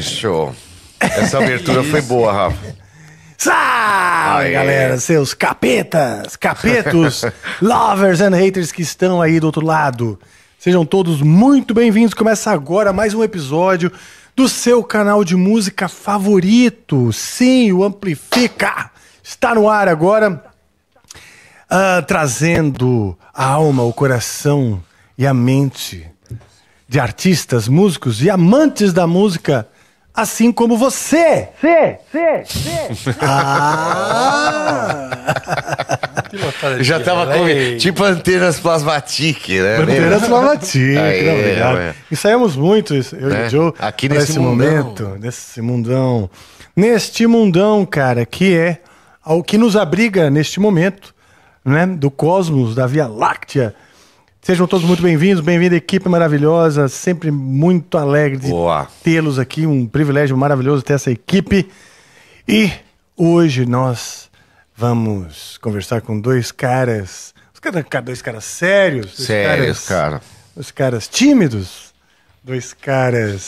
Show. Essa abertura foi boa, Rafa. Salve, galera, seus capetos, lovers and haters que estão aí do outro lado. Sejam todos muito bem-vindos. Começa agora mais um episódio do seu canal de música favorito. Sim, o Amplifica está no ar agora, trazendo a alma, o coração e a mente de artistas, músicos e amantes da música, assim como você. Já tava com tipo antenas plasmatique, né? Antenas plasmatique, obrigado. Ensaiamos muito isso, eu e o Joe, aqui nesse momento, neste mundão, cara, que é o que nos abriga neste momento, né? Do cosmos, da Via Láctea. Sejam todos muito bem-vindos, bem-vinda equipe maravilhosa, sempre muito alegre de tê-los aqui, um privilégio maravilhoso ter essa equipe. E hoje nós vamos conversar com dois caras sérios, dois caras tímidos, dois caras...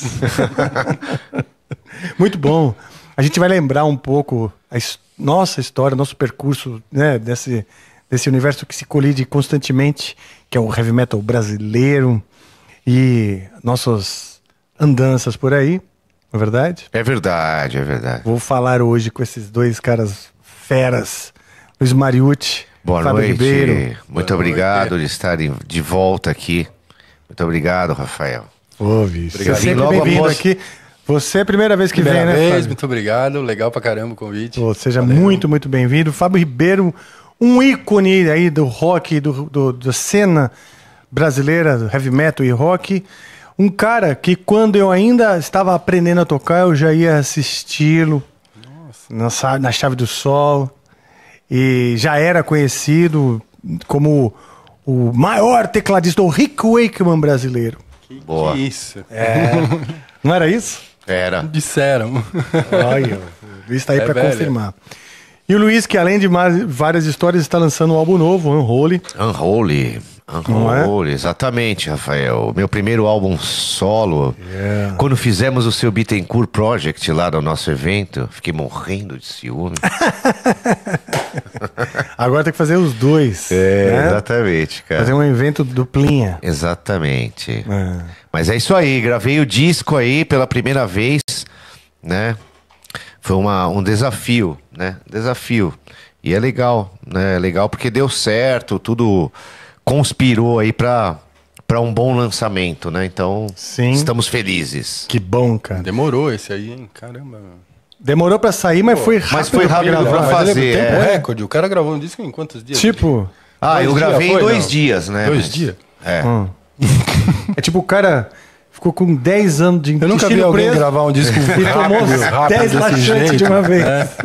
Muito bom. A gente vai lembrar um pouco a nossa história, nosso percurso, né, desse universo que se colide constantemente, que é o heavy metal brasileiro, e nossas andanças por aí, não é verdade? É verdade. Vou falar hoje com esses dois caras feras, Luiz Mariucci, Fábio Ribeiro. Muito obrigado de estar de volta aqui. Muito obrigado, Rafael. Você é sempre bem-vindo aqui. Você é a primeira vez que vem, né, Fábio? Muito obrigado, legal pra caramba o convite. Seja muito bem-vindo. Fábio Ribeiro, um ícone aí do rock, da cena brasileira, do heavy metal e rock. Um cara que quando eu ainda estava aprendendo a tocar, eu já ia assisti-lo na Chave do Sol. E já era conhecido como o maior tecladista, o Rick Wakeman brasileiro. Que isso? Não era isso? Era. Disseram. Olha, o Luiz está aí para confirmar. E o Luiz, que além de várias histórias, está lançando um álbum novo, Unholy. Unholy, exatamente, Rafael. Meu primeiro álbum solo. Quando fizemos o seu Bittencourt Project lá no nosso evento, fiquei morrendo de ciúme. Agora tem que fazer os dois. Né? Exatamente, cara. Fazer um evento duplinha. Exatamente. Mas é isso aí, gravei o disco aí pela primeira vez, né? Foi um desafio, né? E é legal, né? É legal porque deu certo, tudo conspirou aí pra um bom lançamento, né? Então, estamos felizes. Que bom, cara. Demorou esse aí, hein? Caramba. Demorou pra sair, mas foi rápido. Mas foi rápido pra fazer. Tempo recorde. O cara gravou um disco em quantos dias? Tipo... eu gravei em 2 dias, né? 2 dias? É tipo o cara... Ficou com 10 anos de intestino. Eu nunca vi alguém gravar um disco e tomou 10 laxantes de uma vez.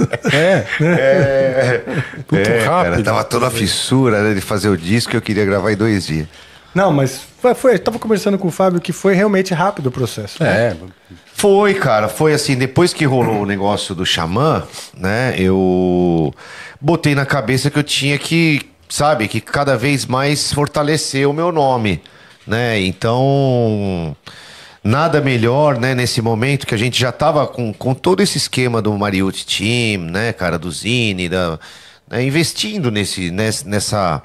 Muito rápido. Cara, tava toda a fissura, né, de fazer o disco, eu queria gravar em 2 dias. Não, mas eu tava conversando com o Fábio que foi realmente rápido o processo. Né? Foi, cara, foi assim, depois que rolou o negócio do Xamã, né, eu botei na cabeça que eu tinha que cada vez mais fortalecer o meu nome, né, então... Nada melhor, né, nesse momento que a gente já tava com todo esse esquema do Mariucci Team, né, cara, do Zine, né, investindo nessa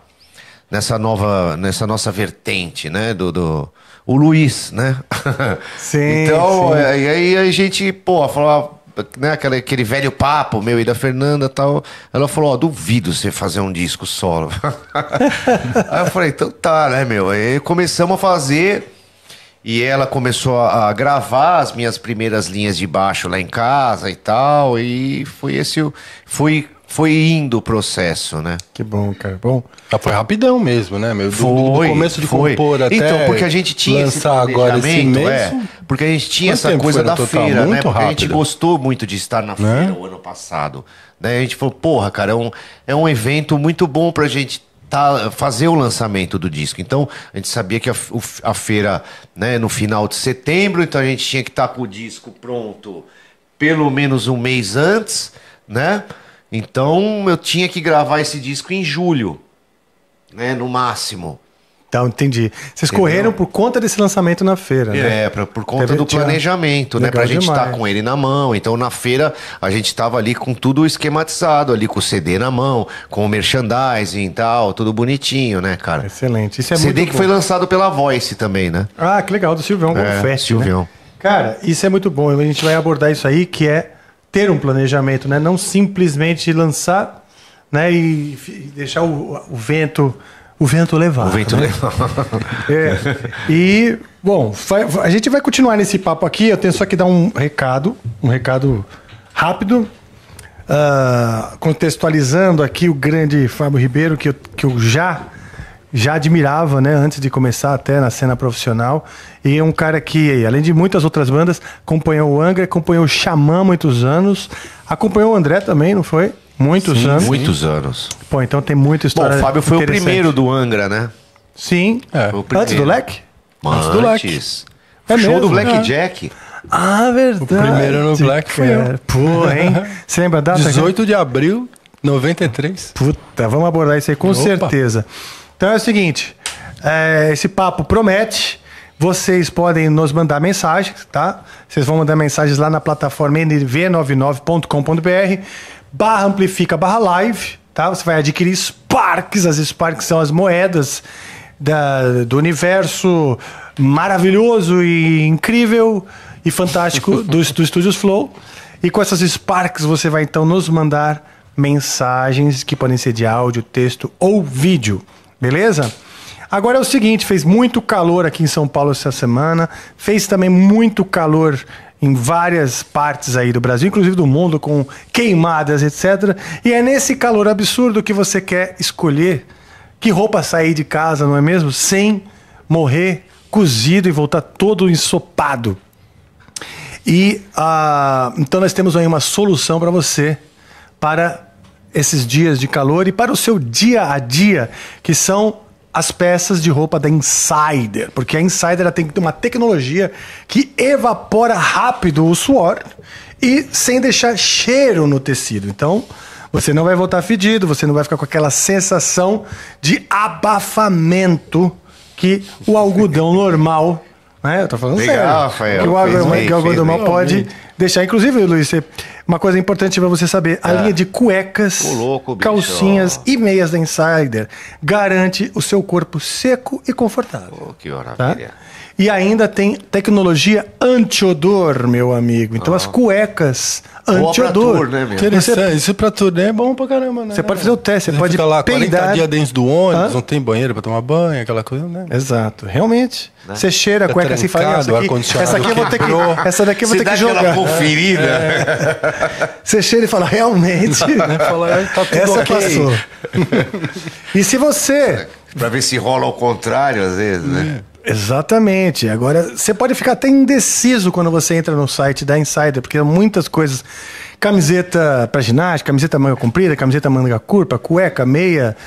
nossa vertente, né, o Luiz, né? Sim, então, aí a gente, falou, né, aquele velho papo meu e da Fernanda e tal, ela falou, duvido você fazer um disco solo. Aí eu falei, então tá, né, meu? Aí começamos a fazer... E ela começou a gravar as minhas primeiras linhas de baixo lá em casa e tal. E foi indo o processo, né? Que bom, cara. Bom. Foi rapidão mesmo, né? Do começo de compor até então, porque a gente tinha lançar agora esse mês. Porque a gente tinha essa coisa da feira, né? Porque a gente gostou muito de estar na feira o ano passado. Daí a gente falou, porra, cara, é um evento muito bom pra gente fazer o lançamento do disco. Então a gente sabia que a feira, né, no final de setembro, então a gente tinha que estar com o disco pronto pelo menos um mês antes, né? Então eu tinha que gravar esse disco em julho, né, no máximo. Então, entendi. Vocês correram por conta desse lançamento na feira, né? Por conta do planejamento, né? Pra gente estar com ele na mão. Então, na feira, a gente tava ali com tudo esquematizado, ali com o CD na mão, com o merchandising e tal, tudo bonitinho, né, cara? Excelente. Isso é CD muito que foi lançado pela Voice também, né? Ah, que legal, do Silvião Confetti, Silvião. Né? Cara, isso é muito bom. A gente vai abordar isso aí, que é ter um planejamento, né? Não simplesmente lançar, né? E deixar o vento levar. O vento né? levar. E, bom, a gente vai continuar nesse papo aqui. Eu tenho só que dar um recado rápido, contextualizando aqui o grande Fábio Ribeiro, que eu já admirava, né, antes de começar até na cena profissional. E é um cara que, além de muitas outras bandas, acompanhou o Angra, acompanhou o Xamã há muitos anos, acompanhou o André também, não foi? Muitos anos. Muitos anos. Pô, então tem muita história. Bom, o Fábio foi o primeiro do Angra, né? Sim. Antes do Leque? Antes do Leque. É show mesmo? do Blackjack. Ah, verdade. O primeiro no Black foi eu. Pô, hein? Você lembra a data? 18 de abril, 93. Puta, vamos abordar isso aí com certeza. Então é o seguinte, esse papo promete. Vocês podem nos mandar mensagens, tá? Vocês vão mandar mensagens lá na plataforma nv99.com.br/amplifica/live, tá? Você vai adquirir Sparks. As Sparks são as moedas do universo maravilhoso e incrível e fantástico do Estúdios Flow. E com essas Sparks você vai então nos mandar mensagens que podem ser de áudio, texto ou vídeo, beleza? Agora é o seguinte, fez muito calor aqui em São Paulo essa semana, fez também muito calor em várias partes aí do Brasil, inclusive do mundo, com queimadas, etc. E é nesse calor absurdo que você quer escolher que roupa sair de casa, não é mesmo? Sem morrer cozido e voltar todo ensopado. E então nós temos aí uma solução para você, para esses dias de calor e para o seu dia a dia, que são as peças de roupa da Insider, porque a Insider ela tem uma tecnologia que evapora rápido o suor e sem deixar cheiro no tecido. Então, você não vai voltar fedido, você não vai ficar com aquela sensação de abafamento que o algodão normal, né? Eu tô falando sério. Rafael, que o algodão normal pode deixar. Inclusive, Luiz, uma coisa importante para você saber, a linha de cuecas, calcinhas e meias da Insider garante o seu corpo seco e confortável. Que maravilha. Tá? E ainda tem tecnologia anti-odor, meu amigo. Então as cuecas anti-odor. Né, interessante. Isso pra turnê é bom pra caramba, né? Você pode fazer o teste, você pode ficar lá 40 peidar. dias dentro do ônibus, não tem banheiro pra tomar banho, aquela coisa, né? Exato, realmente. Né? Você cheira a cueca assim e fala, essa aqui eu vou ter que, essa daqui eu vou ter que jogar. Aquela conferida. Você cheira e fala, realmente, tá tudo essa okay. Passou. E se você... Pra ver se rola ao contrário, às vezes, né? Exatamente. Agora, você pode ficar até indeciso quando você entra no site da Insider, porque muitas coisas... Camiseta pra ginástica, camiseta manga comprida, camiseta manga curta, cueca, meia,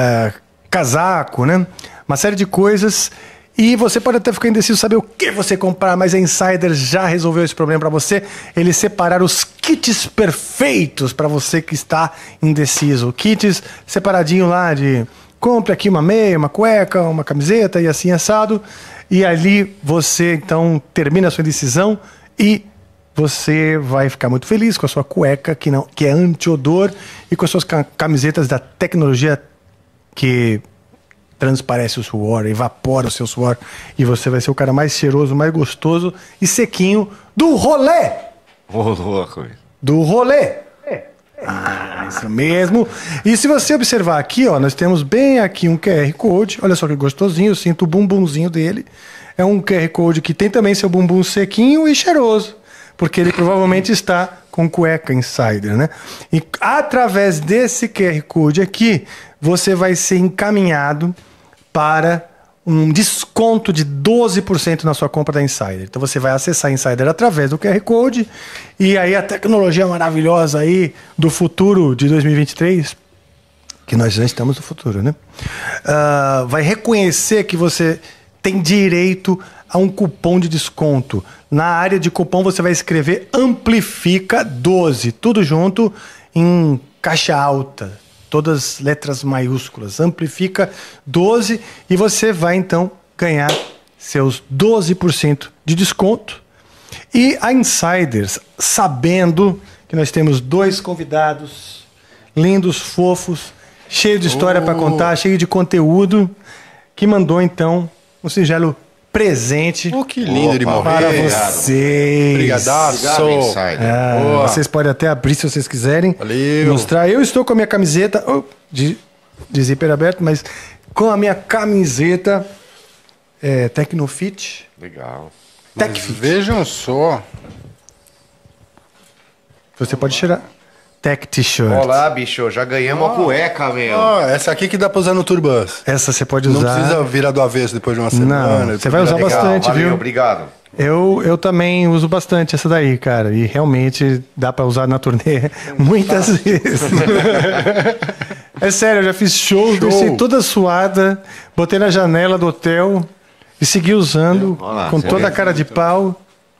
casaco, né? Uma série de coisas. E você pode até ficar indeciso saber o que você comprar, mas a Insider já resolveu esse problema para você. Eles separaram os kits perfeitos para você que está indeciso. Kits separadinho lá de... Compre aqui uma meia, uma cueca, uma camiseta e assim assado. E ali você, então, termina a sua indecisão e você vai ficar muito feliz com a sua cueca, que é anti-odor, e com as suas camisetas da tecnologia que transparece o suor, evapora o seu suor, e você vai ser o cara mais cheiroso, mais gostoso e sequinho do rolê! Ô, louco. Do rolê! Isso mesmo. E se você observar aqui, ó, nós temos bem aqui um QR Code. Olha só que gostosinho, eu sinto o bumbumzinho dele. É um QR Code que tem também seu bumbum sequinho e cheiroso, porque ele provavelmente está com cueca Insider, né? E através desse QR Code aqui, você vai ser encaminhado para um desconto de 12% na sua compra da Insider. Então você vai acessar a Insider através do QR Code e aí a tecnologia maravilhosa aí do futuro de 2023, que nós já estamos no futuro, né? Vai reconhecer que você tem direito a um cupom de desconto. Na área de cupom você vai escrever Amplifica 12, tudo junto em caixa alta, todas letras maiúsculas. Amplifica 12 e você vai então ganhar seus 12% de desconto. E a Insiders, sabendo que nós temos 2 convidados lindos, fofos, cheios de história para contar, cheio de conteúdo, que mandou então um singelo presente. Que lindo de morrer. Para vocês. Obrigadaço. Vocês podem até abrir se vocês quiserem. Valeu. Mostrar. Eu estou com a minha camiseta de zíper aberto, mas com a minha camiseta Tecnofit. Legal. Tecfit. Vejam só. Você pode tirar. Tech T-shirt. Olá, bicho, já ganhamos uma cueca, meu. Essa aqui que dá pra usar no Turbans. Essa você pode Não usar. precisa virar do avesso depois de uma semana. Não, você vai usar bastante, valeu, viu? Obrigado. Eu também uso bastante essa daí, cara. E realmente dá pra usar na turnê muitas vezes. É sério, eu já fiz shows, desci toda suada, botei na janela do hotel e segui usando Olá, com toda a cara de pau.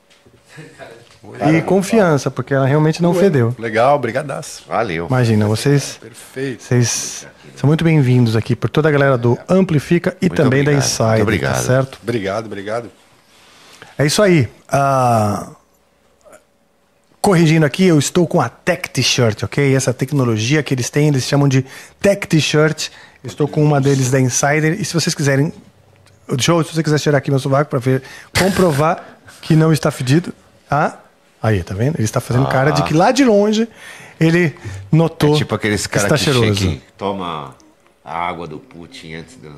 E confiança, porque ela realmente não fedeu. Legal, brigadaço. Valeu. Imagina, vocês são muito bem-vindos aqui por toda a galera do Amplifica e também obrigado, da Insider, muito obrigado. tá certo? Obrigado. É isso aí. Corrigindo aqui, eu estou com a Tech T-shirt, ok? Essa tecnologia que eles têm, eles chamam de Tech T-shirt. Eu estou com uma deles da Insider. E se vocês quiserem... Joe, se você quiser tirar aqui meu sovaco para ver, comprovar que não está fedido. Aí, tá vendo? Ele está fazendo cara de que lá de longe ele notou tipo aqueles caras está que cheiroso. chega e toma a água do Putin antes do...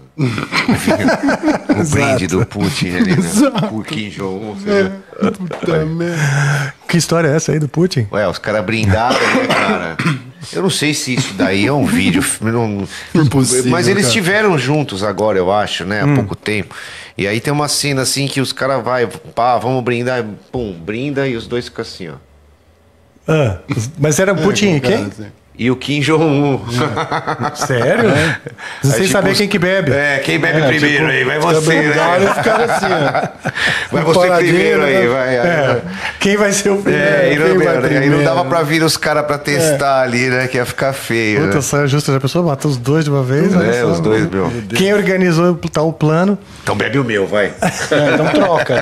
o brinde do Putin ali, né? O Kim Jong-un. Puta merda. Que história é essa aí do Putin? Ué, os caras brindaram, né, cara? Eu não sei se isso daí é um vídeo. Impossível, mas eles cara. estiveram juntos agora, eu acho, né? Há pouco tempo. E aí tem uma cena assim que os caras vamos brindar, pum, brinda e os dois ficam assim, ó. Mas era o Putin e quem? E o Kim Jong-un. Sério? Sem saber quem que bebe. Quem bebe primeiro aí? Vai você, né? Ficaram assim, ó. Vai você primeiro aí, vai. Quem vai ser o primeiro? Aí não dava pra vir os caras pra testar ali, né? Que ia ficar feio. Puta, Né? saia justa, já pensou? Matou os dois de uma vez? Os dois, meu. Quem organizou o plano? Então bebe o meu, vai. Então troca,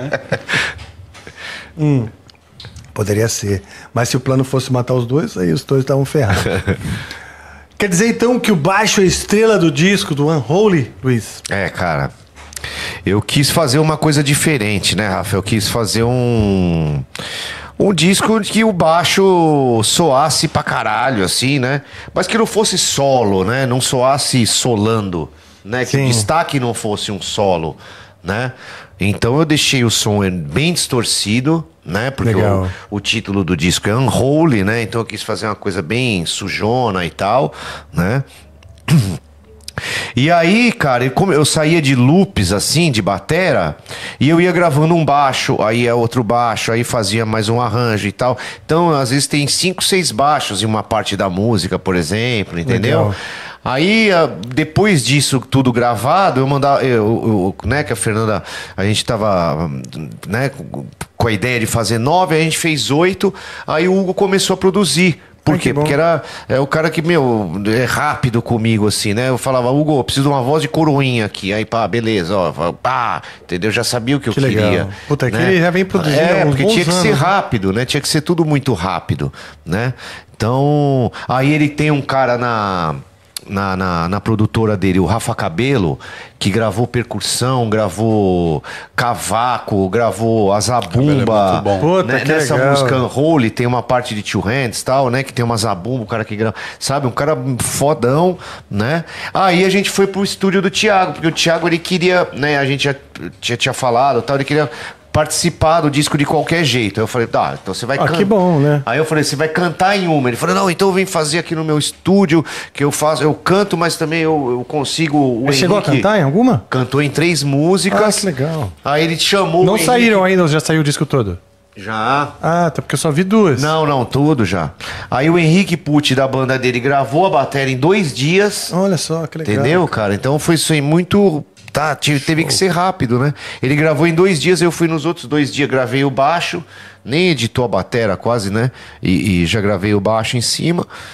né? Poderia ser. Mas se o plano fosse matar os dois, aí os dois estavam ferrados. Quer dizer, então, que o baixo é a estrela do disco, do Unholy, Luiz? Cara. Eu quis fazer uma coisa diferente, né, Rafa? Eu quis fazer um disco que o baixo soasse pra caralho, assim, né? Mas que não fosse solo, né? Não soasse solando, né? Que o destaque não fosse um solo, né? Então eu deixei o som bem distorcido, né? Porque o título do disco é Unholy, né? Então eu quis fazer uma coisa bem sujona e tal, né? E aí, cara, eu saía de loops, assim, de batera, e eu ia gravando um baixo, aí é outro baixo, aí fazia mais um arranjo e tal. Então, às vezes tem 5, 6 baixos em uma parte da música, por exemplo, entendeu? Legal. Aí, depois disso tudo gravado, eu mandava, né, que a Fernanda, a gente tava, né, com a ideia de fazer 9, a gente fez 8, aí o Hugo começou a produzir. Por quê? Porque é o cara que, é rápido comigo, assim, né? Eu falava, Hugo, eu preciso de uma voz de coroinha aqui. Aí, beleza, ó, entendeu? Já sabia o que eu queria. Legal. Puta, né? que ele já vem produzindo porque tinha que ser rápido, né? Tinha que ser tudo muito rápido, né? Então, aí ele tem um cara na produtora dele, o Rafa Cabelo, que gravou percussão, gravou cavaco, gravou a zabumba. Puta, nessa legal. música Unholy tem uma parte de Two Hands, tal, né? Que tem uma zabumba, o cara que grava, sabe? Um cara fodão, né? Aí a gente foi pro estúdio do Thiago, porque o Thiago, ele queria, né? A gente já tinha falado, tal, ele queria participar do disco de qualquer jeito. Aí eu falei, então você vai cantar. Que bom, né? Aí eu falei, você vai cantar em uma. Ele falou, não, então eu vim fazer aqui no meu estúdio, que eu canto, mas também eu consigo... Ele chegou a cantar em alguma? Cantou em 3 músicas. Que legal. Aí ele chamou... Não saíram ainda, já saiu o disco todo? Já. Tá, porque eu só vi 2. Não, tudo já. Aí o Henrique Pucci, da banda dele, gravou a bateria em 2 dias. Olha só, que legal. Entendeu, cara? Então foi isso aí muito... teve que ser rápido, né? Ele gravou em 2 dias, eu fui nos outros 2 dias, gravei o baixo, nem editou a bateria quase, né? E já gravei o baixo em cima.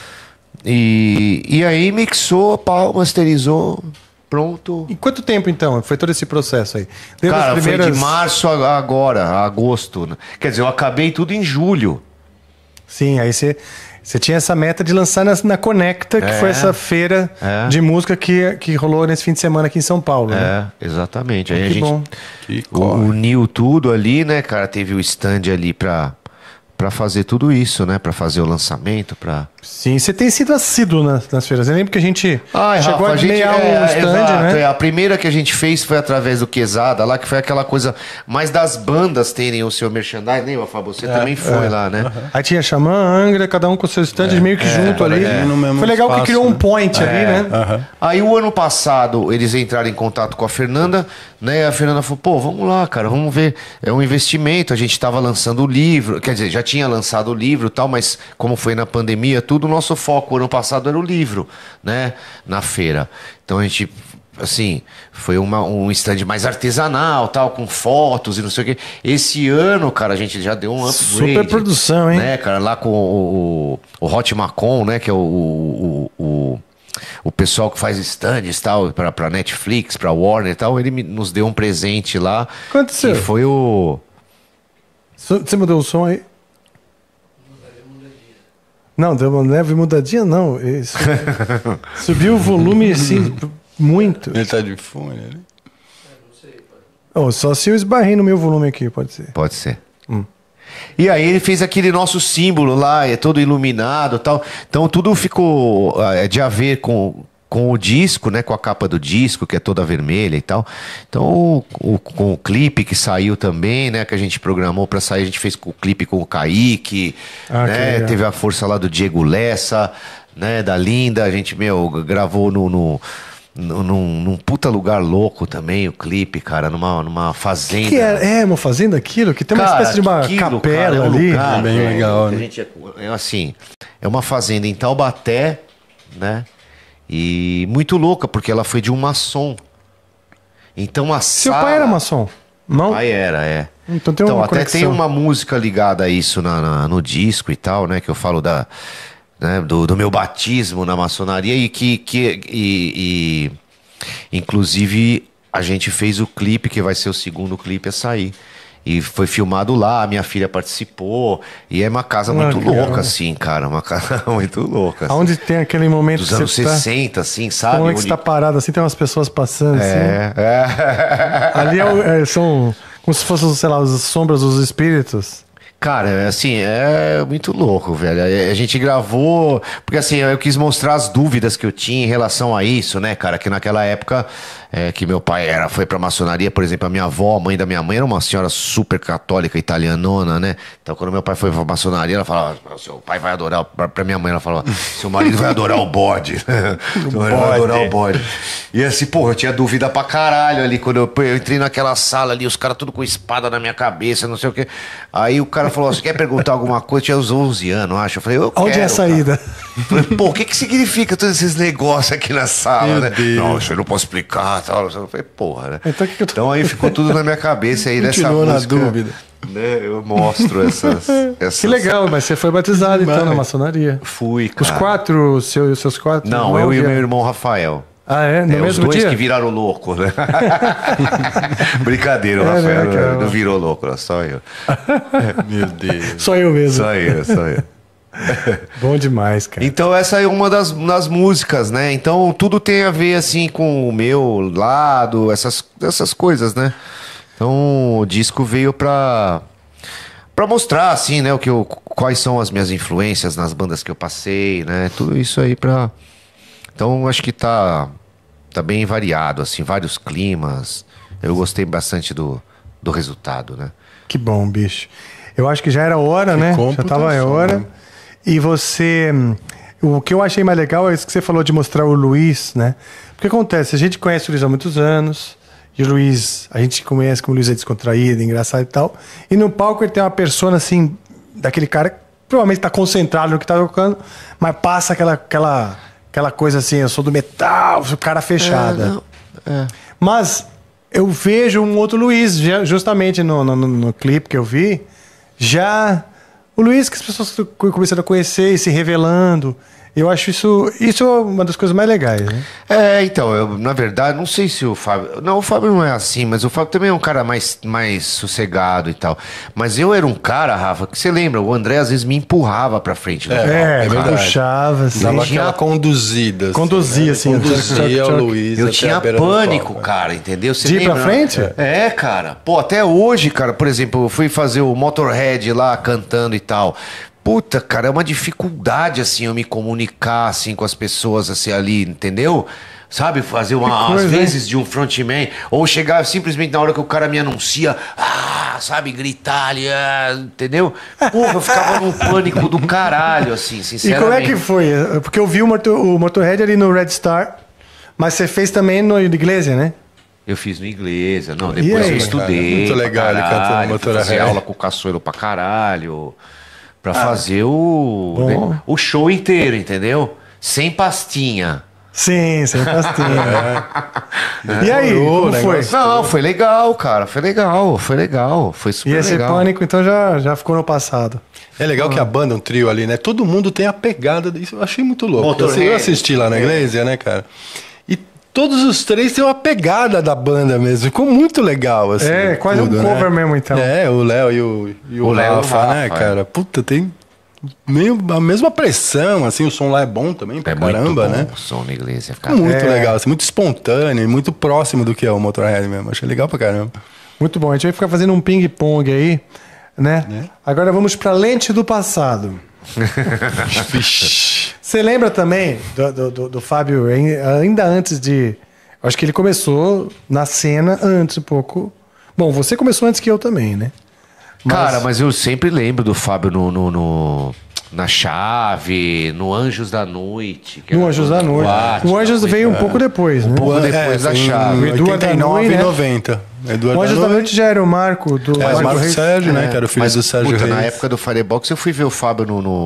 E aí mixou, pau, masterizou, pronto. E quanto tempo, então, foi todo esse processo aí? Desde Cara, as primeiras... foi de março a agosto. Né? Quer dizer, eu acabei tudo em julho. Sim, aí você tinha essa meta de lançar na Conecta, que foi essa feira de música que rolou nesse fim de semana aqui em São Paulo. Né? Exatamente. Aí que a bom. gente uniu tudo ali, né, cara? Teve o stand ali pra fazer tudo isso, né? Pra fazer o lançamento, pra... Sim, você tem sido assíduo nas feiras. Eu lembro que a gente chegou Rafa, a ganhar um stand, exato, né? A primeira que a gente fez foi através do Quesada, lá que foi aquela coisa mais das bandas terem o seu merchandising. Nem, Fábio, você também foi lá, né? Aí tinha Xamã, Angra, cada um com o seu stand meio que junto ali. Foi legal espaço, que criou um point ali, né? Aí o ano passado eles entraram em contato com a Fernanda, né? E a Fernanda falou, pô, vamos lá, cara, vamos ver. É um investimento, a gente estava lançando o livro, quer dizer, já tinha lançado o livro e tal, mas como foi na pandemia, tudo, o nosso foco ano passado era o livro, né? Na feira. Então a gente, assim, foi um stand mais artesanal, tal, com fotos e não sei o quê. Esse ano, cara, a gente já deu um upgrade. Super produção, hein? Né, cara, lá com o Hot Macon, né? Que é o pessoal que faz stands tal, pra Netflix, pra Warner e tal, ele nos deu um presente lá. Quanto que foi o... Você mudou o som aí? Não, deu uma leve mudadinha, não. Isso... Subiu o volume, assim, muito. Ele tá de fone ali? Oh, só se eu esbarrei no meu volume aqui, pode ser. Pode ser. E aí ele fez aquele nosso símbolo lá, é todo iluminado e tal. Então tudo ficou de a ver com o disco, né? Com a capa do disco, que é toda vermelha e tal. Então, com o clipe que saiu também, né? Que a gente programou pra sair, a gente fez o clipe com o Kaique, né? Teve a força lá do Diego Lessa, né? Da Linda, a gente, gravou num puta lugar louco também, o clipe, cara, numa fazenda. Que é uma fazenda aquilo? Que tem uma espécie de uma capela ali. Lugar, bem legal, né? Assim, é uma fazenda em Taubaté, né? E muito louca, porque ela foi de um maçom. Então a Seu pai era maçom? Não? Pai era, é. Então tem uma até conexão. tem uma música ligada a isso no disco e tal, né? Que eu falo do meu batismo na maçonaria e inclusive a gente fez o clipe, que vai ser o segundo clipe a sair. E foi filmado lá, a minha filha participou. E é uma casa muito louca, assim, cara. Uma casa muito louca. Onde assim. Tem aquele momento dos anos 60, assim, sabe? Como é que você tá parado assim, tem umas pessoas passando, assim. É. Ali são como se fossem, sei lá, as sombras dos espíritos. Cara, assim, é muito louco, velho. A gente gravou... Porque, assim, eu quis mostrar as dúvidas que eu tinha em relação a isso, né, cara? Que naquela época que meu pai foi pra maçonaria, por exemplo, a minha avó, a mãe da minha mãe, era uma senhora super católica, italianona, né? Então, quando meu pai foi pra maçonaria, ela falava, seu pai vai adorar... Pra minha mãe, ela falava, seu marido vai adorar o bode. Seu marido vai adorar o bode. E assim, porra, eu tinha dúvida pra caralho ali, quando eu entrei naquela sala ali, os caras tudo com espada na minha cabeça, não sei o quê. Aí o cara falou, você quer perguntar alguma coisa? Eu tinha uns 11 anos, acho. Eu falei, eu quero. Onde é a saída? Eu falei, pô, o que significa todos esses negócios aqui na sala, né? Não, isso eu não posso explicar, tal. Eu falei, porra, né? Então aí ficou tudo na minha cabeça aí nessa música. Na dúvida. Né? Eu mostro essas... Que legal, mas você foi batizado então na maçonaria? Fui, cara. Os quatro, seus quatro? Não, eu e o meu irmão Rafael. Ah, é? No mesmo os dois dia? que viraram louco, né? Brincadeira, o Rafael não virou louco, só eu. Meu Deus. Só eu mesmo. Só eu. Bom demais, cara. Então essa é uma das músicas, né? Então tudo tem a ver, assim, com o meu lado, essas coisas, né? Então o disco veio pra mostrar, assim, né? Quais são as minhas influências nas bandas que eu passei, né? Tudo isso aí pra... Então acho que tá bem variado, assim, vários climas. Eu gostei bastante do resultado, né? Que bom, bicho. Eu acho que já era hora, né? Já tava a hora. Né? E você... O que eu achei mais legal é isso que você falou de mostrar o Luiz, né? Porque acontece, a gente conhece o Luiz há muitos anos, e o Luiz, a gente conhece como o Luiz é descontraído, engraçado e tal. E no palco ele tem uma persona, assim, daquele cara que provavelmente tá concentrado no que tá tocando, mas passa aquela coisa assim, eu sou do metal, sou cara fechada. Mas eu vejo um outro Luiz, justamente no clipe que eu vi, já... O Luiz que as pessoas começaram a conhecer e se revelando Eu acho isso é uma das coisas mais legais, né? Então, eu, na verdade, não sei se o Fábio... Não, o Fábio não é assim, mas o Fábio também é um cara mais sossegado e tal. Mas eu era um cara, Rafa, que você lembra, o André às vezes me empurrava pra frente. Puxava, assim. Dava aquela conduzida. Assim, Conduzia, assim. Conduzia o Luiz. Eu tinha pânico, cara, entendeu? Você de ir pra lembra? frente? Cara. Pô, até hoje, cara, por exemplo, eu fui fazer o Motorhead lá, cantando e tal. Puta, cara, é uma dificuldade, assim, eu me comunicar, assim, com as pessoas, assim, ali, entendeu? Sabe, fazer às vezes de um frontman, ou chegar simplesmente na hora que o cara me anuncia, sabe, gritar ali, entendeu? Porra, eu ficava num pânico do caralho, assim, sinceramente. E como é que foi? Porque eu vi o Motorhead ali no Red Star, mas você fez também no Iglesia, né? Eu fiz no Iglesia, não, depois eu estudei. Muito legal ele cantando Motorhead. Fazer aula com o Caçoeiro pra caralho. Pra fazer o show inteiro, entendeu? Sem pastinha. Sim, sem pastinha. E aí, como foi? Não, foi legal, cara. Foi legal. Foi super legal. E esse pânico, então, já ficou no passado. É legal que a banda, um trio ali, né? Todo mundo tem a pegada disso. Eu achei muito louco. Motorhead. Eu assisti lá na igreja, né, cara? E todos os três têm uma pegada da banda mesmo. Ficou muito legal, assim. Quase tudo, um cover, né? Mesmo, então. O Léo e o Rafa, né, cara? Puta, tem meio a mesma pressão, assim. O som lá é bom também, pra caramba, muito bom, né? O som na igreja, cara. Muito legal, assim, muito espontâneo e muito próximo do que é o Motorhead mesmo. Achei legal pra caramba. Muito bom. A gente vai ficar fazendo um ping-pong aí, né? Agora vamos pra Lente do Passado. Você lembra também do Fábio, ainda antes de... Acho que ele começou na cena antes um pouco. Bom, você começou antes que eu também, né? Cara, mas eu sempre lembro do Fábio na Chave, no Anjos da Noite. No Anjos da Noite. O Anjos veio um pouco depois, né? Um pouco depois da Chave. Em 89 e 90. O Anjos da Noite já era o Marco do Marco Sérgio, né? Que era o filho do Sérgio Reis. Na época do Firebox eu fui ver o Fábio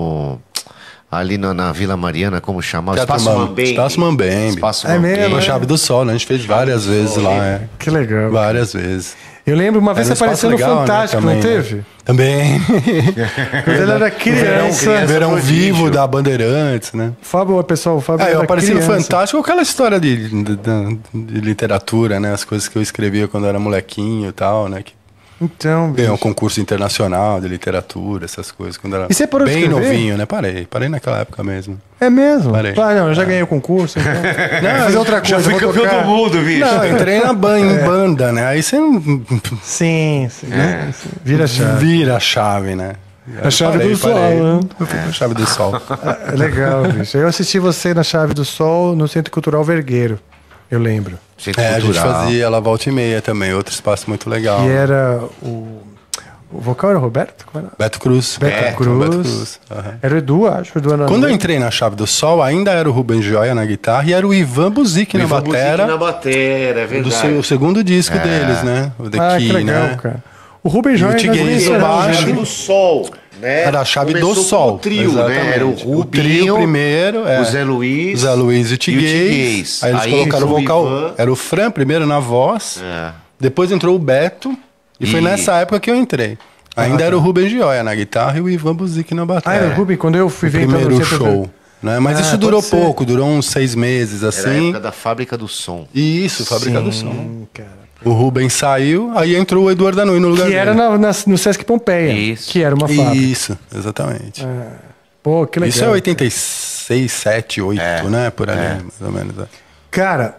ali na Vila Mariana, como chamava? Espaço Mambembe. É mesmo? Na Chave do Sol, né? A gente fez várias vezes lá. Que legal. Várias vezes. Eu lembro uma vez você apareceu no Fantástico, né, não teve? Também. Quando ele era criança. Verão Vivo da Bandeirantes, né? O Fábio eu apareci no Fantástico com aquela história de literatura, né? As coisas que eu escrevia quando eu era molequinho e tal, né? Então, ganhou um concurso internacional de literatura, essas coisas. Quando era e você parou bem de escrever? Novinho, né? Parei naquela época mesmo. É mesmo? Parei. Não, eu já ganhei o concurso. Então. Não, fazer outra coisa. Já fui campeão do mundo, bicho. Não, entrei em banda, né? Aí você não... Sim. Vira a chave. Vira a chave, né? A chave do sol, né? A chave do sol. Legal, bicho. Eu assisti você na Chave do Sol no Centro Cultural Vergueiro. Eu lembro. A gente fazia ela volta e meia também, outro espaço muito legal. E era o vocal era o Roberto? Como era? Beto Cruz. Beto Cruz. Era o Edu, acho. Quando eu entrei na Chave do Sol, ainda era o Rubem Gioia na guitarra e era o Ivan Buzik na batera. É verdade. Do segundo disco deles, né? O The Key, que legal, né? Cara. O Rubem Gioia era a Chave do Sol. Né? Era a Chave do Sol. O trio, né? Era o Rubinho, primeiro, o Zé Luiz e o Tiguez. Aí eles colocaram o vocal. Era o Fran primeiro na voz. Depois entrou o Beto. E foi nessa época que eu entrei. Ainda era o Rubem Gioia na guitarra e o Ivan Buzik na bateria. Era o Rubem, quando eu fui ver o primeiro show. Né? Mas isso durou pouco, durou uns 6 meses assim. Era a época da Fábrica do Som. Isso, Fábrica do Som. Cara. O Rubem saiu, aí entrou o Eduardo Danui no lugar dele. Que era no Sesc Pompeia. Isso. Que era uma fábrica. Isso, exatamente. Pô, que legal. Isso é 86, 7, 8, né? Por ali, mais ou menos. Cara,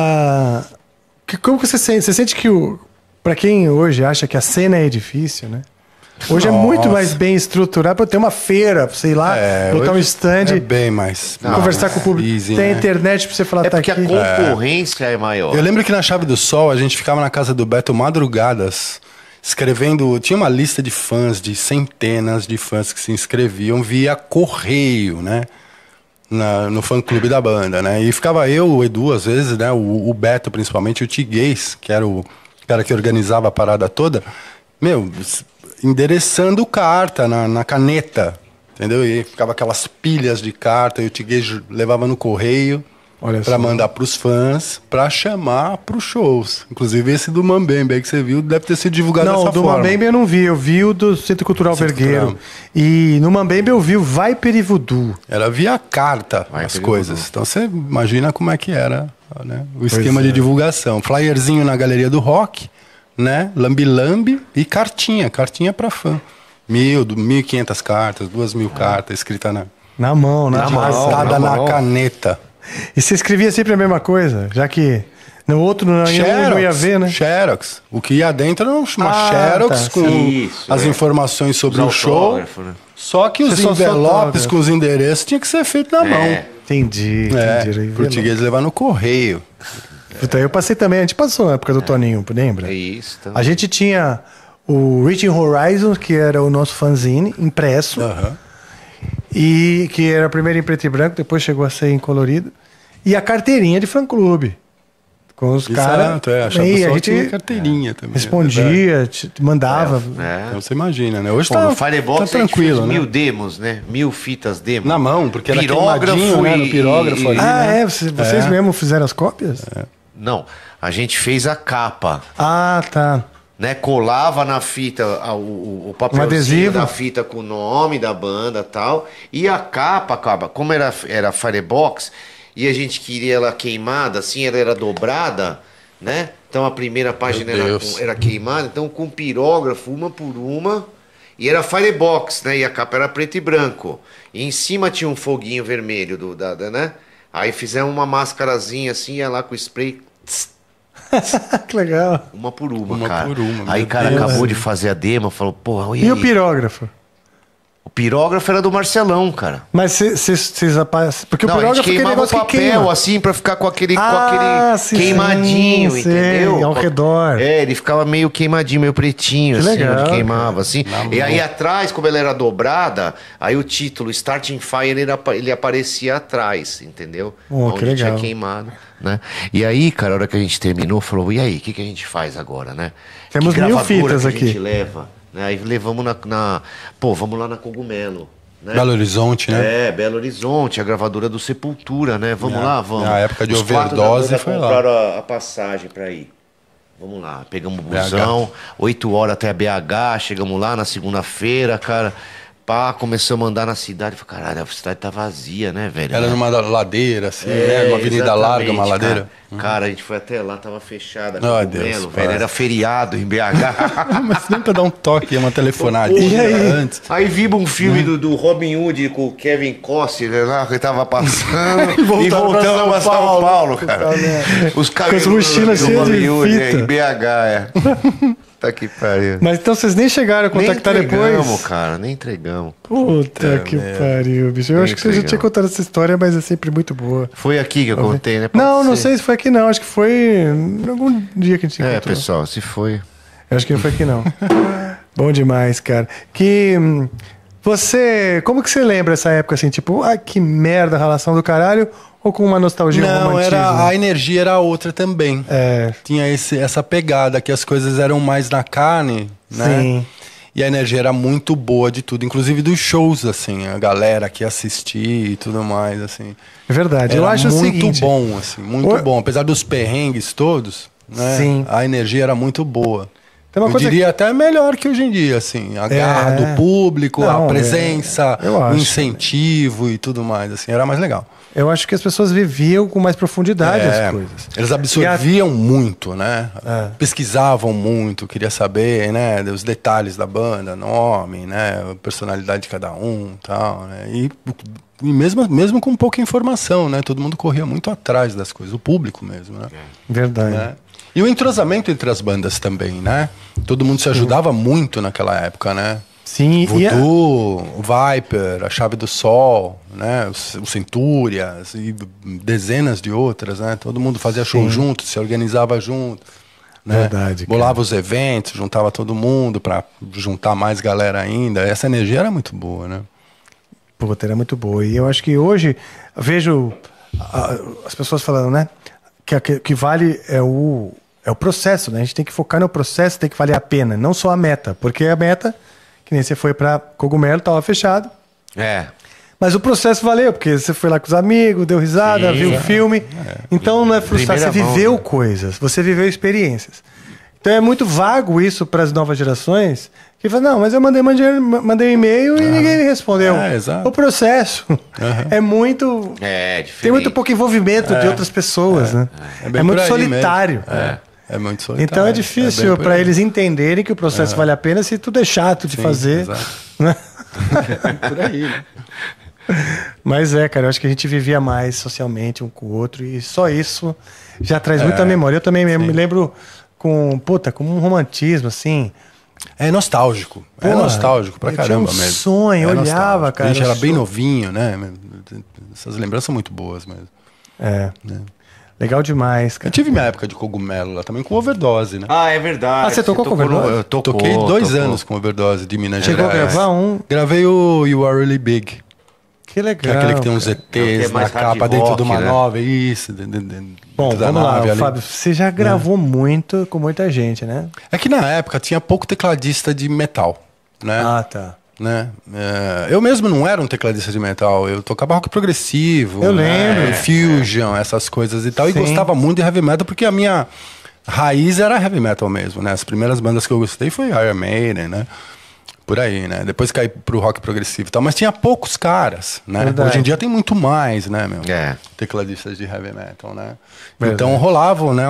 como você sente? Você sente que pra quem hoje acha que a cena é difícil, né? Hoje é muito mais bem estruturado para ter uma feira, sei lá, botar um stand. É bem mais. Conversar com o público. Easy, tem né? internet para você falar, porque aqui. A concorrência é maior. Eu lembro que na Chave do Sol a gente ficava na casa do Beto madrugadas, escrevendo. Tinha uma lista de fãs, de centenas de fãs que se inscreviam via correio, né? No fã-clube da banda, né? E ficava eu, o Edu, às vezes, né? O Beto, principalmente, o Tiguez, que era o cara que organizava a parada toda. Endereçando carta na caneta, entendeu? E ficava aquelas pilhas de carta e o Tiguez levava no correio Olha pra só. mandar pros fãs, pra chamar pros shows. Inclusive esse do Mambembe aí que você viu, deve ter sido divulgado Não, dessa do forma. Mambembe eu não vi. Eu vi o do Centro Cultural Vergueiro. Cultural. E no Mambembe eu vi o Viper e Voodoo. Era via carta as Viper coisas. Voodoo. Então você imagina como é que era, né? O esquema é. de divulgação. Flyerzinho na Galeria do Rock, né? Lambi-lambi e cartinha pra fã. 1.500 cartas, 2.000 cartas escrita Na mão, na mão. arrastada na na mão. caneta. E você escrevia sempre a mesma coisa, já que no outro não ia ver, né? Xerox. O que ia dentro era uma Ah, Xerox tá, com isso, as é. informações sobre Os o show. autógrafos, né? Só que os Você só envelopes autógrafo. com os endereços tinha que ser feito na mão. Entendi, É, entendi. português levar no correio. Puta, eu passei também, a gente passou na época do Toninho, lembra? É isso. Então. A gente tinha o Reaching Horizon, que era o nosso fanzine, impresso, Aham. e que era primeiro em preto e branco, depois chegou a ser em colorido, e a carteirinha de fã-clube. Com os caras. Exato, achava E só a que tinha gente carteirinha também. respondia, mandava. Então você imagina, né? Hoje Pô, tá, no Firebox tá a gente tranquilo, fez né? 1000 demos, né? 1000 fitas demo. Na mão, porque era Pirógrafo queimadinho, né? No pirógrafo ali, Ah, né? é? Vocês mesmo fizeram as cópias? Não, a gente fez a capa, Ah, tá. né? Colava na fita o Um papelzinho adesivo. da fita com o nome da banda e tal. E a capa, como era Firebox, e a gente queria ela queimada, assim, ela era dobrada, né? Então a primeira página Meu era, Deus. era queimada, então com pirógrafo, uma por uma. E era Firebox, né? E a capa era preto e branco. E em cima tinha um foguinho vermelho, né? Aí fizemos uma máscarazinha assim, ia lá com spray, Que legal. uma por uma, Uma cara. por uma, Aí meu o cara Deus. acabou de fazer a demo, falou, porra, E o pirógrafo? O pirógrafo era do Marcelão, cara. Mas vocês porque o Não, a gente pirógrafo é aquele queimava o negócio que papel queima. assim pra ficar com aquele sim, queimadinho, sim, entendeu? ao redor. É, ele ficava meio queimadinho, meio pretinho, Que assim, legal, onde queimava, assim. Na E aí mão. atrás, como ela era dobrada, aí o título Starting Fire ele aparecia atrás, entendeu? Oh, que Onde tinha legal. queimado, né? E aí, cara, a hora que a gente terminou, falou, e aí, o que a gente faz agora, né? Temos Que 1000 gravadora fitas que aqui. a gente leva, né? Aí levamos pô, vamos lá na Cogumelo. Né? Belo Horizonte, né? É, Belo Horizonte, a gravadora do Sepultura, né? Vamos lá, vamos. Na época de Os quatro da overdose banda foi lá. compraram a passagem pra ir. Vamos lá, pegamos o busão, 8 horas até a BH, chegamos lá na segunda-feira, cara. Pá, começamos a andar na cidade. Falei, caralho, a cidade tá vazia, né, velho? Era numa ladeira, assim, né? Uma avenida exatamente, larga, uma ladeira. Cara. Cara, a gente foi até lá, tava fechada. Ai, Cogumelo, Deus, velho, pai. era feriado em BH. Mas nem pra dar um toque, uma telefonadinha E aí? antes. Aí vimos um filme do Robin Hood com o Kevin Costner lá, que tava passando. e voltando pra voltando pra São São Paulo. Paulo, cara. Os Com as mochilas cheias de fita. Em BH, é. Tá que pariu. Mas então vocês nem chegaram a Nem contactar entregamos, depois? cara, nem entregamos. Puta que pariu, bicho. Eu Nem acho que você já tinha entregamos. contado essa história, mas é sempre muito boa. Foi aqui que eu contei, né? Pode Não, não ser. sei se foi aqui não. Acho que foi em algum dia que a gente É, encontrou. pessoal, se foi. Eu acho que não foi aqui não. Bom demais, cara. Como que você lembra essa época assim, tipo, que merda a relação do caralho, ou com uma nostalgia, um Não, romantismo? a energia era outra também. É, Tinha essa pegada, que as coisas eram mais na carne, né? sim. E a energia era muito boa de tudo, inclusive dos shows, assim, a galera que ia assistir e tudo mais, assim. É verdade. Eu Era acho o muito seguinte, bom, assim, muito o- bom. Apesar dos perrengues todos, né? Sim. A energia era muito boa. Tem uma Eu coisa diria até melhor que hoje em dia, assim. A garra do público, Não, a presença, eu o acho. incentivo e tudo mais, assim, era mais legal. eu acho que as pessoas viviam com mais profundidade as coisas. Eles absorviam muito, né? É. Pesquisavam muito, queria saber, né, os detalhes da banda, nome, né, a personalidade de cada um, tal, né? E mesmo com pouca informação, né? Todo mundo corria muito atrás das coisas, o público mesmo, né? Verdade. Né? E o entrosamento entre as bandas também, né? Todo mundo se ajudava muito naquela época, né? Sim, Voodoo, o Viper, a Chave do Sol, né? O Centúrias e dezenas de outras, né? Todo mundo fazia show junto, se organizava junto, né? Verdade, cara. Bolava os eventos, juntava todo mundo para juntar mais galera ainda. Essa energia era muito boa, né? Puta, era muito boa. E eu acho que hoje vejo as pessoas falando, né? Que vale é o processo, né? A gente tem que focar no processo, tem que valer a pena, não só a meta. Porque a meta, que nem você foi pra Cogumelo, tava fechado. É. Mas o processo valeu, porque você foi lá com os amigos, deu risada, viu o filme. Então não é frustrar, você viveu coisas, você viveu experiências. Então é muito vago isso para as novas gerações, que fala, não, mas eu mandei um e-mail e ninguém me respondeu. Exato. O processo é muito... diferente. Tem muito pouco envolvimento de outras pessoas, né? É muito solitário. É muito solitário. Então é difícil para eles entenderem que o processo vale a pena se tudo é chato de fazer. Exato. Né? Por aí, né? Mas cara, eu acho que a gente vivia mais socialmente um com o outro e só isso já traz muita memória. Eu também me lembro com um romantismo, assim. É nostálgico. É nostálgico pra caramba mesmo. Tinha um sonho, eu olhava, cara. A gente era bem novinho, né? Essas lembranças são muito boas mesmo. Legal demais, cara. Eu tive minha época de cogumelo lá também com overdose, né? Ah, é verdade. Ah, você tocou com overdose? Eu Toquei 2 anos com overdose de Minas Chegou Gerais. a gravar um? Gravei o You Are Really Big. Que legal. Que é aquele que tem uns ETs na capa dentro de uma nova. Isso. Bom, vamos lá, Fábio. Você já gravou muito com muita gente, né? É que na época tinha pouco tecladista de metal, né? Ah, tá. Né? Eu mesmo não era um tecladista de metal, eu tocava rock progressivo, eu lembro, fusion, essas coisas e tal. Sim. E gostava muito de heavy metal porque a minha raiz era heavy metal mesmo, né? As primeiras bandas que eu gostei foi Iron Maiden, né? Por aí, né? Depois caí pro rock progressivo e tal, mas tinha poucos caras, né? Verdade. Hoje em dia tem muito mais, né, meu? Tecladistas de heavy metal, né? Verdade. Então rolava, né,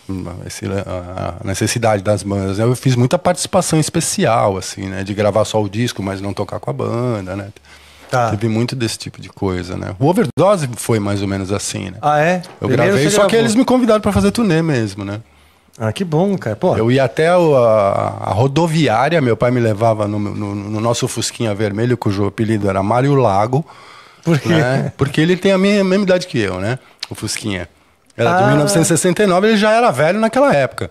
a necessidade das bandas. Eu fiz muita participação especial, assim, né? De gravar só o disco, mas não tocar com a banda, né? Tá. Teve muito desse tipo de coisa, né? O Overdose foi mais ou menos assim, né? Ah, é? Eu gravei, só que eles me convidaram pra fazer turnê mesmo, né? Ah, que bom, cara. Pô. Eu ia até a rodoviária, meu pai me levava no nosso Fusquinha vermelho, cujo apelido era Mário Lago. Por quê? Né? Porque ele tem a mesma idade que eu, né? O Fusquinha. Era de 1969, ele já era velho naquela época.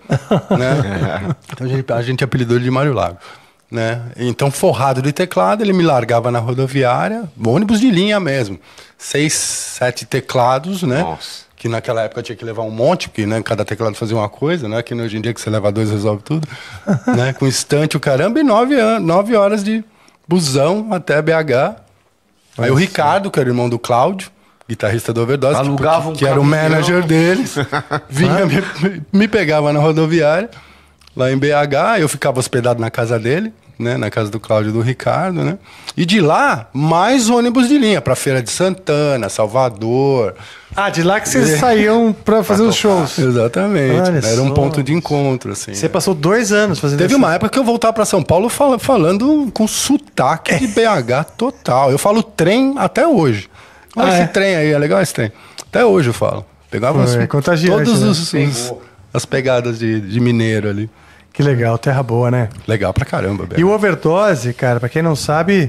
Né? Então a gente apelidou ele de Mário Lago. Né? Então, forrado de teclado, ele me largava na rodoviária, ônibus de linha mesmo. 6, 7 teclados, né? Nossa. Que naquela época tinha que levar um monte, porque né, cada teclado fazia uma coisa, né? Que hoje em dia que você leva 2 resolve tudo. Né? Com estante o caramba e 9 horas de busão até BH. Aí o Ricardo, que era irmão do Cláudio, guitarrista do Overdose, alugava que era o manager deles, vinha, me pegava na rodoviária, lá em BH, eu ficava hospedado na casa dele, né, na casa do Cláudio e do Ricardo, né? E de lá, mais ônibus de linha para Feira de Santana, Salvador. Ah, de lá que vocês saíam para fazer os shows. Exatamente. Olha Era um só. ponto de encontro, assim. Você passou 2 anos fazendo Teve isso. uma época que eu voltava para São Paulo falando com sotaque de BH total. Eu falo trem até hoje. Olha esse trem aí, é legal esse trem. Até hoje eu falo. Pegava contagiante, todas né? as pegadas de mineiro ali. Que legal, terra boa, né? Legal pra caramba, BH. E o Overdose, cara, pra quem não sabe,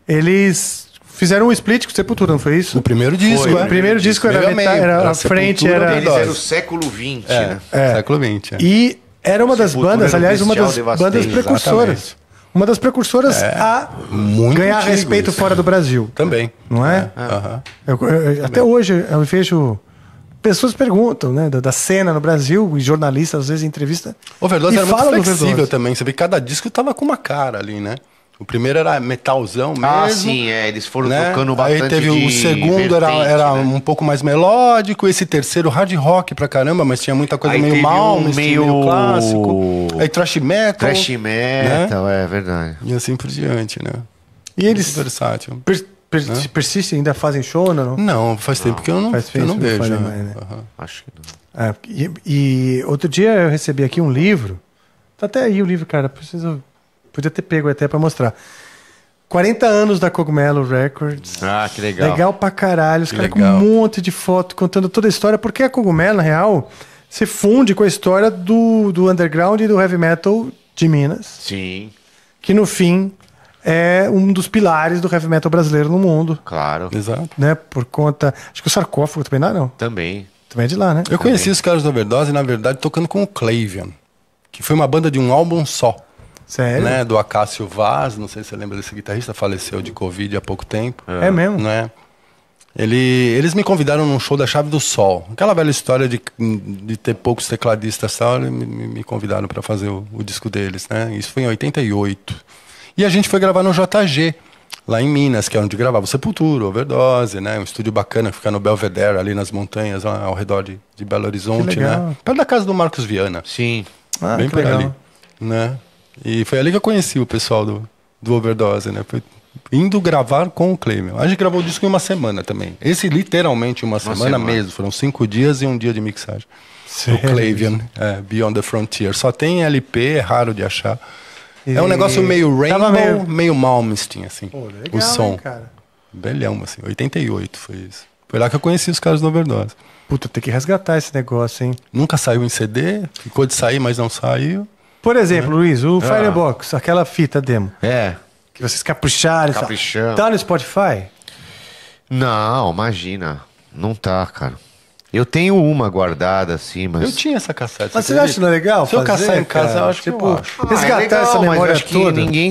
eles fizeram um split com Sepultura, não foi isso? O primeiro disco, O primeiro disco era metade, era a frente era... Eles eram o século XX, né? Século XX. E era uma das Sepultura bandas, era aliás, uma das Bestial bandas Devastating, precursoras. exatamente. Uma das precursoras a Muito ganhar antigo respeito isso. fora do Brasil. Também. Não é? Aham. Até hoje eu vejo... Pessoas perguntam, né, da cena no Brasil, e jornalistas às vezes em entrevista. Overdose e era muito falam do flexível Overdose. também. Você vê que cada disco tava com uma cara ali, né? O primeiro era metalzão mesmo. Ah, sim, eles foram né? tocando bastante. Aí teve o segundo, era né? um pouco mais melódico. Esse terceiro, hard rock pra caramba, mas tinha muita coisa Aí meio teve mal, meio clássico. Aí thrash metal. Thrash metal, é verdade. E assim por diante, né? E eles Muito versátil. persistem, ainda fazem show, não? Não, faz tempo que eu não Faz eu não tempo que não vejo. fazem né? mais, né? Aham. Acho que não. E outro dia eu recebi aqui um livro. Tá até aí o livro, cara. Podia ter pego até pra mostrar. 40 anos da Cogumelo Records. Ah, que legal. Legal pra caralho. Os caras com legal. um monte de foto contando toda a história. Porque a Cogumelo, na real, se funde com a história do underground e do heavy metal de Minas. Sim, Que no fim é um dos pilares do heavy metal brasileiro no mundo. claro. Exato. Né? Por conta. Acho que o Sarcófago também não. Também. Também é de lá, né? Eu conheci os caras do Overdose, na verdade, tocando com o Clavion, que foi uma banda de um álbum só. Sério? Né, do Acácio Vaz, não sei se você lembra desse guitarrista, faleceu de Covid há pouco tempo. É mesmo? Né? Eles me convidaram num show da Chave do Sol. Aquela velha história de ter poucos tecladistas e tal, me convidaram para fazer o disco deles. Né? Isso foi em 88. E a gente foi gravar no JG, lá em Minas, que é onde gravava o Sepultura, Overdose, né? Um estúdio bacana, fica no Belvedere, ali nas montanhas, lá ao redor de Belo Horizonte, né? Perto da casa do Marcos Viana. Sim. Bem por ali, né? E foi ali que eu conheci o pessoal do Overdose, né? Foi indo gravar com o Clayman. A gente gravou o disco em uma semana também. Esse literalmente uma semana mesmo. Foram 5 dias e um dia de mixagem. O Clavian, Beyond the Frontier. Só tem LP, é raro de achar. É um negócio meio Rainbow, meio Malmsteen, assim. Pô, legal, o som. hein, cara? Belhão, assim. 88 foi isso. Foi lá que eu conheci os caras do Overdose. Puta, tem que resgatar esse negócio, hein? Nunca saiu em CD, ficou de sair, mas não saiu. Por exemplo, Luiz, o Firebox, aquela fita demo. Que vocês capricharam. Caprichamos. Tá no Spotify? Não, imagina. Não tá, cara. Eu tenho uma guardada, assim, mas... Eu tinha essa cassete. Mas você acha legal Se eu caçar em casa, cara? eu acho que eu acho. Resgatar legal, essa mas memória acho que toda. ninguém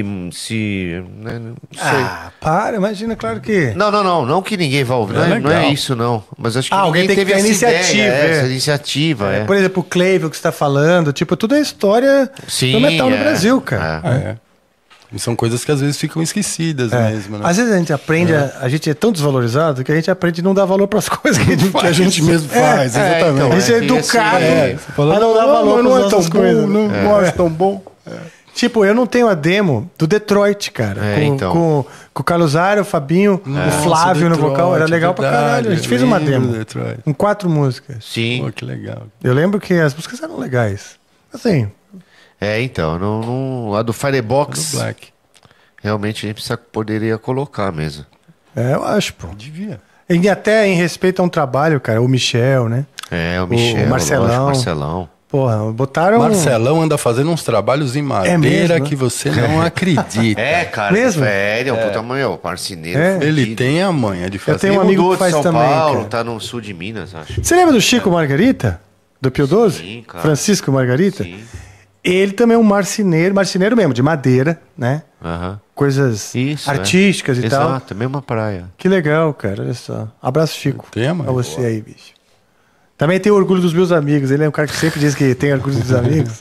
se né, não sei. Para, imagina, claro que... Não que ninguém vai ouvir. Não é isso, não. Mas acho que alguém ninguém tem que teve ter essa iniciativa, ideia, essa iniciativa, Por exemplo, o Clayville que você tá falando, tipo, tudo é história do metal no Brasil, cara. E são coisas que às vezes ficam esquecidas mesmo, né? Às vezes a gente aprende, a gente é tão desvalorizado que a gente aprende a não dar valor para as coisas que a gente faz. Que a gente mesmo faz, exatamente. Então, a gente é educado a não dar valor não para é as tão nossas bom, coisas. não é tão bom. Tipo, eu não tenho a demo do Detroit, cara. Com o Carlos Ara, o Fabinho, o Flávio no vocal. Era legal pra caralho. A gente fez uma demo com 4 músicas. Sim. Pô, que legal. Eu lembro que as músicas eram legais. Assim. Então, a do Firebox... Do Black. Realmente a gente poderia colocar mesmo. Eu acho, pô. Devia. E até em respeito a um trabalho, cara. O Michel, né? O Michel, o Marcelão. Marcelão. Porra, botaram... Marcelão anda fazendo uns trabalhos em madeira que você não acredita. Cara. Mesmo? Ele é um puta marceneiro. Ele tem a manha de fazer. Eu tenho um amigo que faz São também, Paulo, cara. tá no sul de Minas, acho. Você lembra do Chico Margarita? Do Pio 12? Sim, cara. Francisco Margarita? Sim. Ele também é um marceneiro mesmo, de madeira, né? Coisas artísticas e tal. Exato, mesma praia. Que legal, cara, olha só. Abraço, Chico. Tem, mano. Pra você aí, bicho. Também tem orgulho dos meus amigos. Ele é um cara que sempre diz que tem orgulho dos amigos.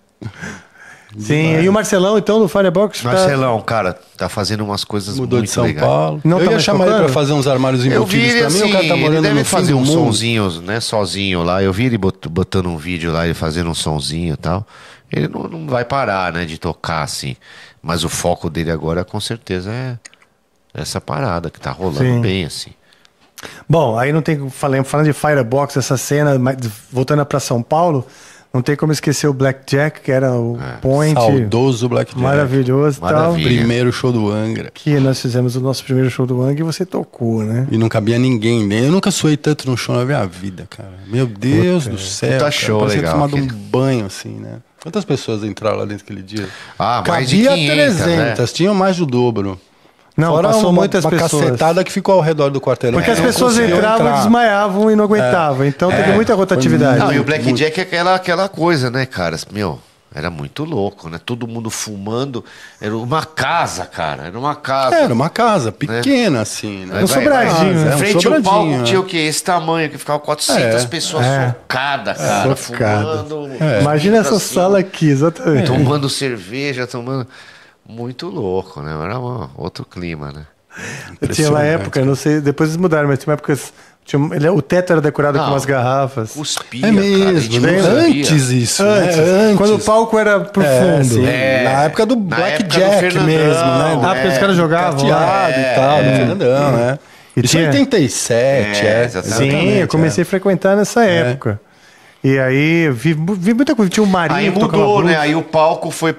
Sim, e o Marcelão, então, do Firebox? Marcelão, cara, tá fazendo umas coisas Mudou muito de São legais. Paulo. Não eu tá ia mais chamar ele tocando? pra fazer uns armários Eu vi embutidos ele pra assim, mim. O cara tá ele morando deve no fim fazer do uns mundo. sonzinhos, né, sozinho lá. Eu vi ele botando um vídeo lá, ele fazendo um sonzinho e tal. Ele não vai parar, né, de tocar assim. Mas o foco dele agora, com certeza, é essa parada que tá rolando bem, assim. Bom, aí não tem... Falando de Firebox, essa cena, voltando pra São Paulo, não tem como esquecer o Blackjack, que era o point... Saudoso Blackjack. Maravilhoso e tal. Primeiro show do Angra. Que nós fizemos o nosso primeiro show do Angra e você tocou, né? E não cabia ninguém, né? Eu nunca suei tanto no show na minha vida, cara. Meu Deus do céu. Puta Cara. show Parecia legal, tomado um aquele. banho, assim, né? Quantas pessoas entraram lá dentro daquele dia? Mais de Cabia 500, 300, né? tinham mais do dobro. Não, Fora passou muitas uma pessoas. cacetada que ficou ao redor do quarteirão. Porque as Não pessoas conseguiam entravam e entrar. desmaiavam e não aguentavam. Então teve muita rotatividade. Não, e o Blackjack é aquela coisa, né, cara? Meu, era muito louco, né? Todo mundo fumando. Era uma casa, cara. Era uma casa. Era uma casa pequena, assim, né? Um sobradinho, né? Um Frente ao sobradinho, palco né? tinha o quê? Esse tamanho, que ficava 400 pessoas socadas, cara. Socadas. Fumando. Imagina essa assim, sala aqui, exatamente. Tomando cerveja, tomando... Muito louco, né? Era outro clima, né? Tinha uma época, não sei, depois eles mudaram, mas tinha uma época... o teto era decorado com umas garrafas. Cuspia, É mesmo, cara. né? Antes isso, né? Antes. Quando o palco era pro fundo. Sim. Na época do Na Blackjack época do Fernandão, mesmo, né? Porque os caras jogavam Cateado e tal, no Fernandão, né? E Isso em tinha- 87, exatamente. Sim, eu comecei a frequentar nessa época. E aí vi muita coisa. Tinha um Marinho Aí que tocava mudou, blues. né? Aí o palco foi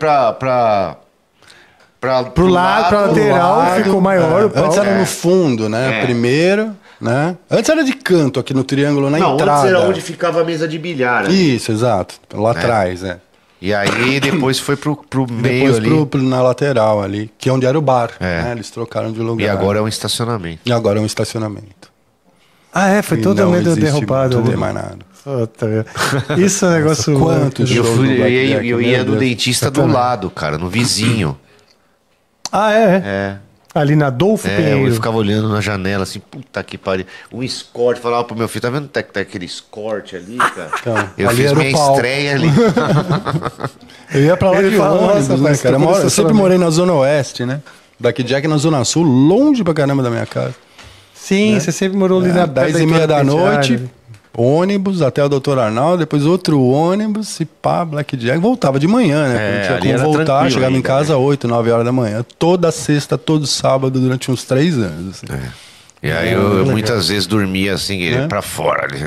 Pro lado, pra lateral, ficou maior o palco. Antes era no fundo, né? Primeiro, né? Antes era de canto aqui no triângulo, na Não, entrada. antes era onde ficava a mesa de bilhar. né? Isso, exato. Lá atrás, né? E aí depois foi pro meio Depois ali. na lateral ali, que é onde era o bar. É. Né? Eles trocaram de lugar. E agora é um estacionamento. E agora é um estacionamento. Foi E totalmente não existe derrubado tudo ali. mais nada. Puta, isso é um negócio... Quantos Eu, shows do Blackjack, eu meu ia no Deus. dentista do lado, cara, no vizinho. É? Ali na Adolfo Pinheiro. Eu ficava olhando na janela assim, puta que pariu. Um escort, falava pro meu filho, tá vendo que tá aquele escort ali, cara? Então, eu ali fiz era o minha palco. estreia ali. Eu ia pra lá Ele de fala, ônibus, nossa, né, mas cara? tudo Eu sempre estacionamento. morei na Zona Oeste, né? Blackjack na Zona Sul, longe pra caramba da minha casa. Sim, você sempre morou ali na 10h30 da noite, ônibus até o Dr. Arnaldo, depois outro ônibus e pá, Blackjack. Voltava de manhã, né? Porque tinha como voltar, chegava em casa às 8, 9 horas da manhã. Toda sexta, todo sábado, durante uns 3 anos. Assim. E aí eu muitas vezes dormia assim, pra fora ali.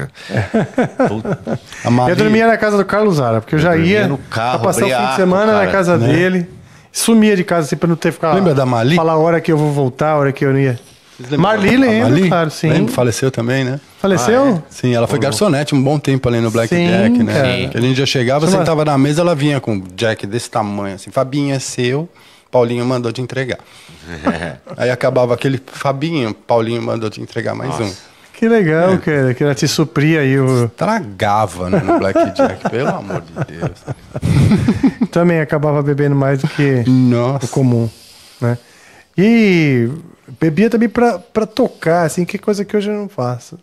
Eu dormia na casa do Carlos Zara, porque eu já ia no carro, pra passar o fim de semana na casa dele. Sumia de casa assim pra não ter que ficar... Lembra da Mali? Falar a hora que eu vou voltar, a hora que eu não ia. Marli, lembro, claro, sim. Lembra? Faleceu também, né? Faleceu? Sim, ela foi garçonete um bom tempo ali no Blackjack, né? Cara. Que a gente já chegava, sentava na mesa, ela vinha com Jack desse tamanho, assim. Fabinho, é seu, Paulinho mandou te entregar. Aí acabava aquele Fabinho, Paulinho mandou te entregar mais um. Que legal, cara, que ela te supria aí o... Estragava, né, no Blackjack, pelo amor de Deus. Também acabava bebendo mais do que Nossa. o comum, né? E bebia também pra tocar, assim, que coisa que hoje eu não faço.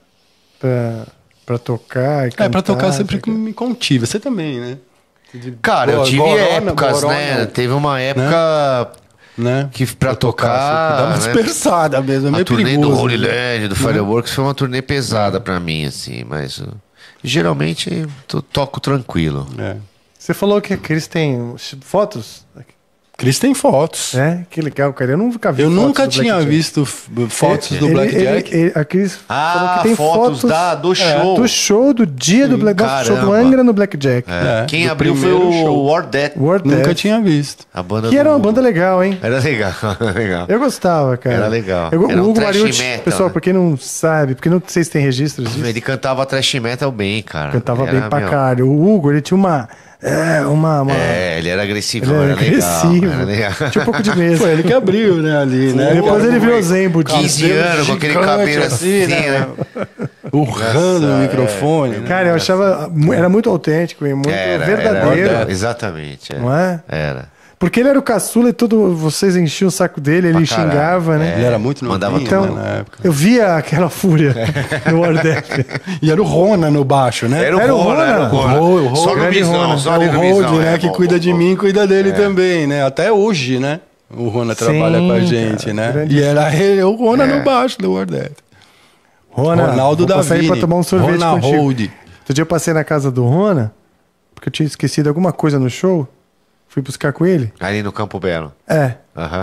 Pra tocar e cantar. Pra tocar sempre me contive. Você também, né? Cara, eu tive épocas, né? Teve uma época... Né? Que pra tocar... Dá uma dispersada mesmo, é meio a turnê perigoso, do Holy Land, do Fireworks, foi uma turnê pesada pra mim, assim. Mas geralmente eu toco tranquilo. Você falou que a Cris tem fotos? Cris tem fotos. Que legal, cara. Eu nunca vi Eu fotos nunca do tinha Blackjack. visto fotos do Blackjack. A Cris falou que tem fotos do show. Do show, do dia do Blackjack. Show do Angra no Blackjack. Quem abriu foi o War Death. Nunca tinha visto. A banda que era uma banda legal, hein? Era legal, legal. Eu gostava, cara. Era legal. O Hugo trash Mariucci, metal, pessoal, né? pra quem não sabe, porque não sei se tem registros disso. Ele cantava thrash metal bem, cara. Cantava bem pra caralho. O Hugo, ele tinha uma... ele era agressivo, Ele era agressivo. Legal, era legal. Tinha um pouco de medo. Foi ele que abriu, né, ali, né? Depois ele virou Zen budista. 15 anos, com aquele cabelo assim, né? Urrando o microfone. Né? Cara, eu achava... Era muito autêntico e muito verdadeiro. Era, exatamente. Não é? Era. Porque ele era o caçula e vocês enchiam o saco dele, ele xingava, né? Ele era muito novinho, então, né, na época. Eu via aquela fúria no Nordeste. E era o Rona no baixo, né? Era o Rona. Só no visão, só no Hold, né? Que cuida de mim, cuida dele também, né? Até hoje, né? O Rona trabalha com a gente, cara, né? E era ele, o Rona no baixo do Nordeste. Ronaldo Davini. Pra tomar um sorvete Rona contigo. Hold. Outro dia eu passei na casa do Rona, porque eu tinha esquecido alguma coisa no show. Fui buscar com ele. Ali no Campo Belo. Aham.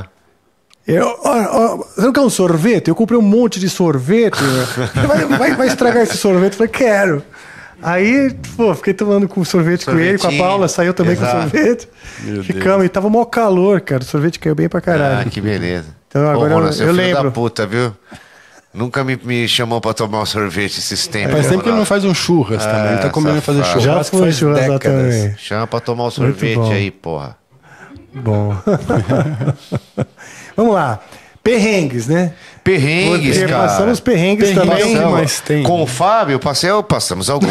Você não quer um sorvete? Eu comprei um monte de sorvete. vai estragar esse sorvete? Eu falei, quero. Aí, fiquei tomando com sorvete com ele, com a Paula, saiu também com sorvete. Ficamos, e tava mó calor, cara. O sorvete caiu bem pra caralho. Que beleza. Então agora eu lembro. Da puta, viu? Nunca me chamou pra tomar um sorvete esses tempos. Faz tempo que ele não faz um churras também. Ele tá comendo fazer churras. Já foi churras lá também. Chama pra tomar um sorvete aí, porra. Bom. Vamos lá. Perrengues, né? Perrengues, cara. Passamos perrengues também. Mas tem. Com o Fábio, passamos alguns.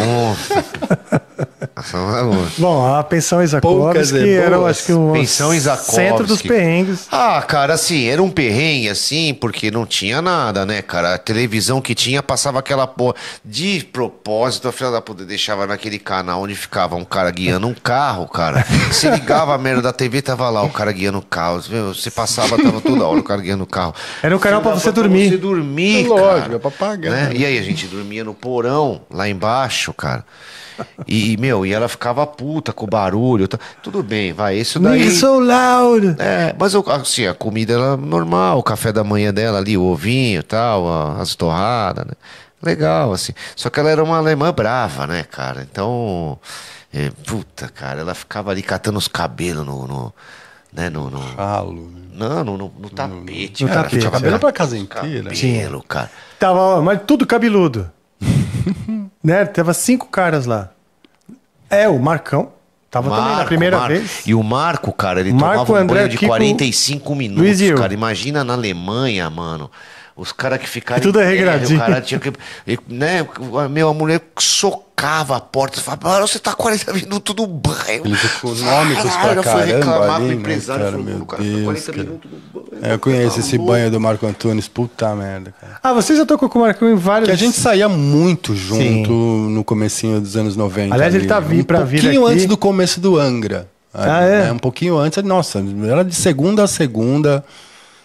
Bom, a pensão Isakovski era, eu acho que um centro dos perrengues. Cara, assim, era um perrengue, assim, porque não tinha nada, né, cara? A televisão que tinha passava aquela porra. De propósito, a filha da puta deixava naquele canal onde ficava um cara guiando um carro, cara. Você ligava a merda da TV, tava lá o cara guiando o carro. Você passava, tava toda hora o cara guiando o carro. Era um canal pra você dormir. Pra você dormir, lógico, cara. é pra pagar. Né? E aí a gente dormia no porão, lá embaixo, cara. E ela ficava puta com o barulho. Tudo bem, vai, isso daí... so loud! Mas assim, a comida era normal, o café da manhã dela ali, o ovinho e tal, as torradas, né? Legal, assim. Só que ela era uma alemã brava, né, cara? Então, puta, cara, ela ficava ali catando os cabelos no Ralo. Não, no tapete, no cara. tapete. Cabelo pra casa inteira. Cabelo, cara. Tava, mas tudo cabeludo. Né? Tava 5 caras lá. O Marcão. Tava também na primeira vez. E o Marco, cara, ele Marco, tomava um André, banho de Kiko, 45 minutos, Luiz e eu. cara. Imagina na Alemanha, mano. Os caras que ficaram... Tudo é regradinho. O cara tinha que... Né? A mulher socava a porta e falava, você tá 40 minutos no banho. Eles econômicos pra foi reclamar caramba pro ali, empresário. cara, Falou, meu cara, Deus, 40 cara. minutos no banho. Eu conheço esse banho do Marco Antunes, puta merda, cara. Você já tocou com o Marcão em vários... Que a gente saía muito junto no comecinho dos anos 90. Aliás, ele tá pra vir aqui. Um pouquinho antes do começo do Angra. É? Um pouquinho antes. Nossa, era de segunda a segunda.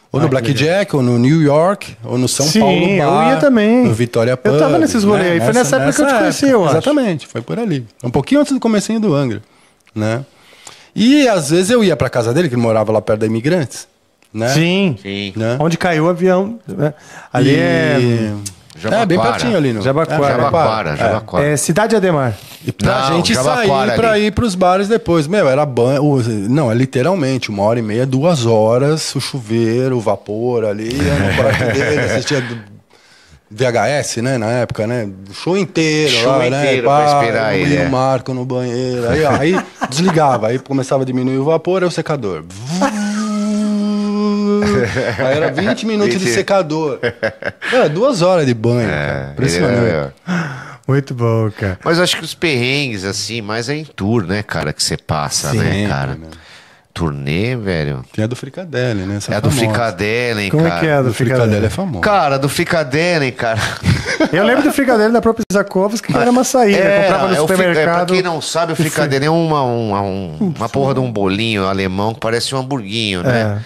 Ou no Blackjack, ou no New York, ou no São Sim, Paulo Bar, eu ia também. no Vitória Pub. Eu tava nesses rolês aí. Foi nessa época que eu te conheci, eu acho. Exatamente, foi por ali. Um pouquinho antes do comecinho do Angra, né? E às vezes eu ia pra casa dele, que ele morava lá perto da Imigrantes, né? Sim. Né? Onde caiu o avião. Né? Ali Jabaquara. É, bem pertinho ali. No... Jabaquara. Jabaquara. É Cidade Ademar. E pra Não, gente sair pra ir pros bares depois. Meu, era banho. Não, é literalmente 1h30, 2 horas, o chuveiro, o vapor ali, no quarto dele, assistia VHS, né, na época, né? O show inteiro, Show lá, inteiro né? pra esperar ele. O Marco no banheiro. Aí desligava, aí começava a diminuir o vapor, aí o secador. Aí era 20 minutos de secador. Era 2 horas de banho, cara. Impressionante. Muito bom, cara. Mas eu acho que os perrengues, assim, mais é em tour, né, cara, que você passa, né, cara? Né? Turnê, velho. Tem a do Fricadelle, né? Essa É a do famosa. Fricadellen, Como cara. é que é a do Fricadelle é famosa. Cara, do Fricadellen, cara. Eu lembro do Fricadelle da própria Zakovski, que era uma saída. Comprava no supermercado. Pra quem não sabe, o Fricadellen é uma porra de um bolinho alemão que parece um hamburguinho, né?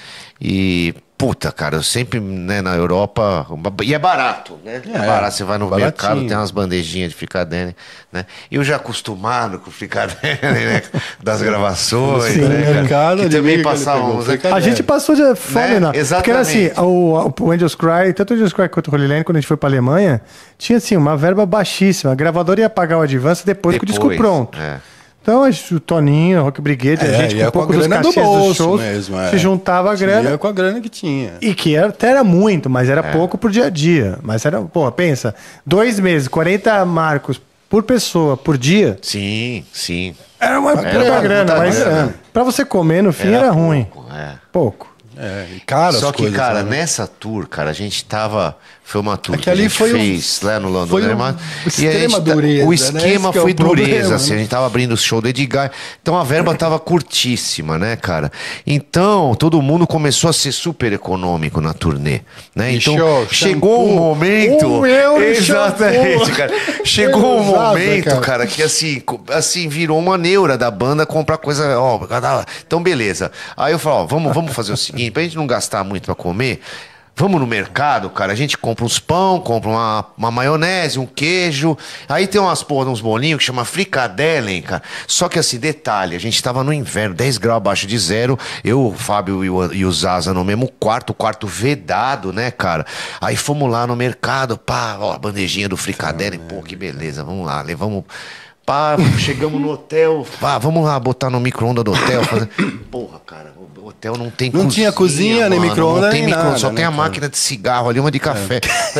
E, puta, cara, eu sempre, né, na Europa... E é barato, né? É barato, você vai no mercado, tem umas bandejinhas de Fricadellen, né? E eu já acostumado com o Fricadellen, né? Das gravações, né, mercado, que também passávamos... A gente passou de fome, né? Exatamente. Porque era assim, o Angels Cry, tanto o Angels Cry quanto o Holy Land, quando a gente foi pra Alemanha, tinha assim, uma verba baixíssima. A gravadora ia pagar o advance depois com o disco pronto. Então, o Toninho, a Rock Brigade, a gente com um pouco dos cachês dos shows, mesmo, se juntava a grana. Ia com a grana que tinha. E que até era muito, mas era pouco pro dia a dia. Mas era, pô, pensa, 2 meses, 40 marcos por pessoa, por dia. Sim, sim. Era uma puta grana, mas pra você comer, no fim, era ruim. Pouco. E caro. Só que, cara, nessa tour, cara, a gente tava... Foi uma tour que ali a gente fez lá no London. Extrema dureza, o esquema foi dureza, problema, assim, a gente tava abrindo o show do Edgar. Então a verba tava curtíssima, né, cara? Então todo mundo começou a ser super econômico na turnê, né? Então chegou um momento... Exatamente, cara. Chegou um momento, cara, que assim, virou uma neura da banda comprar coisa... Então beleza. Aí eu falo, vamos fazer o seguinte, pra gente não gastar muito pra comer... Vamos no mercado, cara, a gente compra uns pão, compra uma maionese, um queijo. Aí tem uns bolinhos que chama Fricadellen, cara. Só que assim, detalhe, a gente tava no inverno, 10 graus abaixo de zero. Eu, o Fábio e o Zaza no mesmo quarto, o quarto vedado, né, cara? Aí fomos lá no mercado, pá, ó, a bandejinha do Fricadellen, pô, que beleza, vamos lá, levamos... Pá, chegamos no hotel, pá, vamos lá botar no micro-ondas do hotel. Porra, cara, o hotel não tem cozinha. Não tinha cozinha, nem micro-ondas, não tem nem micro-ondas, nada, só né, tem a cara? máquina de cigarro ali, uma de café.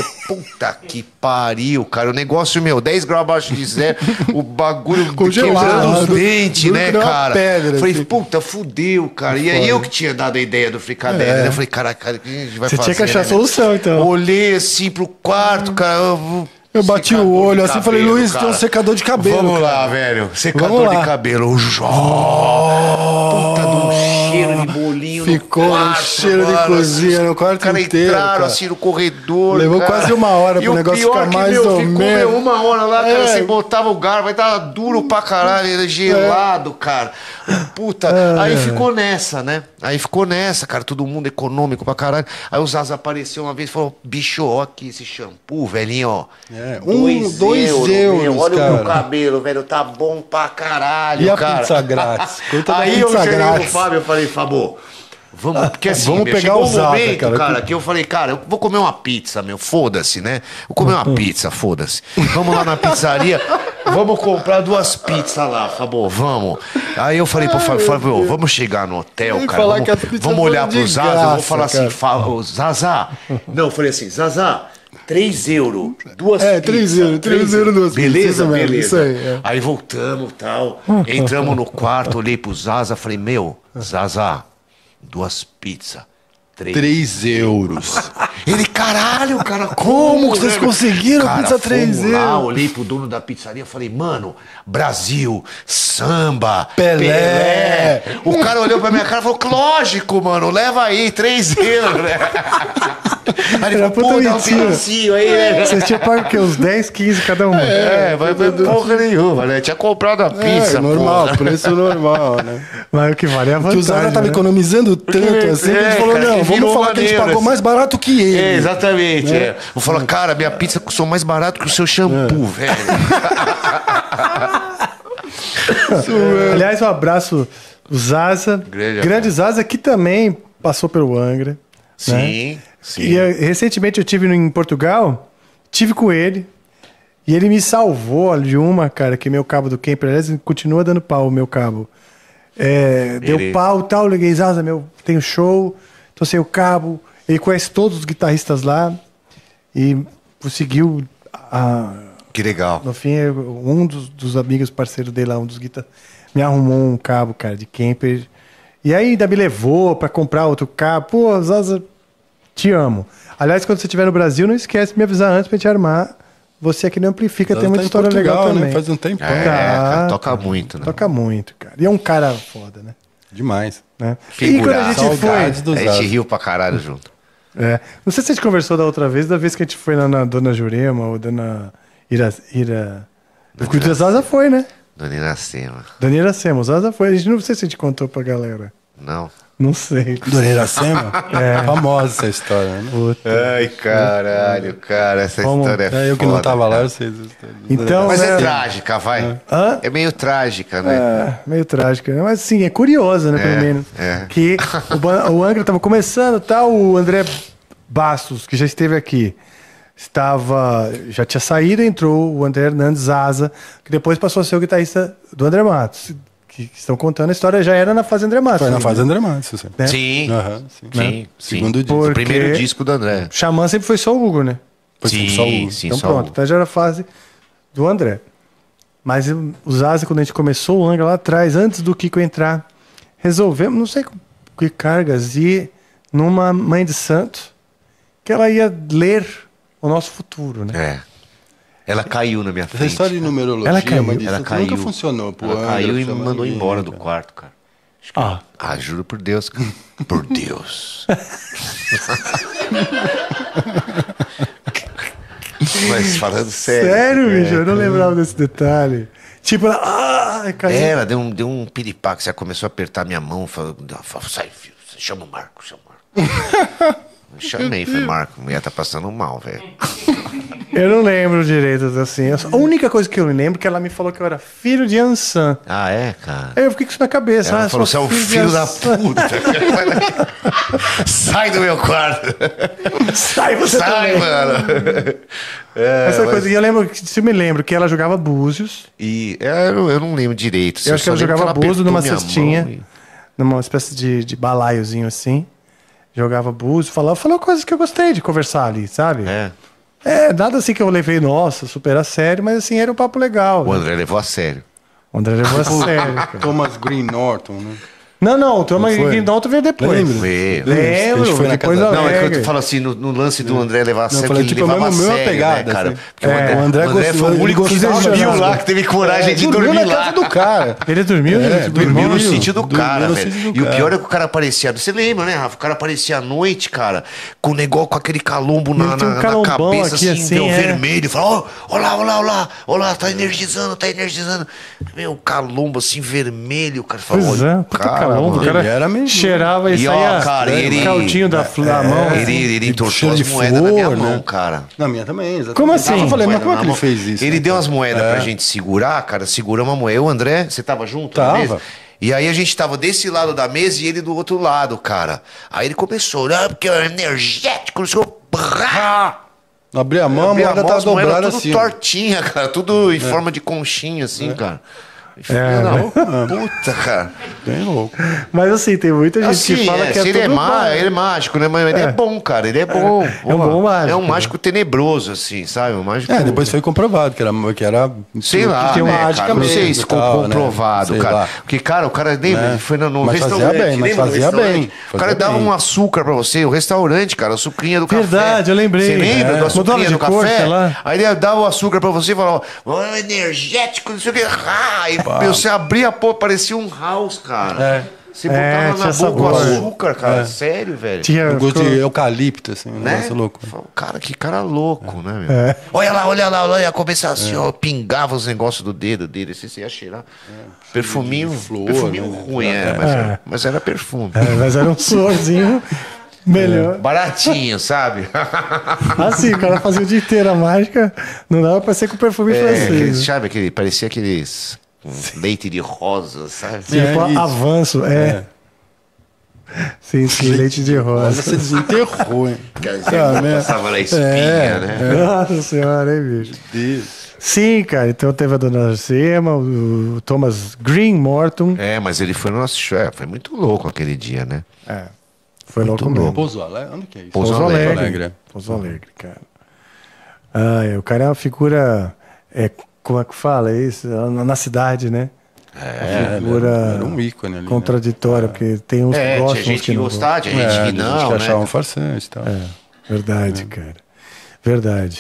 Puta que pariu, cara. O negócio, 10 graus abaixo de zero, o bagulho quebrando os dentes, né, cara? Pedra, falei, assim. puta, fudeu, cara. E aí eu que tinha dado a ideia do Fricadellen, né? Eu falei, cara, o que a gente vai fazer? Você tinha que achar né, solução, então. Olhei assim pro quarto, cara, Eu bati o olho assim e falei, Luiz, tem um secador de cabelo. Vamos cara. lá, velho. Secador de cabelo. Puta de um cheiro de bolinho. Ficou um cheiro de cozinha no quarto inteiro. Entraram assim no corredor. Levou quase 1 hora pro negócio ficar mais ou menos. Ficou 1 hora lá, cara. Você botava o garfo, vai estar duro pra caralho, ele gelado, cara. Puta. Aí ficou nessa, né? Aí ficou nessa, cara. Todo mundo econômico pra caralho. Aí o Zaza apareceu uma vez e falou: bicho, ó, aqui esse shampoo, velhinho, ó. 2 euros, meu, olha cara. o meu cabelo, velho, tá bom pra caralho, e cara. a pizza grátis? Aí eu cheguei pro Fábio e falei, Fábio, vamos, porque assim, vamos pegar chegou o Zaza, momento, cara, que eu falei, cara, eu vou comer uma pizza, meu, foda-se, né? Vou comer uma pizza, foda-se. Vamos lá na pizzaria, vamos comprar 2 pizzas lá, Fábio, vamos. Aí eu falei pro Fábio, vamos chegar no hotel, cara, vamos olhar pro Zaza, eu vou falar assim, Zaza, não, eu falei assim, Zaza, 3 euros, 2 pizzas. 3 euros, 2 pizzas. Beleza, beleza. Isso aí, Aí voltamos e tal. Entramos no quarto, olhei pro Zaza, falei, meu, Zaza, 2 pizzas. 3 euros. Ele, caralho, cara, Como que vocês conseguiram cara, pizza 3 fomos lá, euros? olhei pro dono da pizzaria, falei, mano, Brasil, samba, Pelé. O cara olhou pra minha cara e falou, lógico, mano, leva aí, 3 euros, né? Aí ele Era falou, pô, puta dá um mentira. pedacinho aí, né? Vocês tinham pago o quê? Uns 10, 15 cada um. Vai porra nenhuma, né? Tinha comprado a pizza, normal, porra. preço normal, né? Mas o que vale é a Que vantagem. o Zaza tava né? economizando tanto assim, que a gente falou, cara, não, que vamos virou falar que a gente maneiro, pagou assim. mais barato que ele. É, exatamente. É. Vou falar, cara, minha pizza custou mais barato que o seu shampoo, velho. Aliás, um abraço o Zaza. Grande Zaza, que também passou pelo Angra. Né? Sim, sim. E recentemente eu tive em Portugal, tive com ele. E ele me salvou de uma, cara, que meu cabo do Kemper, aliás, continua dando pau o meu cabo. Deu pau e tal, liguei, Zaza, tem um show, tô sem o cabo. Ele conhece todos os guitarristas lá e conseguiu. Que legal. No fim, um dos amigos parceiros dele lá, um dos guitarristas, me arrumou um cabo, cara, de Kemper. E aí ainda me levou pra comprar outro cabo. Pô, Zaza, te amo. Aliás, quando você estiver no Brasil, não esquece de me avisar antes pra gente armar. Você aqui no Amplifica tem muita história legal também. Né? Faz um tempo. Cara, toca muito, né? Toca muito, cara. E é um cara foda, né? Demais. Né? Figuraça. E quando a gente Saudades foi... do A gente Zaza. riu pra caralho junto. Não sei se a gente conversou da outra vez, da vez que a gente foi na Dona Jurema ou Dona Ira... O da Zaza foi, né? Dona Iracema. Dona Iracema, o Zaza foi. A gente não sei se a gente contou pra galera. Não. Não sei. Dona Iracema? Famosa essa história, né? Puta. Ai, caralho, cara, essa Vamos- história é Eu que não foda, tava lá, cara. eu sei essa história. Então, Mas né? é trágica, vai. Hã? É meio trágica, né? Meio trágica, né? Mas sim, é curiosa, né, pelo menos. Que o Angra estava começando, tal, o André Bastos, que já esteve aqui, já tinha saído, entrou o André Hernandes Zaza, que depois passou a ser o guitarrista do André Matos, que estão contando a história, já era na fase André Matos. Foi na né? fase André Matos, você sabe. né? Sim. Aham, sim. Sim, sim. Segundo disco. O Porque- primeiro disco do André. Xamã sempre foi só o Hugo, né? Foi Sim, só o- sim, Então só pronto, o- então já era a fase do André. Mas o Zaza, quando a gente começou o Angra lá atrás, antes do Kiko entrar, resolvemos, não sei com que cargas, ir numa mãe de santo, que ela ia ler o nosso futuro, né? É. Ela caiu na minha Essa frente. história de numerologia, Ela caiu. mas Ela isso caiu. nunca funcionou. Pro Ela Angra, caiu e pro me Xamã, mandou ninguém, embora né, do cara? quarto, cara. Juro por Deus, cara. Por Deus. Mas falando sério. Sério, bicho? Eu não lembrava desse detalhe. Tipo, ela caiu. Ela deu um piripaque. Você começou a apertar minha mão. Falou, sai, filho. Chama o Marco, chama o Marco. Eu chamei, falei, Marco, a mulher tá passando mal, velho. Eu não lembro direito, assim. A única coisa que eu lembro é que ela me falou que eu era filho de Ansan. Ah, é, cara? Aí eu fiquei com isso na cabeça. Ela falou, você sou é o filho de da Ansan. puta. Sai do meu quarto. Sai você Sai, também. mano. É, Essa mas- coisa, e eu lembro, se eu me lembro, que ela jogava búzios. E eu não lembro direito. Eu acho que ela só lembro jogava apertou búzio numa minha cestinha, mão e- numa espécie de balaiozinho assim. Jogava búzio, falou coisas que eu gostei de conversar ali, sabe? Nada assim que eu levei, nossa, super a sério, mas assim, era um papo legal. O André levou a sério. O André levou a sério. cara. Thomas Green Norton, né? Não, o Thomas foi? Guindon veio depois. Lembra? Foi. Lembro, A gente foi na depois casa da Não, é que Alegre. eu falo assim, no lance do André levar a sério, falei, que ele tipo, levava a mesmo sério, pegada, né, cara? assim. Porque o André gostou- foi o ele único que gostou de dormiu jogar. lá, que teve coragem de dormir na lá. casa do cara. Ele dormiu? Dormiu no Dormiu. sítio do Dormiu cara, no velho. sítio do E o cara. pior é que o cara aparecia. Você lembra, né, Rafa? O cara aparecia à noite, cara, com o negócio, com aquele calombo na, Ele tem um na calombão cabeça, aqui, assim, assim, vermelho. Fala, ó lá, tá energizando. Meu, calombo assim, vermelho, cara. Fala, Pois olha, é, puta calombo. O mano. cara Ele era meio- cheirava e E, ó, saía cara, ele- caldinho da mão. assim. Ele entortou cheiro as de moedas na minha flor, mão, né? cara. Na minha também, exatamente. Como assim? Eu falei, mas Moeda como é na que ele mão. fez isso? Ele né, deu cara? umas moedas pra gente segurar, cara, seguramos uma moeda. Eu, André, você tava junto na Tava. mesa? E aí a gente tava desse lado da mesa e ele do outro lado, cara. Aí ele começou, porque é energético, não sei o quê. Abri a mão, a Abri moeda mão, tá as moedas dobrada tudo assim. ó. tortinha, cara. Tudo em forma de conchinha, assim, cara. Puta, cara. Bem louco. Mas assim, tem muita gente Assim, que fala que é ele tudo ele é mágico, né? Mas ele é bom, cara. Ele é bom. É um bom mágico. É um mágico tenebroso, assim, sabe? Um mágico... Depois foi comprovado que era Sei lá, que tinha né, mágica cara, não sei mesmo se e tal, comprovado, né? Sei cara. lá. Porque, cara, o cara lembra, ele foi no Mas fazia restaurante. bem, mas lembra do fazia restaurante? bem, O cara fazia dava bem. um açúcar pra você, o restaurante, cara, o sucrinha do café. Verdade, eu lembrei. Você lembra do Mudava açucrinha de do cor, café? sei lá. Aí ele dava o açúcar pra você e falava, energético, não sei o que. E você abria a porra, parecia um house, cara. Você botava tinha na boca o sabor. açúcar, cara. Sério, velho. Tinha Um gosto de eucalipto, assim, um Né? negócio louco. Cara, que cara louco, né, meu? Olha lá, ia começar assim, ó, pingava os negócios do dedo dele, assim, você ia cheirar. Perfuminho, de flor, perfuminho né? ruim, mas era perfume. Mas era um suorzinho melhor. Baratinho, sabe? Assim, o cara fazia o dia inteiro a mágica, não dava pra ser com perfume francês. Aqueles, sabe, parecia aqueles leite de rosa, sabe? Tipo, isso. avanço, Sim, leite de rosa. Você desenterrou, hein? Passava na espinha, né? Nossa senhora, hein, bicho? Sim, cara, então teve a Dona Arcema, o Thomas Green Morton. Mas ele foi no nosso show, foi muito louco aquele dia, né? Foi louco mesmo. Pouso Alegre? Onde que é isso? Pouso Alegre. Pouso Alegre, cara. O cara é uma figura, como é que fala isso? Na cidade, né? Uma figura era um ícone ali, contraditória, porque tem uns que gostam, tinha gente uns que que não gostava, tinha gente que não, que né? achavam farsante e tal. Verdade, cara. Verdade.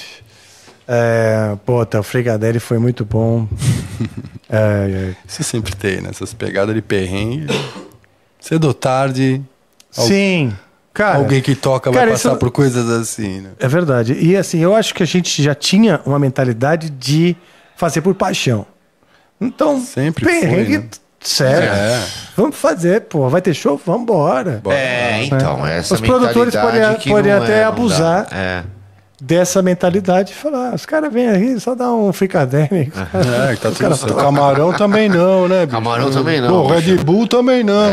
O Fregadelli foi muito bom. Você sempre tem, né? Essas pegadas de perrengue. Cedo ou tarde, Sim, cara. alguém que toca vai cara, passar isso- por coisas assim, né? É verdade. E assim, eu acho que a gente já tinha uma mentalidade de fazer por paixão. Então, Sempre foi, perrengue, né? sério. Vamos fazer, pô. Vai ter show? Vamos embora. Então, essa Os produtores mentalidade que podem não até não dá. abusar. Dessa mentalidade e falar, os caras vêm aqui, só dá um fricadelle. Tá tudo certo. Camarão também não, né? bicho? Camarão também não, Pô, Red Bull também não.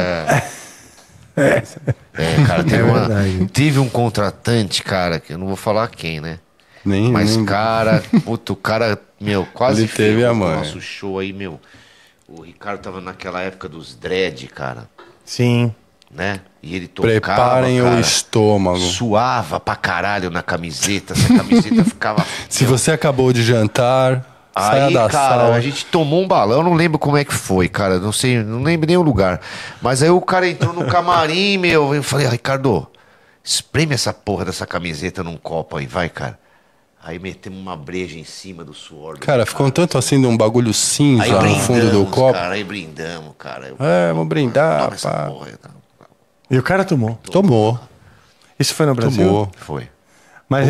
Cara, verdade. teve um contratante, cara, que eu não vou falar quem, né? Mas, Nem- cara, o cara, meu, quase Ele teve ferrou a com o mãe. nosso show aí, meu. O Ricardo tava naquela época dos dread, cara, Sim. né? E ele tocava, Preparem cara, o estômago. suava pra caralho na camiseta, essa camiseta ficava... Se você acabou de jantar, saia Aí, da cara, sala. a gente tomou um balão, não lembro como é que foi, cara, não sei, não lembro nem o lugar. Mas aí o cara entrou no camarim, meu, eu falei, Ricardo, espreme essa porra dessa camiseta num copo aí, vai, cara. Aí metemos uma breja em cima do suor do Cara, ficou um tanto assim de um bagulho cinza Aí no fundo do copo. cara, aí brindamos, cara. Eu, Vamos brindar, toma essa pá. porra aí, tá? E o cara tomou. Tomou. Isso foi no Brasil? Tomou. Foi. Mas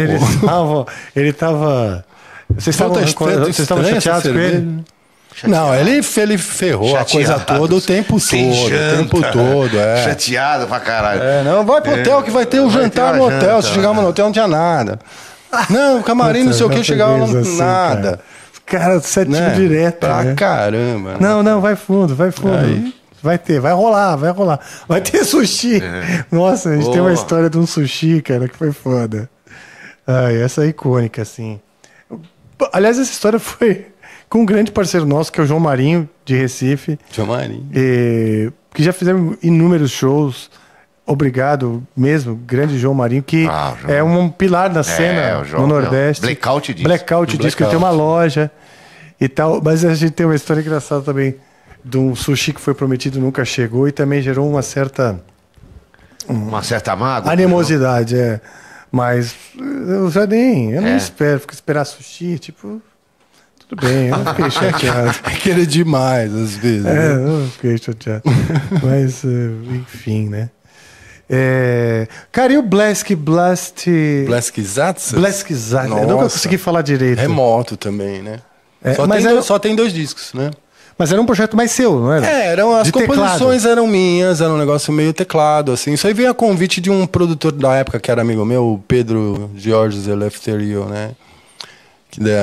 ele tava. Vocês estavam estranha essa chateados com ele? cerveja. Não, ele ferrou a coisa Chateados. toda o tempo Sem todo. janta. O tempo todo, Chateado pra caralho. Não, vai pro hotel que vai ter um vai jantar ter no uma hotel. janta. Se chegava no hotel não tinha nada. Não, camarim, não sei o que, chegava Assim, nada. Cara, setinho Né? direto. Pra né? caramba. Não, vai fundo, vai fundo. Aí- Vai ter, vai rolar. Vai ter sushi. Nossa, a gente tem uma Boa. história de um sushi, cara, que foi foda. Essa é icônica, assim. Aliás, essa história foi com um grande parceiro nosso, que é o João Marinho, de Recife. João Marinho. Que já fizemos inúmeros shows. Obrigado mesmo, grande João Marinho, que João. é um pilar da cena o João, no Nordeste. Blackout Disco. Blackout Disco, ele tem uma loja e tal. Mas a gente tem uma história engraçada também de um sushi que foi prometido e nunca chegou e também gerou uma certa Uma certa mágoa. animosidade. Mas eu já nem, eu não espero, fico esperar sushi, tipo, tudo bem, eu não fiquei chateado. É querer demais, às vezes. né? Eu não fiquei chateado. Mas, enfim, né? Cara, e o Blask Blaskizatsa? Blaskizat? Eu nunca Nossa. consegui falar direito. Remoto também, né? mas Só tem 2 discos, né? Mas era um projeto mais seu, não era? As De composições eram minhas, era um negócio meio teclado, assim. Isso aí veio a convite de um produtor da época que era amigo meu, o Pedro Georges Eleftherio, né? Que é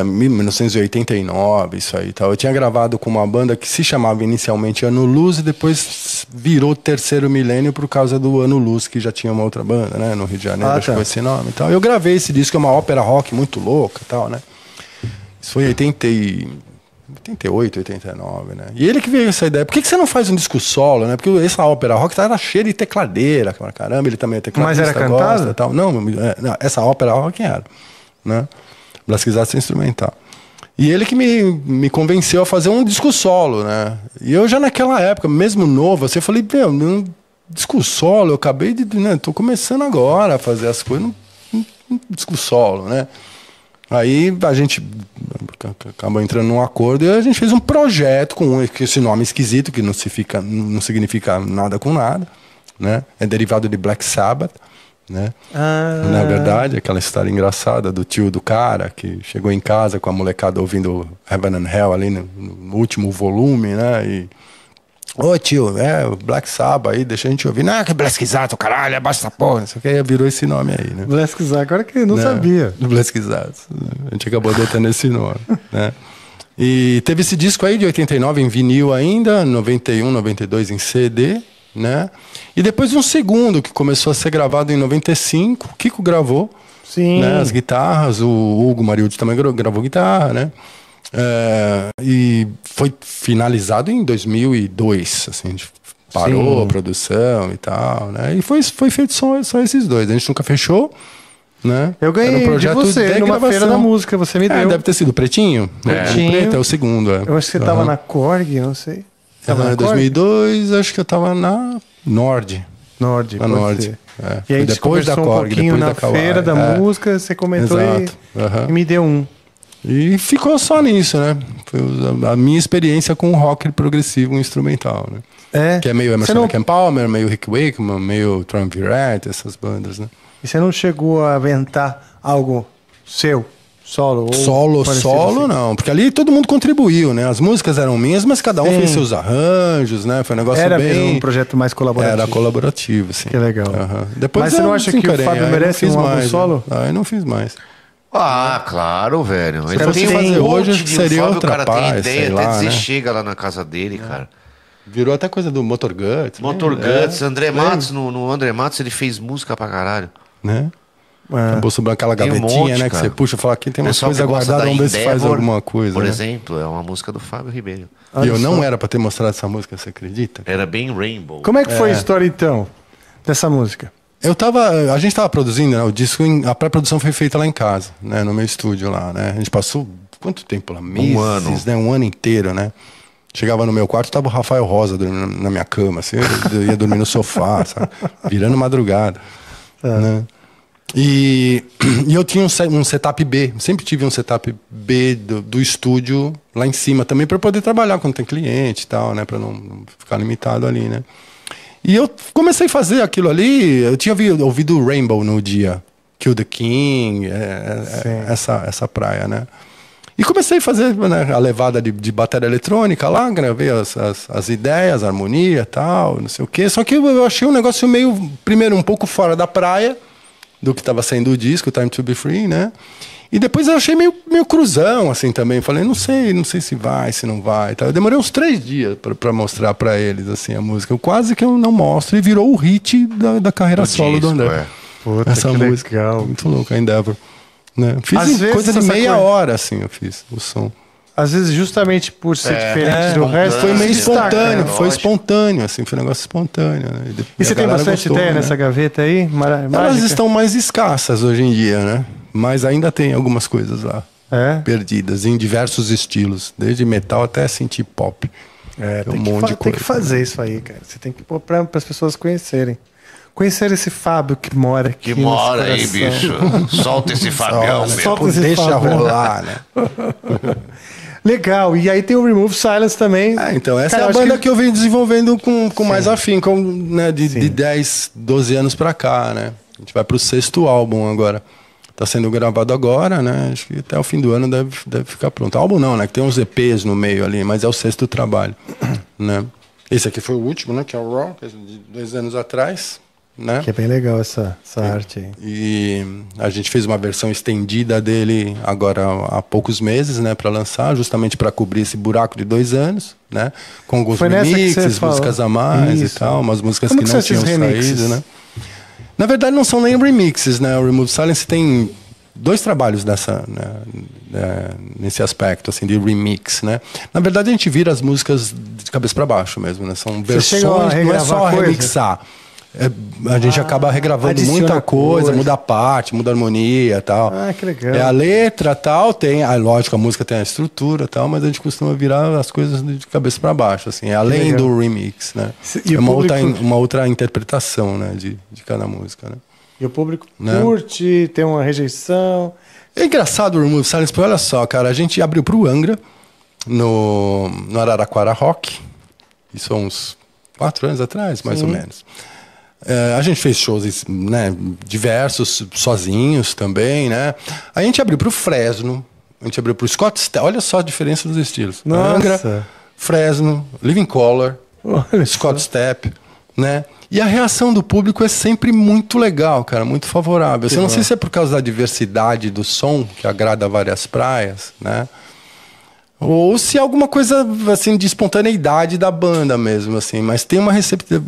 1989, isso aí e tal. Eu tinha gravado com uma banda que se chamava inicialmente Ano Luz e depois virou Terceiro Milênio por causa do Ano Luz, que já tinha uma outra banda, né? No Rio de Janeiro, acho que foi esse nome e tal. Eu gravei esse disco, é uma ópera rock muito louca e tal, né? Isso foi em 88, 89, né? E ele que veio essa ideia. Por que você não faz um disco solo, né? Porque essa ópera rock era cheia de tecladeira, caramba, ele também é tecladista. Mas era cantada? Tal. Não, essa ópera rock era, né? Blasquizado instrumental. E ele que me convenceu a fazer um disco solo, né? E eu já naquela época, mesmo novo, assim, eu falei, meu, disco solo, eu acabei de, né? Tô começando agora a fazer as coisas, um disco solo, né? Aí a gente acabou entrando num acordo e a gente fez um projeto com esse nome esquisito, que não significa nada com nada, né? É derivado de Black Sabbath, né? Na verdade, aquela história engraçada do tio do cara que chegou em casa com a molecada ouvindo Heaven and Hell ali no último volume, né? E... Ô tio, o Black Sabbath aí, deixa a gente ouvir. Não, que Black Sabbath, caralho, abaixa essa porra. Isso aqui virou esse nome aí, né? Black Sabbath, agora que eu não sabia. Black Sabbath. A gente acabou adotando esse nome, né? E teve esse disco aí de 89 em vinil ainda, 91, 92 em CD, né? E depois um segundo que começou a ser gravado em 95, o Kiko gravou. Sim. Né? As guitarras, o Hugo Mariucci também gravou guitarra, né? E foi finalizado em 2002, assim, a gente parou a produção e tal, né? E foi feito só esses dois, a gente nunca fechou, né? Eu ganhei de você numa feira da música, você me deu. Deve ter sido o Pretinho? Pretinho. O Preto é o segundo, Eu acho que você tava na Korg, não sei. Em 2002, acho que eu tava na Nord. Nord. E aí depois da Korg, um pouquinho depois na feira da música, você comentou e me deu um. E ficou só nisso, né? Foi a minha experiência com o rock progressivo instrumental, né? Que é meio Emerson Lake and Palmer, meio Rick Wakeman, meio Triumvirate, essas bandas, né? E você não chegou a aventar algo seu, solo? Solo, assim? Não. Porque ali todo mundo contribuiu, né? As músicas eram minhas, mas cada um fez seus arranjos, né? Foi um negócio Era bem um projeto mais colaborativo. Era colaborativo, sim. Que legal. Depois mas você não acha que o Fábio merece um álbum solo? Aí não fiz mais. Claro, velho. Se fosse fazer hoje, seria outra cara paz, tem ideia, sei lá, até dizer né? chega lá na casa dele, cara. Virou até coisa do Motor Guts. Motor Guts, André Matos, no André Matos ele fez música pra caralho. Né? Acabou sobrando aquela gavetinha, né? Que você puxa e fala, aqui tem umas coisas guardadas, vamos ver se faz alguma coisa. Por exemplo, é uma música do Fábio Ribeiro. E eu não era pra ter mostrado essa música, você acredita? Era bem Rainbow. Como é que foi a história, então, dessa música? A gente tava produzindo, né? O disco, a pré-produção foi feita lá em casa, né? No meu estúdio lá, né? A gente passou quanto tempo lá? Meses, um ano. Né? Um ano inteiro, né? Chegava no meu quarto, tava o Rafael Rosa dormindo na minha cama, assim, eu ia dormir no sofá, sabe? Virando madrugada, né? E eu tinha um setup B, sempre tive um setup B do estúdio lá em cima também para poder trabalhar quando tem cliente e tal, né? Para não ficar limitado ali, né? E eu comecei a fazer aquilo ali, eu tinha ouvido Rainbow no dia, Kill the King, essa praia, né? E comecei a fazer, né, a levada de bateria eletrônica lá, gravei as ideias, a harmonia e tal, não sei o quê. Só que eu achei um negócio meio, primeiro, um pouco fora da praia do que estava sendo o disco, Time to Be Free, né? E depois eu achei meio cruzão, assim, também. Falei, não sei se vai, se não vai. Tá? Eu demorei uns 3 dias para mostrar para eles, assim, a música. Eu quase que eu não mostro e virou o hit da carreira solo do André. Puta, essa música. Legal. Muito louco, a Endeavor. Né? Fiz coisa de meia hora, assim, eu fiz o som. Às vezes, justamente por ser diferente do resto, foi meio espontâneo, né? foi espontâneo, assim, foi um negócio espontâneo. Né? E você tem bastante ideia nessa gaveta aí? Elas estão mais escassas hoje em dia, né? Mas ainda tem algumas coisas lá, perdidas, em diversos estilos, desde metal até synth pop. Tem monte de coisa. Tem que fazer isso aí, cara. Você tem que pôr para as pessoas conhecerem. Conhecer esse Fábio que mora aqui. Que mora aí, bicho. Solta esse Fabião, Solta esse deixa Fabião. rolar, né? Legal. E aí tem o Remove Silence também. Então, essa é a banda que eu venho desenvolvendo com mais afinco, né? De 10, 12 anos pra cá, né? A gente vai pro 6º álbum agora. Tá sendo gravado agora, né? Acho que até o fim do ano deve ficar pronto. Álbum não, né? Que tem uns EPs no meio ali, mas é o 6º trabalho, né? Esse aqui foi o último, né? Que é o Raw, que é de 2 anos atrás, né? Que é bem legal essa arte aí. E a gente fez uma versão estendida dele agora há poucos meses, né? Para lançar, justamente para cobrir esse buraco de 2 anos, né? Com alguns remixes, músicas a mais e tal, umas músicas que não tinham saído, né? Na verdade, não são nem remixes, né? O Remove Silence tem dois trabalhos nesse aspecto, assim, de remix, né? Na verdade, a gente vira as músicas de cabeça para baixo mesmo, né? São versões, não é só remixar. A gente acaba regravando muita coisa, muda a parte, muda a harmonia e tal. Ah, que legal. É a letra tal, tem, lógico, a música tem a estrutura tal, mas a gente costuma virar as coisas de cabeça para baixo, assim, além do remix, né? E é uma outra interpretação, né, de cada música, né? E o público curte, tem uma rejeição. É engraçado o Remove Silence, porque olha só, cara, a gente abriu pro Angra no Araraquara Rock, isso há uns 4 anos atrás, mais ou menos. A gente fez shows, né, diversos, sozinhos também, né? A gente abriu pro Fresno, a gente abriu pro Scott Stepp, olha só a diferença dos estilos. Nossa. Angra, Fresno, Living Colour, Scott Stepp, né? E a reação do público é sempre muito legal, cara, muito favorável. Eu não sei se é por causa da diversidade do som, que agrada várias praias, né? Ou se é alguma coisa assim de espontaneidade da banda mesmo, assim, mas tem uma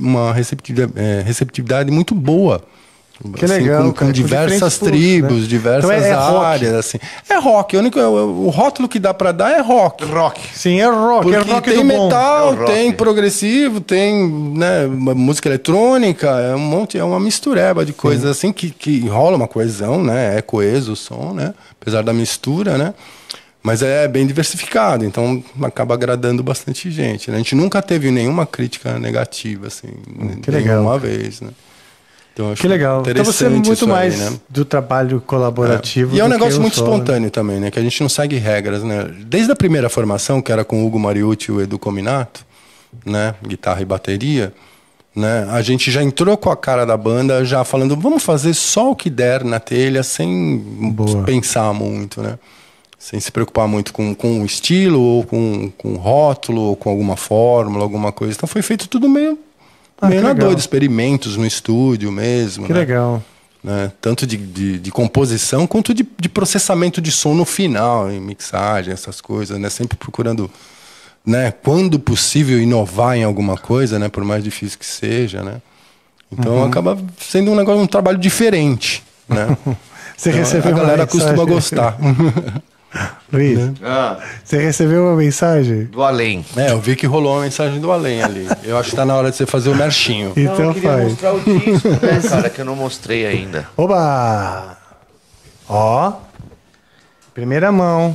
receptividade muito boa. Que legal, assim, com diversas tribos, né? Diversas então áreas, assim. É rock, o rótulo que dá pra dar é rock. Rock. Sim, é rock. Porque é rock tem metal, rock. tem progressivo, tem, né, música eletrônica, é uma mistureba de coisas assim que rola uma coesão, né? É coeso o som, né? Apesar da mistura, né? Mas é bem diversificado, então acaba agradando bastante gente, né? A gente nunca teve nenhuma crítica negativa, assim, nenhuma vez, né? Então, que legal. Então você é muito mais do trabalho colaborativo. E é um negócio muito espontâneo também, né? Que a gente não segue regras, né? Desde a primeira formação, que era com o Hugo Mariucci e o Edu Cominato, né? Guitarra e bateria, né? A gente já entrou com a cara da banda, já falando, vamos fazer só o que der na telha, sem pensar muito, né? Sem se preocupar muito com o estilo, ou com rótulo, ou com alguma fórmula, alguma coisa. Então foi feito tudo meio na doida, experimentos no estúdio mesmo. Que legal. Né? Tanto de composição quanto de processamento de som no final, em mixagem, essas coisas, né? Sempre procurando, né, quando possível, inovar em alguma coisa, né? Por mais difícil que seja, né? Então acaba sendo um trabalho diferente, né? Você então, recebeu a galera costuma gostar. Luiz, você recebeu uma mensagem? Do além. Eu vi que rolou uma mensagem do além ali. Eu acho que tá na hora de você fazer o merchinho. Então eu queria faz. mostrar o disco, né, cara, que eu não mostrei ainda. Oba! Ó, primeira mão.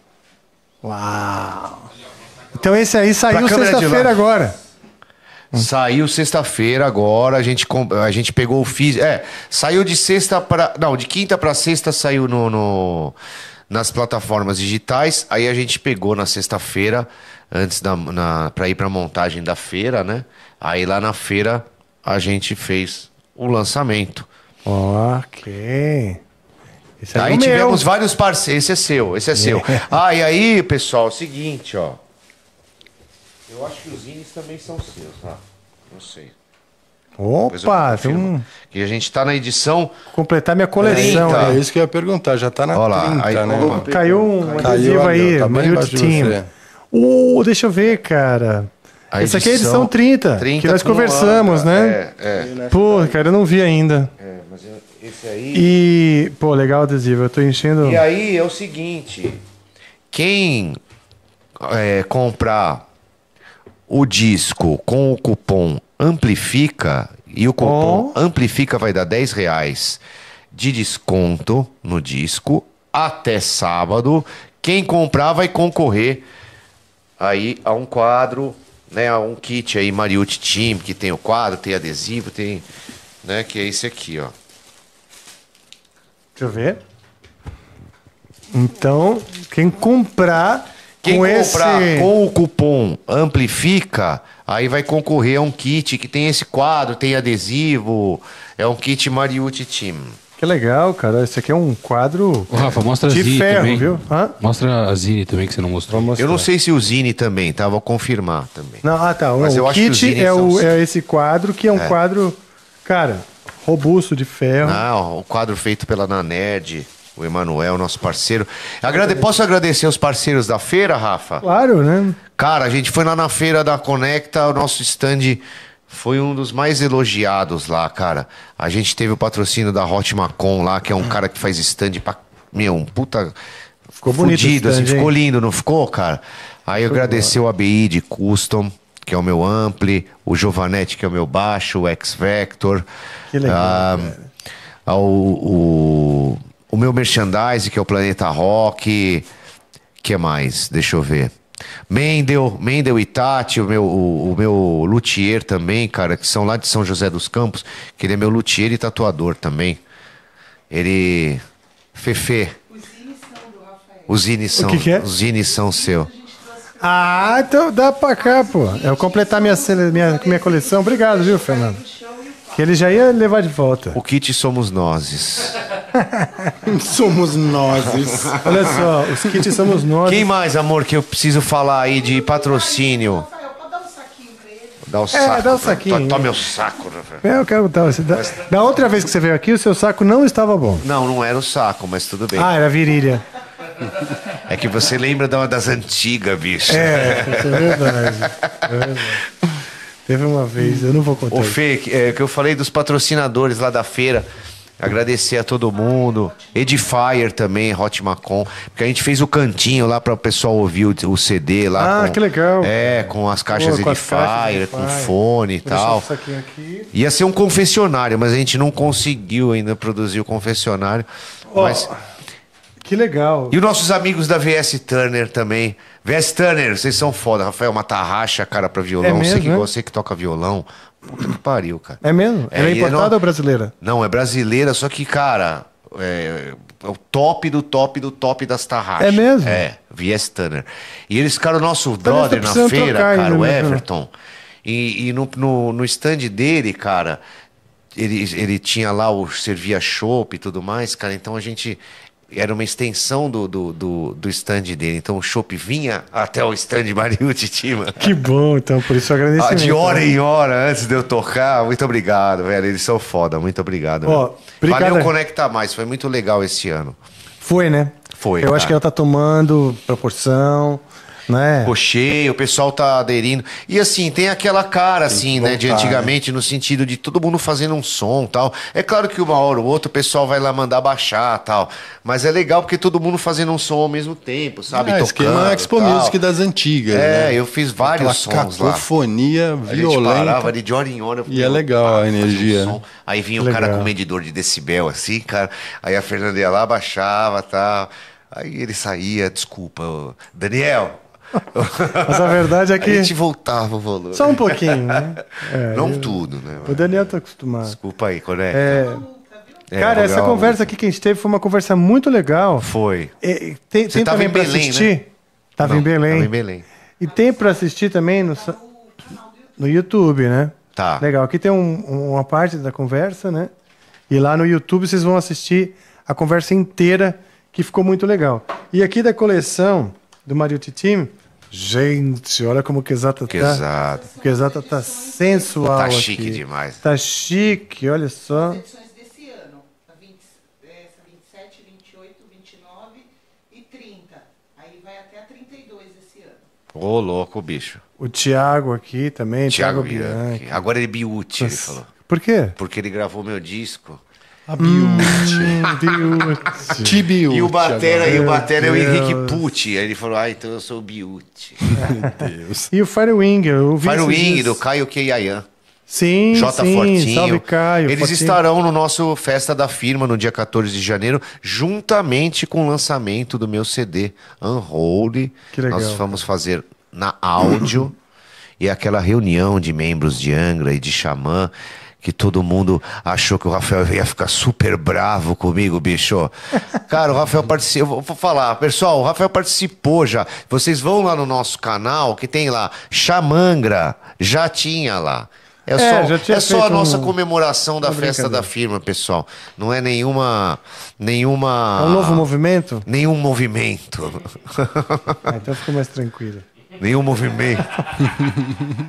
Uau! Então esse aí saiu sexta-feira agora. Saiu sexta-feira agora, a gente pegou o físico. Saiu de sexta para. Não, de quinta para sexta saiu nas plataformas digitais. Aí a gente pegou na sexta-feira, antes para ir para a montagem da feira, né? Aí lá na feira a gente fez o lançamento. Ok. Aí tivemos vários parceiros. Esse é seu. E aí, pessoal, é o seguinte, ó. Eu acho que os zines também são seus, tá? Não sei. Opa, tem um... Que a gente tá na edição... Completar minha coleção. É isso que eu ia perguntar, já tá na 30, aí, né? Caiu um adesivo aí, tá Mariucci Team. Deixa eu ver, cara. Essa aqui é a edição 30 que nós conversamos, né? Pô, cara, eu não vi ainda. Mas esse aí... E, pô, legal o adesivo, eu tô enchendo... E aí é o seguinte, quem comprar o disco com o cupom Amplifica, e o cupom Amplifica vai dar R$10 de desconto no disco até sábado. Quem comprar vai concorrer aí a um quadro, né, a um kit aí Mariucci Team, que tem o quadro, tem adesivo, tem, né, que é esse aqui, ó. Deixa eu ver. Então, quem comprar com o cupom Amplifica, aí vai concorrer a um kit que tem esse quadro, tem adesivo, é um kit Mariucci Team. Que legal, cara. Esse aqui é um quadro Rafa, mostra de a Zine ferro, também. Viu? Mostra a Zine também, que você não mostrou. Eu não sei se o Zine também, tá? Vou confirmar também. Não, tá. Mas eu o acho que os kit Zines é esse quadro, que é um quadro, cara, robusto, de ferro. Não, o quadro feito pela Nanerd, o Emanuel, nosso parceiro. Posso agradecer os parceiros da feira, Rafa? Claro, né? Cara, a gente foi lá na feira da Conecta, o nosso stand foi um dos mais elogiados lá, cara. A gente teve o patrocínio da Hot Macon lá, que é um cara que faz stand pra um puta... Ficou bonito fudido, esse assim, stand, ficou hein? lindo, não ficou, cara? Aí eu agradecer o ABI de Custom, que é o meu ampli, o Giovanetti, que é o meu baixo, o X-Vector. Que legal, cara. O meu merchandise, que é o Planeta Rock. Que mais? Deixa eu ver. Mendel e Tati, o meu luthier também, cara, que são lá de São José dos Campos, que ele é meu luthier e tatuador também. Ele... Fefe. Os zines são, O que é? os zines são seu. Ah, então dá pra cá, pô. Eu completar minha coleção. Obrigado, viu, Fernando? Que ele já ia levar de volta. O kit somos nós. Somos nós. Olha só, os kits somos nós. Quem mais, amor, que eu preciso falar aí de patrocínio? Rafael, pode dar um saquinho pra ele? Dá o saco. dá o saquinho. Toma meu saco, Rafael. Eu quero botar você. Da outra vez que você veio aqui, o seu saco não estava bom. Não era o saco, mas tudo bem. Ah, era virilha. É que você lembra das antigas, bicho. Isso é verdade. É verdade. Teve uma vez, eu não vou contar. Ô, Fê, que eu falei dos patrocinadores lá da feira. Agradecer a todo mundo. Edifier também, Hot Macon. Porque a gente fez o cantinho lá para o pessoal ouvir o CD lá. Ah, que legal. Com as caixas Pô, Edifier, com fone e Vou deixar tal. isso aqui. Ia ser um confessionário, mas a gente não conseguiu ainda produzir o confessionário. Ó, Mas... Que legal. E os nossos amigos da VS Turner também. VS Turner, vocês são foda. Rafael, uma tarraxa, cara, pra violão. É mesmo, Você que toca violão. Puta que pariu, cara. É mesmo? Ela é e importada não- ou brasileira? Não, é brasileira, só que, cara, é o top do top do top das tarraxas. É mesmo? É, VS Turner. E eles ficaram nosso brother tá na precisando feira, trocar cara, ainda, o né, Everton. E no stand dele, cara, ele tinha lá o servia chopp e tudo mais, cara, então a gente... Era uma extensão do stand dele. Então o chopp vinha até o stand Mariucci Tima. Que bom, então, por isso o agradecimento. De hora em hora, antes de eu tocar. Muito obrigado, velho. Eles são foda. Muito obrigado. Ó, velho. obrigado. Valeu Conecta Mais. Foi muito legal esse ano. Foi, né? Foi, Eu cara. acho que ela tá tomando proporção, né? Ficou cheio, o pessoal tá aderindo. E assim, tem aquela cara, assim, né, de voltar, antigamente, no sentido de todo mundo fazendo um som tal. É claro que uma hora ou outra o pessoal vai lá mandar baixar tal. Mas é legal porque todo mundo fazendo um som ao mesmo tempo, sabe? Esquema Expo tal. Music das antigas, né? Eu fiz vários Aquela sons lá. cacofonia A gente parava violenta. ali de hora em hora. E é legal a fazia energia. som. Aí vinha o Legal. cara com medidor de decibel, assim, cara. Aí a Fernanda ia lá, baixava, tal. Aí ele saía, desculpa, Daniel. Mas a verdade é Aí a que... gente voltava o volume. Só um pouquinho, né? Não tudo, né? O Daniel tá acostumado. Desculpa aí, Conecta. Cara, essa conversa aqui que a gente teve foi uma conversa muito legal. Foi. Tem Você tava também em pra Belém, assistir? né? Tava Não, em Belém. Tava em Belém. E tem pra assistir também no YouTube, né? Tá. Legal. Aqui tem uma parte da conversa, né? E lá no YouTube vocês vão assistir a conversa inteira, que ficou muito legal. E aqui da coleção do Mariucci Team, gente, olha como o Quesata tá. Exato. O Quesata tá sensual Tá aqui. chique demais. Tá chique, olha só. As edições desse ano. Essa 27, 28, 29 e 30. Aí vai até a 32 esse ano. Ô, louco, bicho. O Thiago aqui também, Thiago Thiago Bianchi. Bianchi. Agora ele é Biucci, ele falou. Por quê? Porque ele gravou meu disco. A Biucci. Biucci. Tibiucci. E o batera é o Deus. Henrique Pucci. Aí ele falou, então eu sou o Biucci. E o Firewing, eu vi esses Firewing, dias. do Caio Keiayan. Sim, J sim, Fortinho. salve Caio. Eles Fortinho. estarão no nosso Festa da Firma no dia 14 de janeiro, juntamente com o lançamento do meu CD Unholy. Que legal. Nós vamos fazer na áudio e aquela reunião de membros de Angra e de Xamã, que todo mundo achou que o Rafael ia ficar super bravo comigo, bicho. Cara, o Rafael participou. Eu vou falar, pessoal, o Rafael participou já. Vocês vão lá no nosso canal, que tem lá, Xamangra, já tinha lá. já tinha É só a feito nossa um- comemoração da uma festa da brincadeira. firma, pessoal. Não é nenhuma. É um novo movimento? Nenhum movimento. Ah, então ficou mais tranquilo. Nenhum movimento.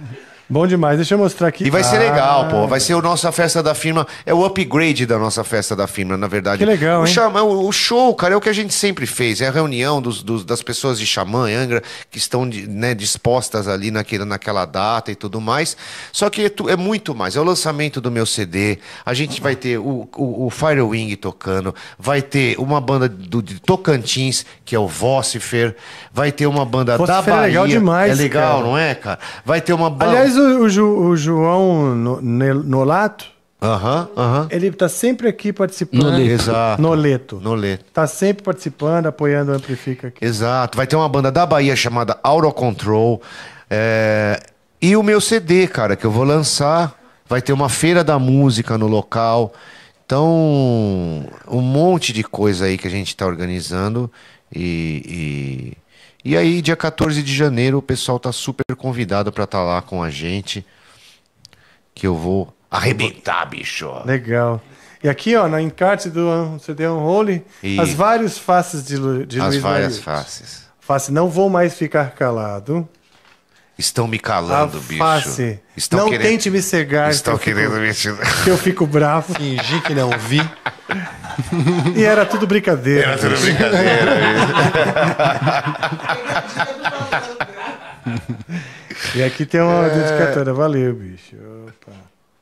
Bom demais. Deixa eu mostrar aqui. E vai ser legal, pô. Vai ser a nossa festa da firma. É o upgrade da nossa festa da firma, na verdade. Que legal, hein? O show, cara, é o que a gente sempre fez. É a reunião das pessoas de Xamã, Angra, que estão né, dispostas ali naquela data e tudo mais. Só que é muito mais. É o lançamento do meu CD. A gente vai ter o Firewing tocando. Vai ter uma banda de Tocantins, que é o Vocifer. Vai ter uma banda da Vocifer Bahia. é legal demais, É legal, cara. não é, cara? Vai ter uma banda... Aliás, o João Nolato, Aham. ele tá sempre aqui participando. Noleto. Exato. Noleto. Tá sempre participando, apoiando o Amplifica aqui. Exato. Vai ter uma banda da Bahia chamada Auto Control. E o meu CD, cara, que eu vou lançar. Vai ter uma feira da música no local. Então, um monte de coisa aí que a gente tá organizando. E aí, dia 14 de janeiro, o pessoal tá super convidado pra estar lá com a gente. Que eu vou arrebentar, bicho. Legal. E aqui, ó, no encarte do CD Unholy, E- as várias faces de As Luiz várias Mariucci. faces. Face, não vou mais ficar calado. Estão me A calando, bicho. face, Estão não querendo... tente me cegar, Estão que eu querendo fico- me tirar. que eu fico bravo. Fingir que não vi. E era tudo brincadeira. Era tudo brincadeira. E aqui tem uma dedicatória. Valeu, bicho. Opa.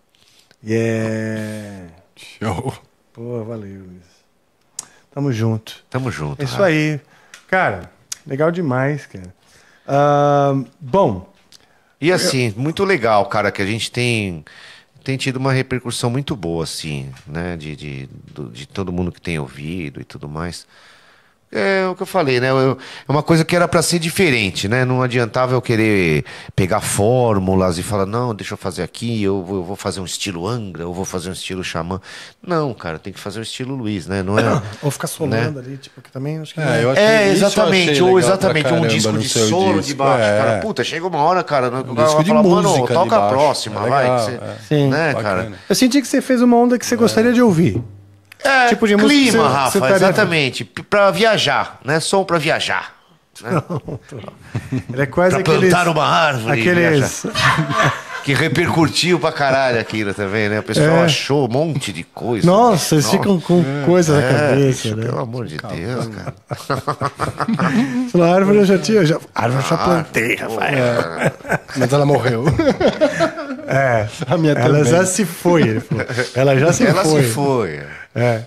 Yeah. Show. Pô, valeu, Luiz. Tamo junto. Tamo junto. É isso aí. Cara, legal demais, cara. Bom, E assim, muito legal, cara, que a gente tem tido uma repercussão muito boa, assim, né? De todo mundo que tem ouvido e tudo mais. É o que eu falei, né? É uma coisa que era pra ser diferente, né? Não adiantava eu querer pegar fórmulas e falar, não, deixa eu fazer aqui, eu vou fazer um estilo Angra, eu vou fazer um estilo Xamã. Não, cara, tem que fazer o estilo Luiz, né? Não é. ou ficar solando ali, tipo, que também acho que não Eu achei, É, isso eu exatamente, achei ou legal exatamente, pra um caramba disco no de seu solo de disco, baixo, é. cara. Puta, chega uma hora, cara, o cara disco vai de falar, mano, música de toca a baixo, próxima, é vai. legal, que você- é. Sim. Né, Bacana. cara? Eu senti que você fez uma onda que você gostaria de ouvir. É, Tipo de música que clima, você Rafa, estaria- exatamente. Pra viajar, né? Som pra viajar. Né? Ele é quase Pra aqueles... plantar uma árvore e Aqueles... Que repercutiu pra caralho aquilo também, né? O pessoal achou um monte de coisa. Nossa, eles ficam com coisa na cabeça, bicho, né? pelo amor de Deus, cara. Falou, a árvore eu já tinha... A árvore eu já plantei, Rafael. Mas ela morreu. É, A minha ela também. já se foi, ele falou. Ela já se Ela foi. se foi. É.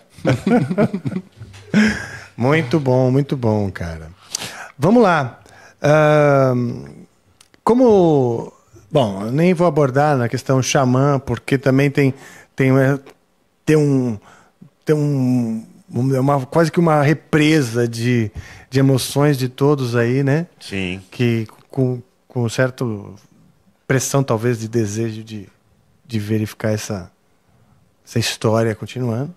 Muito bom, cara. Vamos lá. Como... Bom, eu nem vou abordar na questão xamã, porque também tem quase que uma represa de emoções de todos aí, né? Sim. Que com certa pressão, talvez, de desejo de verificar essa história continuando.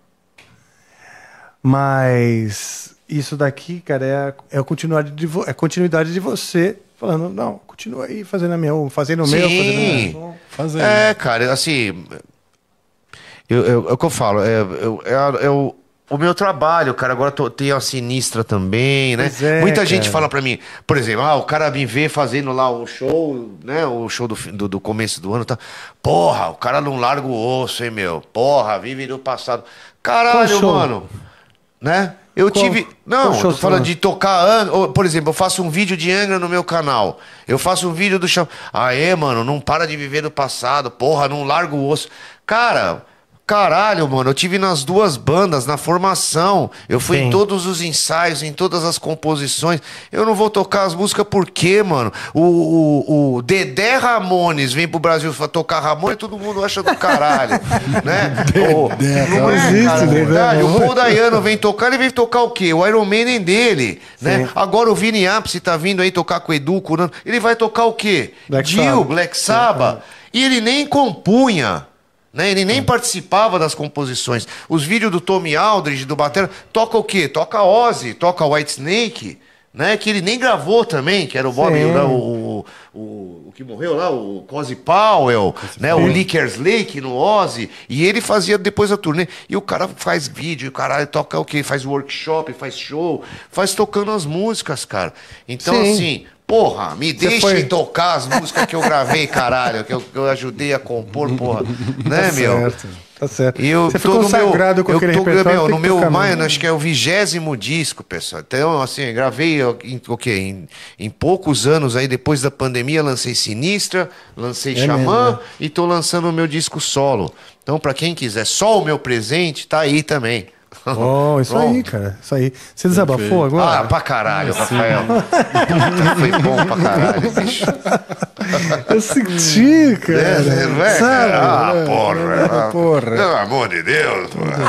Mas isso daqui, cara, é a continuidade de você falando, não, continua aí fazendo o meu, fazendo o meu. Fazendo. É, cara, assim. É o que eu falo. O meu trabalho, cara, agora tenho a Sinistra também, né? Pois é, Muita gente cara. fala pra mim, por exemplo, o cara me vê fazendo lá o show, né? O show do começo do ano, tá? Porra, o cara não larga o osso, hein, meu? Porra, vive do passado. Caralho, Qual show? mano. Né? Eu Qual- tive. qual Não, show tô você falando falando? de tocar Angra. Por exemplo, eu faço um vídeo de Angra no meu canal. Eu faço um vídeo do chão. Aê, mano, não para de viver do passado. Porra, não larga o osso. Cara, caralho, mano, eu tive nas duas bandas, na formação. Eu fui Sim. em todos os ensaios, em todas as composições. Eu não vou tocar as músicas por quê, mano? O Dedé Ramones vem pro Brasil pra tocar Ramones e todo mundo acha do caralho. Né? Não é, existe cara, Dedé verdade. O Ramones. Paul Dayano vem tocar, ele vem tocar o quê? O Iron Maiden dele, né? Sim. Agora o Vini Appice tá vindo aí tocar com o Edu, curando. Ele vai tocar o quê? Black Dio, Sabbath. Black Sabbath. E ele nem compunha, né? Ele nem participava das composições. Os vídeos do Tommy Aldridge, do Batera, toca o quê? Toca Ozzy, toca Whitesnake, né? Que ele nem gravou também, que era o Bob, Sim. né? O que morreu lá, o Cozy Powell, né? O Lickers Lake no Ozzy. E ele fazia depois a turnê. E o cara faz vídeo, o cara toca o quê? Faz workshop, faz show, faz tocando as músicas, cara. Então, Sim. assim, Porra, me deixem foi- tocar as músicas que eu gravei, caralho, que eu ajudei a compor, porra. Né, meu? Certo, tá certo. E eu Você tô ficou no meu, consagrado com eu aquele tô, repertório. meu, tem no que meu tocar mais, mesmo. acho que é o 20º disco, pessoal. Então, assim, gravei o quê? Em poucos anos aí, depois da pandemia, lancei Sinistra, lancei Xamã mesmo, e tô lançando o meu disco solo. Então, pra quem quiser só o meu presente, tá aí também. Oh, isso aí, Pronto. cara. Isso aí. Você desabafou agora? Ah, pra caralho, Rafael. Puta, foi bom pra caralho, bicho. Eu senti, cara. Não é, Sabe? cara? Ah, porra. porra. Pelo amor de Deus.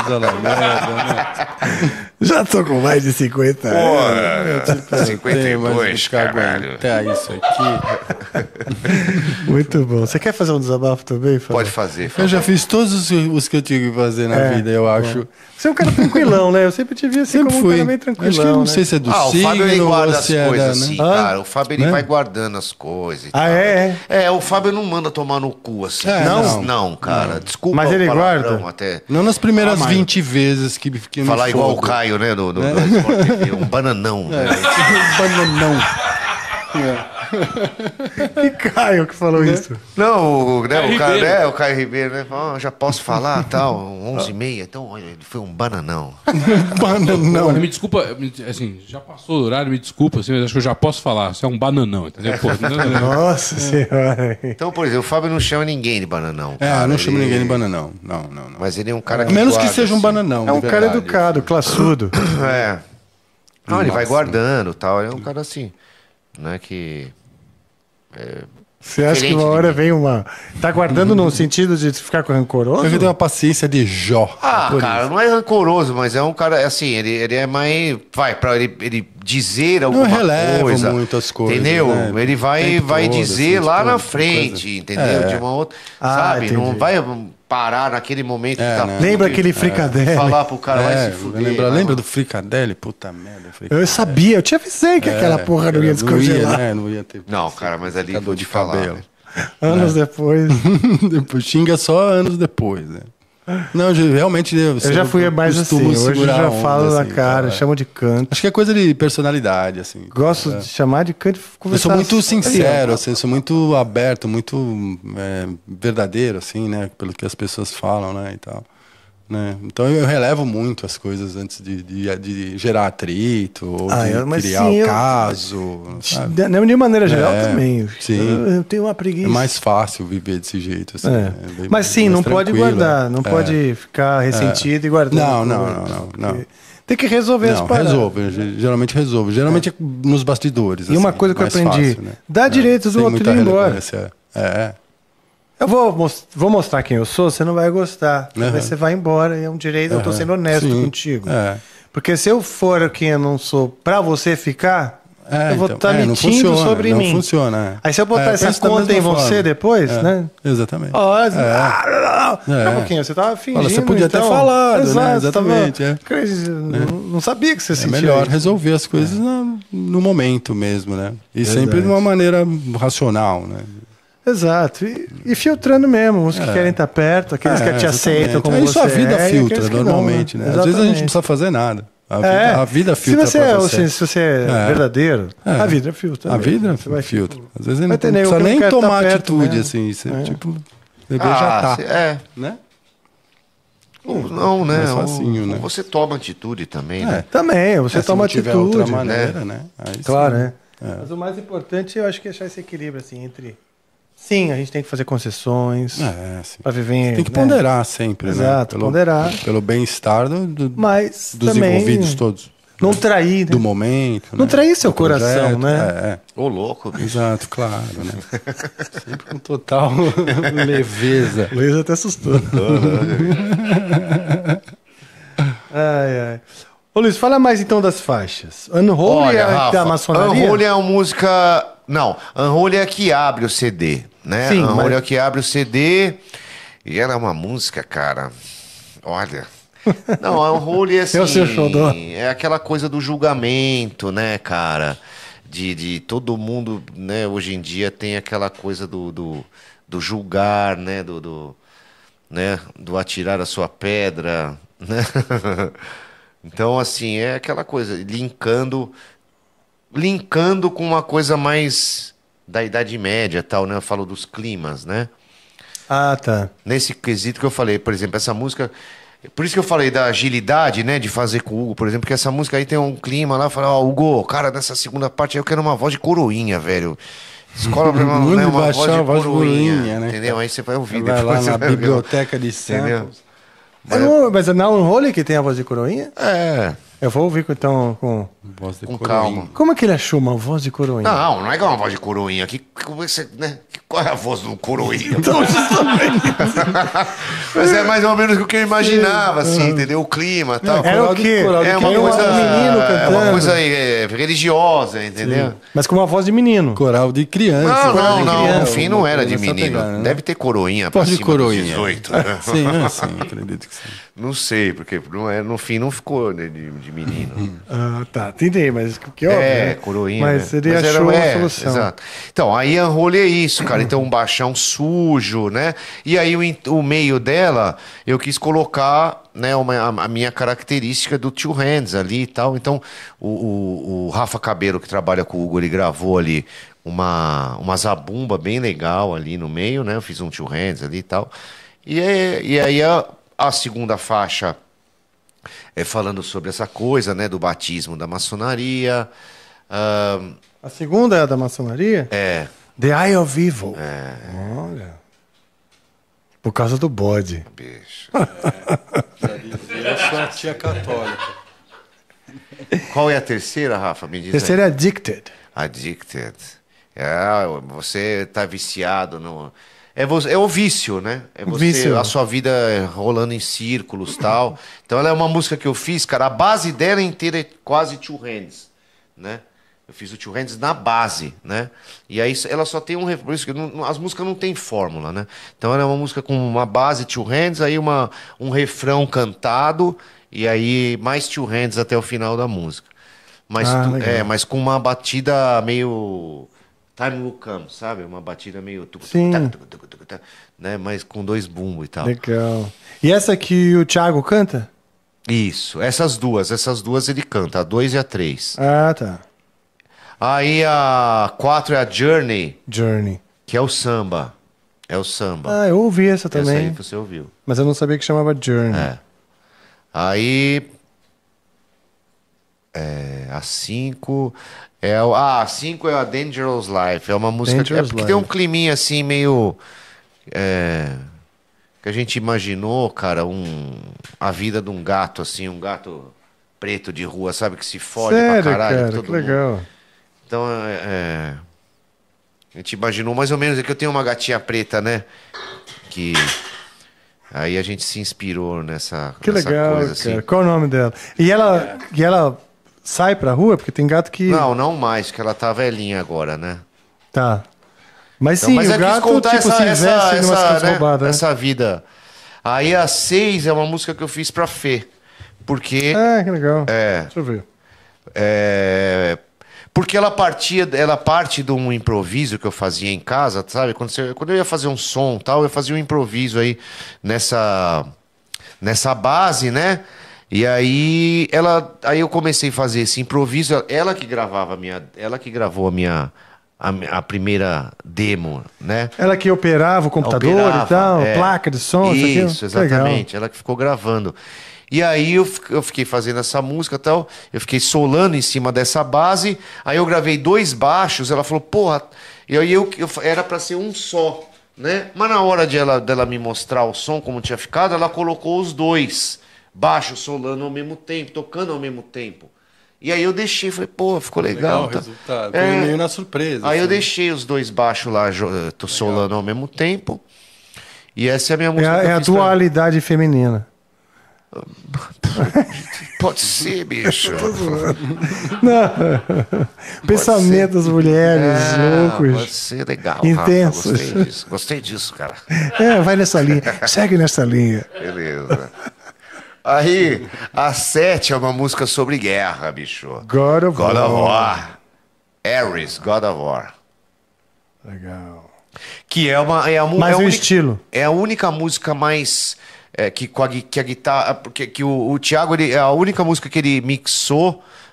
Já tô com mais de 50 anos. Porra. 52, que caralho. aguentar isso aqui. Muito bom. Você quer fazer um desabafo também, Fábio? Pode fazer. Eu já fiz todos os que eu tinha que fazer na vida, eu acho. Você é um cara tranquilão, né? Eu sempre te vi assim Sempre como um fui. cara bem tranquilão, Acho que não né? sei se é do O Fábio ele signo guarda ou as se é coisas da, assim, né? cara. O Fábio ele Né? vai guardando as coisas e Ah, tal. é? É, o Fábio não manda tomar no cu assim. É, não, não. cara. Desculpa Mas o ele palavrão guarda? até. Não nas primeiras 20 vezes que me Falar igual o fodo. Caio, né? Do Sport TV, um bananão. Né? Bananão. Que Caio que falou isso? Não, né, o cara, Ribeiro. né, o Caio Ribeiro, né? Fala, já posso falar, tal, 11h30. Então, olha, ele foi um bananão. Bananão. Porra, me desculpa, assim, já passou do horário, me desculpa, assim, mas acho que eu já posso falar. Você é um bananão, entendeu? Pô, Nossa senhora. Então, por exemplo, o Fábio não chama ninguém de bananão. É, cara. não chamo Ele- ninguém de bananão. Não. Mas ele é um cara A que menos que guarda, seja um assim. bananão. É um de cara verdade. educado, classudo. É. Não, ele vai máximo. guardando tal. Ele é um cara assim, né, que... Você acha que Diferente uma de hora mim. vem uma... Tá guardando no sentido de ficar com rancoroso? Eu tenho uma paciência de Jó. Ah, por cara, isso. não é rancoroso, mas é um cara, assim, ele é mais... Vai, pra ele dizer alguma releva coisa. muitas coisas, Entendeu? né? Ele O vai tempo todo, dizer assim, lá tipo, na tem frente, coisa- entendeu? É. De uma outra... Ah, sabe? Não entendi. vai parar naquele momento É, que tá... né? Lembra puto aquele e fricadelli? falar pro cara, vai É, se fuder. lembra vai, do Fricadelli? Puta merda. Fricadelli. Eu sabia, eu te avisei que aquela porra não ia descongelar. Não ia ter. Não, cara, mas ali Secador vou te falar. cabelo. né? Anos depois. Depois xinga só anos depois, né? Não, realmente Eu já fui mais assim. Hoje eu já falo na cara, chamo de canto. Acho que é coisa de personalidade, assim. Gosto de chamar de canto e Eu conversar. sou muito sincero, Aí, assim, eu sou muito aberto, muito verdadeiro, assim, né? Pelo que as pessoas falam, né? E tal. Né? Então eu relevo muito as coisas antes de gerar atrito ou mas de criar sim, o caso. ó. Sabe? De maneira geral É, também. sim. Eu tenho uma preguiça. É mais fácil viver desse jeito. Assim, É. né? Bem Mas sim, mais não pode tranquilo, guardar, não é. pode ficar ressentido e guardando. Não. Tem que resolver as Não, paradas. geralmente resolve. Geralmente é nos bastidores. E uma assim, coisa que eu mais aprendi, fácil, né? dá direito do Sem outro muita ir embora. relevância. É. Eu vou mostrar quem eu sou, você não vai gostar. Uhum. Aí você vai embora, e é um direito, eu tô sendo honesto Sim. contigo. É. Porque se eu for quem eu não sou pra você ficar, eu vou então, estar não mentindo funciona, sobre não mim. funciona. É. Aí se eu botar essa penso da conta em mesma você forma. depois, É, né? Exatamente. Ó, É. Daqui a pouquinho, você tava fingindo. Fala, você podia ter então. falado, né? Exato, Exatamente, tava- Não sabia que você É sentia melhor isso. resolver as coisas no momento mesmo, né? E sempre de uma maneira racional, né? Exato. E filtrando mesmo, os que querem estar perto, aqueles que te exatamente. aceitam como Isso você a vida é, e filtra aqueles que não, normalmente, né? Às vezes a gente Exatamente. não precisa fazer nada. É. A vida filtra se você pra é, você. se você é verdadeiro, a vida filtra. A mesmo. vida Você vai filtra. Às vezes vai não ter nego precisa que não nem quer tá tomar perto atitude, mesmo. assim. Você, tipo, o bebê já tá. Né? Ou não, né? Mais facinho, Ou né? você toma atitude também, É. né? Também, você Se toma não tiver atitude. outra maneira, né? Aí Claro, sim. né? Mas o mais importante, eu acho que é achar esse equilíbrio, assim, entre... Sim, a gente tem que fazer concessões Sim. para viver... Tem que né? ponderar sempre, Exato, né? ponderar. Pelo bem-estar Mas dos também envolvidos todos. não trair, né? Do momento. Não né? trair seu Do coração, projeto. né? Ô, louco, bicho. Exato, claro, né? Sempre com total leveza. O Luiz até assustou. Ai, ai. Ô Luiz, fala mais então das faixas. Unholy é a da maçonaria? Unholy é uma música... Não, Unholy é a que abre o CD, né? Sim, Unholy mas- é a que abre o CD e ela é uma música, cara... Olha... Não, a Unholy é assim... É o seu xodó. É aquela coisa do julgamento, né, cara? De todo mundo, né? Hoje em dia tem aquela coisa do julgar, né? Né? Do atirar a sua pedra, né? Então, assim, é aquela coisa, linkando linkando com uma coisa mais da Idade Média e tal, né? Eu falo dos climas, né? Ah, tá. Nesse quesito que eu falei, por exemplo, essa música... Por isso que eu falei da agilidade, né? De fazer com o Hugo, por exemplo, que essa música aí tem um clima lá. Eu falei, ó, Hugo, cara, nessa segunda parte aí eu quero uma voz de coroinha, velho. Escola pra mim, né? Uma voz de coroinha, né? Entendeu? Aí você vai ouvir Vai depois. lá você na vai ouvir. biblioteca de Entendeu? samples. Mas não é um role que tem a voz de coroinha? É, Eu vou ouvir então com... Voz de com coroinha. calma. Como é que ele achou uma voz de coroinha? Não é que é uma voz de coroinha. Como é que você, né? Qual é a voz do coroinha? Então, justamente. Mas é mais ou menos o que eu imaginava, assim, entendeu? O clima e tal. Era o quê? É uma Era coisa, um menino é uma cantando. coisa religiosa, entendeu? Mas com uma voz de menino. Coral de criança. Não, coral de criança, no fim não era de nessa menino. pegada, né? Deve ter coroinha pra Voz de cima coroinha. dos 18, né? Sim, acredito que sim. Não sei, porque no fim não ficou né, de menino. Ah, tá. Entendi, mas que óbvio, né? Coroinha. Mas né? ele Mas achou era, a solução. Exato. Então, aí a rolê é isso, cara. Então, um baixão sujo, né? E aí o meio dela, eu quis colocar né, a minha característica do Two Hands ali e tal. Então, o Rafa Cabelo, que trabalha com o Hugo, ele gravou ali uma zabumba bem legal ali no meio, né? Eu fiz um Two Hands ali e tal. E aí a segunda faixa é falando sobre essa coisa, né? Do batismo da maçonaria. A segunda é a da maçonaria? É. The Eye of Evil. Olha. Por causa do bode. Bicho. Eu sou a tia católica. Qual é a terceira, Rafa? Me diz Terceira é Addicted. Addicted. Você tá viciado no... É o vício, né? É você, Vício. a sua vida rolando em círculos e tal. Então ela é uma música que eu fiz, cara. A base dela inteira é quase Two Hands, né? Eu fiz o Two Hands na base, né? E aí ela só tem por isso que as músicas não tem fórmula, né? Então ela é uma música com uma base Two Hands, aí um refrão cantado e aí mais Two Hands até o final da música. Mas, legal. mas com uma batida meio Time Will Come, sabe? Uma batida meio Sim. né? Mas com dois bumbos e tal. Legal. E essa que o Thiago canta? Isso, essas duas ele canta, a 2 e a 3. Ah, tá. Aí a 4 é a Journey, Journey. que é o samba. É o samba. Ah, eu ouvi essa Essa também. aí você ouviu. Mas eu não sabia que chamava Journey. É. Aí. A 5. A 5 é a Dangerous Life. É uma música. Dangerous porque tem um Life. climinha assim meio. Que a gente imaginou, cara, a vida de um gato, assim, um gato preto de rua, sabe? Que se fode Sério, pra caralho. cara, todo que mundo. legal. Então, a gente imaginou mais ou menos. É que eu tenho uma gatinha preta, né? Que. Aí a gente se inspirou nessa Que legal, coisa, cara. assim. Qual o nome dela? E ela sai pra rua? Porque tem gato que... Não mais, que ela tá velhinha agora, né? Tá. Mas Então, sim, mas o eu quis gato contar tipo, se investe numa coisa né, roubada, né? essa vida. Aí a 6 é uma música que eu fiz pra Fê. Porque... Ah, que legal. É. Deixa eu ver. Porque ela parte de um improviso que eu fazia em casa, sabe? Quando eu ia fazer um som e tal, eu fazia um improviso aí nessa base, né? E aí eu comecei a fazer esse improviso, ela que gravou a primeira demo, né? Ela que operava o computador e tal, placa de som, isso, aquilo. exatamente. Ela que ficou gravando. E aí eu fiquei fazendo essa música e tal, eu fiquei solando em cima dessa base, aí eu gravei 2 baixos, ela falou, porra, e aí eu era pra ser um só, né? Mas na hora dela me mostrar o som, como tinha ficado, ela colocou os 2 baixos solando ao mesmo tempo, tocando ao mesmo tempo. E aí eu deixei, falei, pô, ficou legal. O Tá? resultado. Foi meio na surpresa. Aí eu assim. deixei os 2 baixos lá, tô solando ao mesmo tempo. E essa é a minha música. É que eu a fiz pra- dualidade feminina. Pode ser, bicho. Pensamento das mulheres, Pode loucos. ser legal. Intensos. Rafa, gostei disso. Gostei disso, cara. Vai nessa linha. Segue nessa linha. Beleza. Aí, a 7 é uma música sobre guerra, bicho. God of God of War. War. Ares, God of War. Legal. Que é uma. Mais um estilo. É a única música mais. Que a guitarra. Porque que o Thiago, é a única música que ele mixou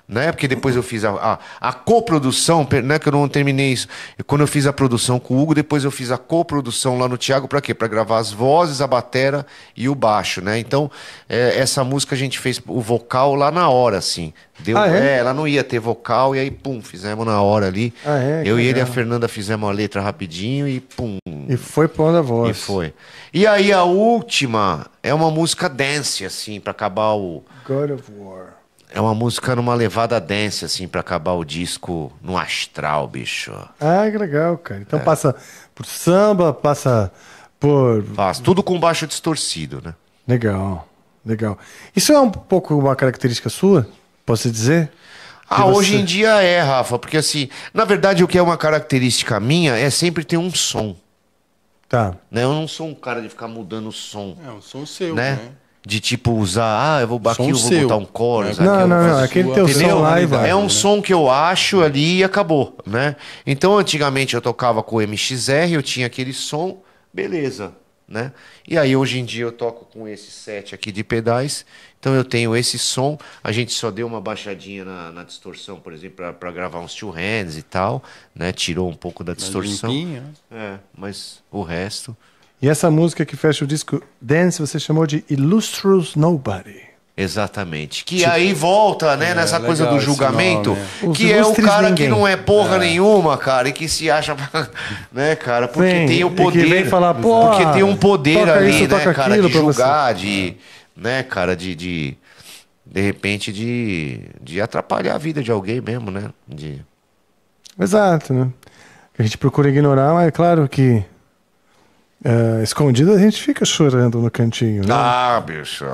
né? Porque depois eu fiz a coprodução, né? Que eu não terminei isso. Quando eu fiz a produção com o Hugo, depois eu fiz a coprodução lá no Thiago, pra quê? Pra gravar as vozes, a batera e o baixo, né? Então, essa música a gente fez o vocal lá na hora, assim. Deu, ela não ia ter vocal, e aí, pum, fizemos na hora ali. Eu e ele e a Fernanda fizemos a letra rapidinho e pum. E foi pondo a voz. E foi. E aí a última é uma música dance, assim, pra acabar o... God of War. É uma música numa levada dance, assim, pra acabar o disco no astral, bicho. Ah, que legal, cara. Então passa por samba, passa por... Faz tudo com baixo distorcido, né? Legal, legal. Isso é um pouco uma característica sua, posso dizer? Hoje em dia Rafa, porque assim, na verdade o que é uma característica minha é sempre ter um som. Tá. Né? Eu não sou um cara de ficar mudando o som. É um som seu, né? né? De tipo usar, eu vou aqui, eu vou seu. botar um chorus. Não, aquele teu som lá e vai. É um som que eu acho ali e acabou, né? Então, antigamente eu tocava com o MXR, eu tinha aquele som, beleza, né? E aí, hoje em dia, eu toco com esse set aqui de pedais, então eu tenho esse som, a gente só deu uma baixadinha na distorção, por exemplo, para gravar uns two hands e tal, né? Tirou um pouco da distorção. Limpinha. Mas o resto... E essa música que fecha o disco Dance, você chamou de Illustrious Nobody. Exatamente. Que aí volta, né, nessa coisa do julgamento, nome, que é o cara que não é porra nenhuma, cara, e que se acha, né, cara, porque tem o poder. Que vem falar, pô, porque tem um poder ali, isso, né, cara, de julgar, julgar, de, né, cara, de repente, de atrapalhar a vida de alguém mesmo, né? Exato, né? A gente procura ignorar, mas é claro que escondido a gente fica chorando no cantinho, né? Bicho.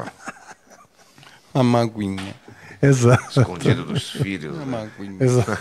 A maguinha. Exato. Escondido dos filhos. A Né? maguinha. Exato.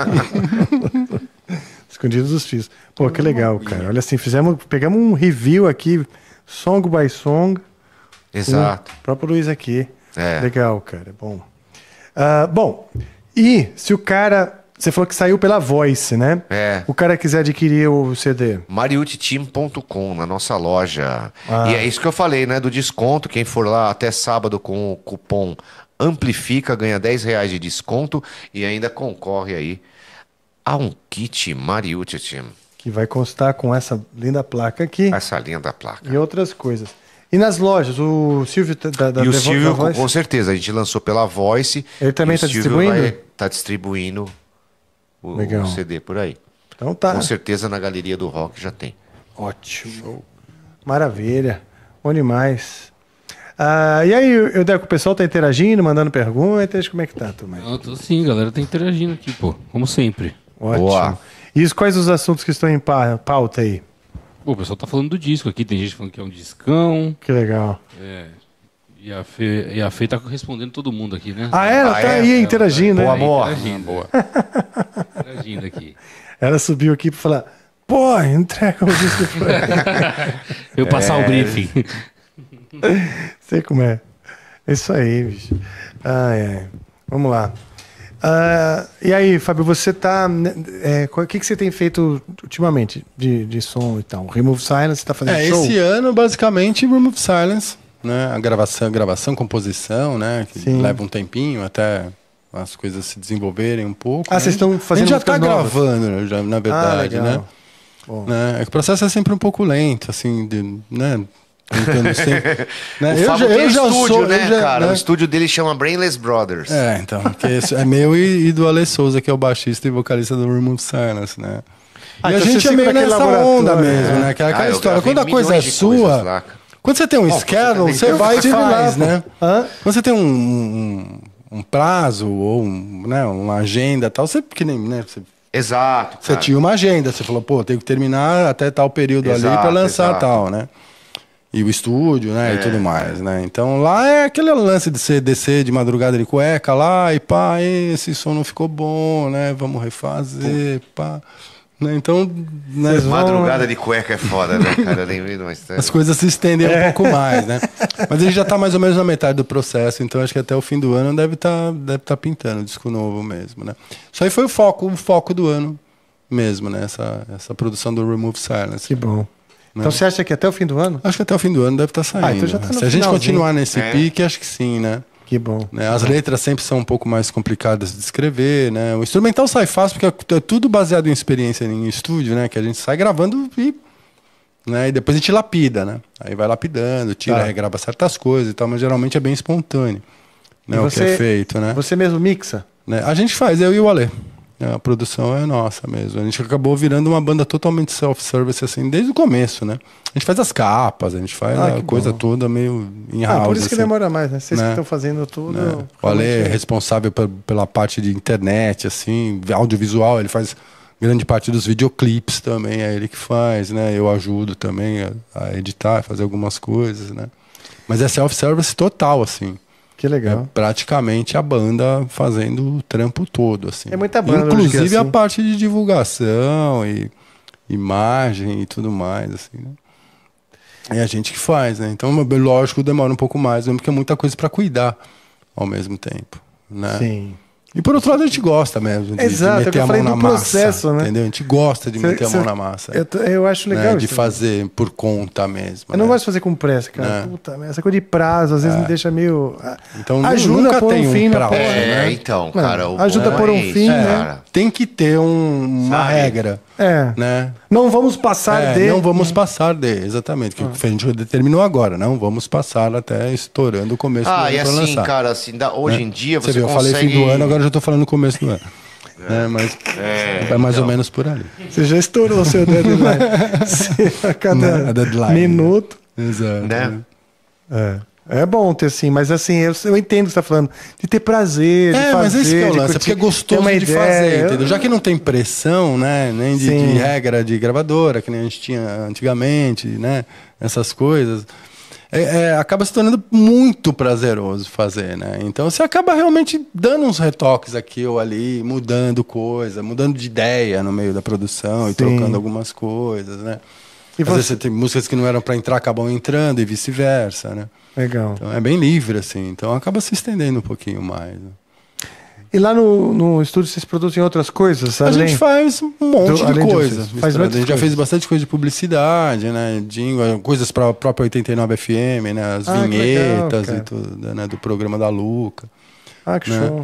Escondido dos filhos. Pô, que legal, cara. Olha assim, pegamos um review aqui, song by song. Exato. O próprio Luiz aqui. Legal, cara. Bom. Bom, e se o cara... Você falou que saiu pela Voice, né? O cara quiser adquirir o CD. Mariuchteam.com, na nossa loja. E é isso que eu falei, né? Do desconto. Quem for lá até sábado com o cupom Amplifica, ganha R$10 de desconto e ainda concorre aí a um kit Mariucci Team. Que vai constar com essa linda placa aqui. Essa linda placa. E outras coisas. E nas lojas, o Silvio E o Silvio, com certeza, a gente lançou pela Voice. Ele também está distribuindo? Está distribuindo o CD por aí. Então tá. Com certeza na Galeria do Rock já tem. Ótimo. Maravilha. Bom demais. E aí, Eudeco, o pessoal tá interagindo, mandando perguntas? Como é que tá, turma? Sim, galera tá interagindo aqui, pô. Como sempre. Ótimo. Boa. E quais os assuntos que estão em pauta aí? Pô, o pessoal tá falando do disco aqui. Tem gente falando que é um discão. Que legal. E a Fê tá respondendo todo mundo aqui, né? Ela tá aí interagindo, né? Boa, amor. Interagindo aqui. Ela subiu aqui pra falar, pô, entrega o disco pra mim. Eu passar o briefing. Sei como é. É isso aí, bicho. Vamos lá. E aí, Fábio, você tá... o que você tem feito ultimamente de som e tal? Remove Silence, você tá fazendo show? Esse ano, basicamente, Remove Silence. Né? A gravação, composição, né? Que leva um tempinho até as coisas se desenvolverem um pouco. Vocês estão fazendo a gente já está novas? gravando, já, na verdade, né? É que o processo é sempre um pouco lento, assim, né? Tentando sempre. Né? O Fábio tem estúdio, cara? O estúdio dele chama Brainless Brothers. Então, que é meu e do Ale Souza, que é o baixista e vocalista do Remove Silence, né? E a gente é meio nessa onda mesmo, né? Que é aquela história. Quando a coisa é sua. Quando você tem um schedule, você vai e faz, né? Quando você tem um prazo ou uma agenda e tal, você que nem, né? Exato. Você tinha uma agenda, você falou, pô, tem que terminar até tal período ali para lançar tal, né? E o estúdio, né? E tudo mais, né? Então lá é aquele lance de você descer de madrugada de cueca lá e pá, esse som não ficou bom, né? Vamos refazer, pá. Né? Então, né, madrugada de cueca é foda, né, cara? As coisas se estendem um pouco mais, né? Mas ele já tá mais ou menos na metade do processo, então acho que até o fim do ano deve tá pintando disco novo mesmo, né? Isso aí foi o foco do ano mesmo, né? Essa produção do Remove Silence. Que bom. Né? Então você acha que até o fim do ano? Acho que até o fim do ano deve estar saindo. Então já tá no Se a gente continuar nesse pique, acho que sim, né? Que bom. Né? As letras sempre são um pouco mais complicadas de escrever, né? O instrumental sai fácil porque é tudo baseado em experiência em estúdio, né? Que a gente sai gravando né? E depois a gente lapida, né? Aí vai lapidando, tira, regrava certas coisas e tal, mas geralmente é bem espontâneo, né? O que é feito, né? Você mesmo mixa? Né? A gente faz, eu e o Ale. A produção é nossa mesmo. A gente acabou virando uma banda totalmente self-service, assim, desde o começo, né? A gente faz as capas, a gente faz a coisa toda meio em house. Por isso que assim, demora mais, né? Vocês né? que estão fazendo tudo. Né? O Ale é responsável pela parte de internet, assim, audiovisual, ele faz grande parte dos videoclipes também, é ele que faz, né? Eu ajudo também a editar, fazer algumas coisas, né? Mas é self-service total, assim. Que legal. É praticamente a banda fazendo o trampo todo, assim. É muita banda. Inclusive assim. a parte de divulgação e imagem e tudo mais, assim, né? É a gente que faz, né? Então, lógico, demora um pouco mais, mesmo porque é muita coisa para cuidar ao mesmo tempo, né? Sim. E por outro lado, a gente gosta mesmo de meter a mão na massa, né? Entendeu? A gente gosta de meter a mão na massa. Eu acho legal, né? De fazer por conta mesmo. Eu não gosto de fazer com pressa, cara. Puta, essa coisa de prazo às vezes me deixa meio. Então, ajuda nunca a pôr tem um fim na prazo, porra, né? Então, cara. Ajuda a pôr um fim, né? Cara. Tem que ter uma regra. Né? Não vamos passar de. Não vamos passar de, exatamente. Que a gente determinou agora. Não vamos passar até estourando o começo do ano E assim, lançar. cara, assim, hoje em dia você viu, consegue... eu falei fim do ano, agora já tô falando começo do ano. Mas é mais ou menos por ali. Você já estourou o seu deadline. A cada minuto. Exato. Né? É bom ter assim, mas assim, eu entendo o que você tá falando. De ter prazer, de fazer. Mas esse que é o lance, curtir, porque é gostoso ter uma de ideia. fazer, entendeu? Já que não tem pressão, né? Nem de regra de gravadora, que nem a gente tinha antigamente, né? Essas coisas. Acaba se tornando muito prazeroso fazer, né? Então você acaba realmente dando uns retoques aqui ou ali, mudando coisa, mudando de ideia no meio da produção e trocando algumas coisas, né? Às vezes você tem músicas que não eram para entrar, acabam entrando e vice-versa, né? Legal. Então é bem livre, assim. Então acaba se estendendo um pouquinho mais. Né? E lá no estúdio vocês produzem outras coisas? A gente faz um monte de coisa. A gente já fez bastante coisa de publicidade, né? Coisas para a própria 89 FM, né? As vinhetas legal, e tudo, né? Do programa da Luca. Que show.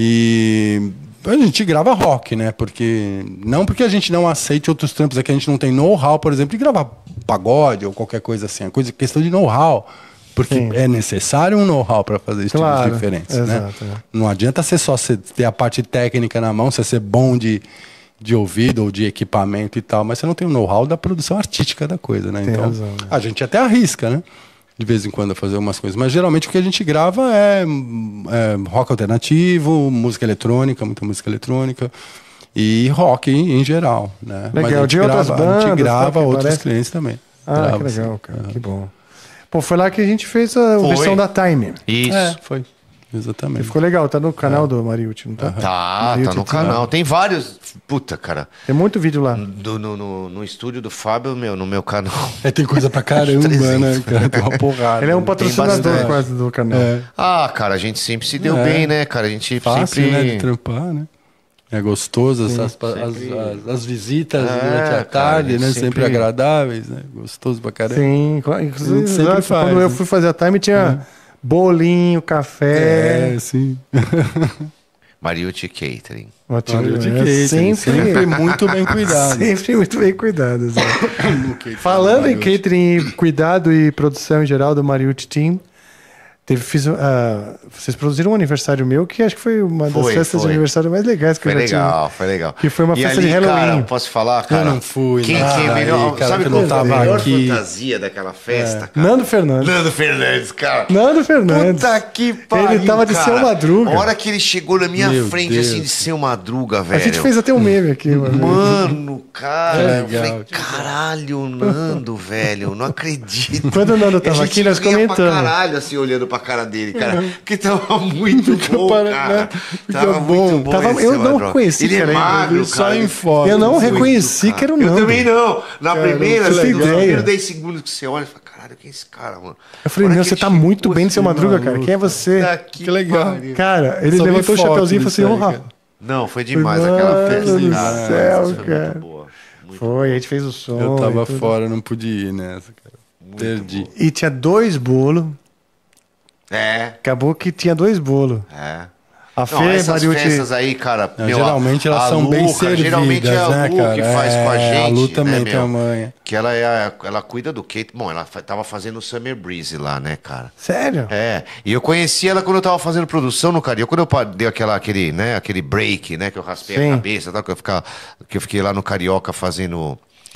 E a gente grava rock, né? Não porque a gente não aceite outros trampos, é que a gente não tem know-how, por exemplo, de gravar pagode ou qualquer coisa assim. É questão de know-how. Porque é necessário um know-how para fazer estilos diferentes, né? Não adianta só ter a parte técnica na mão, você ser bom de ouvido ou de equipamento e tal, mas você não tem o know-how da produção artística da coisa, né? Então, a gente até arrisca, né? De vez em quando a fazer algumas coisas. Mas geralmente o que a gente grava é rock alternativo, música eletrônica, muita música eletrônica. E rock em geral, né? Legal, mas a gente grava outros clientes também. Que legal, cara. Que bom. Pô, foi lá que a gente fez a versão da Time. Isso. Foi. Exatamente. E ficou legal, tá no canal do Mariucci, não tá? Tá no canal. Tem vários. Puta, cara. Tem muito vídeo lá. No estúdio do Fábio, no meu canal. Tem coisa pra caramba, né, cara? Tem uma porrada. Ele é um patrocinador quase do canal. Cara, a gente sempre se deu bem, né, cara? A gente fácil, sempre... né, de trampar, né? É gostoso, as visitas durante a tarde, né? Sempre agradáveis, né? Gostoso pra caramba. Sim, inclusive sempre faz, quando eu fui fazer a Time tinha bolinho, café. Sim. Mariucci Catering. Sempre muito bem cuidado. Sempre muito bem cuidado. Falando em catering, cuidado e produção em geral do Mariucci Team, vocês produziram um aniversário meu que acho que foi uma das festas de aniversário mais legais que eu já tive. Foi legal. Que foi uma festa de Halloween. Cara, posso falar, cara? Eu não fui. Quem é melhor? Cara, sabe que qual não foi a tava melhor aqui. fantasia daquela festa, cara? Nando Fernandes. Nando Fernandes, cara. Nando Fernandes. Puta que pariu, ele tava de cara. Seu Madruga. A hora que ele chegou na minha frente, Deus. assim, de Seu Madruga, velho. A gente fez até um meme aqui, Mano, cara, eu legal. falei, caralho, Nando, velho, não acredito. Quando o Nando tava aqui, nós comentamos. Pra caralho, assim, olhando pra cara dele, cara. Porque tava muito bom, cara. Tava muito bom. Eu não reconheci, ele cara. É magro, só cara. em foto. Eu não reconheci que era o Nando. Eu também não. Na primeira, não tenho nos ideia. primeiros 10 segundos que você olha, você fala, caralho, quem é esse cara, mano? Eu falei, Hora meu, que você ele tá chegou, muito bem de Seu Madruga, maluco. cara. Quem é você? Que legal. pariu. Cara, ele Só vi levantou o foto chapeuzinho e falou assim, disso aí, honra. cara. Não, foi demais Mano aquela festa. do cara. céu, Essa foi cara. muito boa. Foi, a gente fez o som. Eu tava e tudo. fora, não pude ir nessa, cara. Perdi. E tinha 2 bolos. Acabou que tinha 2 bolos. A Não, Fê, essas Mariucci... festas aí, cara... Não, geralmente elas são bem servidas, geralmente é a né, Lu cara? que faz com a gente. A Lu também né, tem a manha. Que ela cuida do Kate. Bom, ela tava fazendo o Summer Breeze lá, né, cara? Sério? E eu conheci ela quando eu tava fazendo produção no Carioca. Quando eu dei aquele break, né? Que eu raspei Sim. a cabeça, tal, que eu fiquei lá no Carioca fazendo...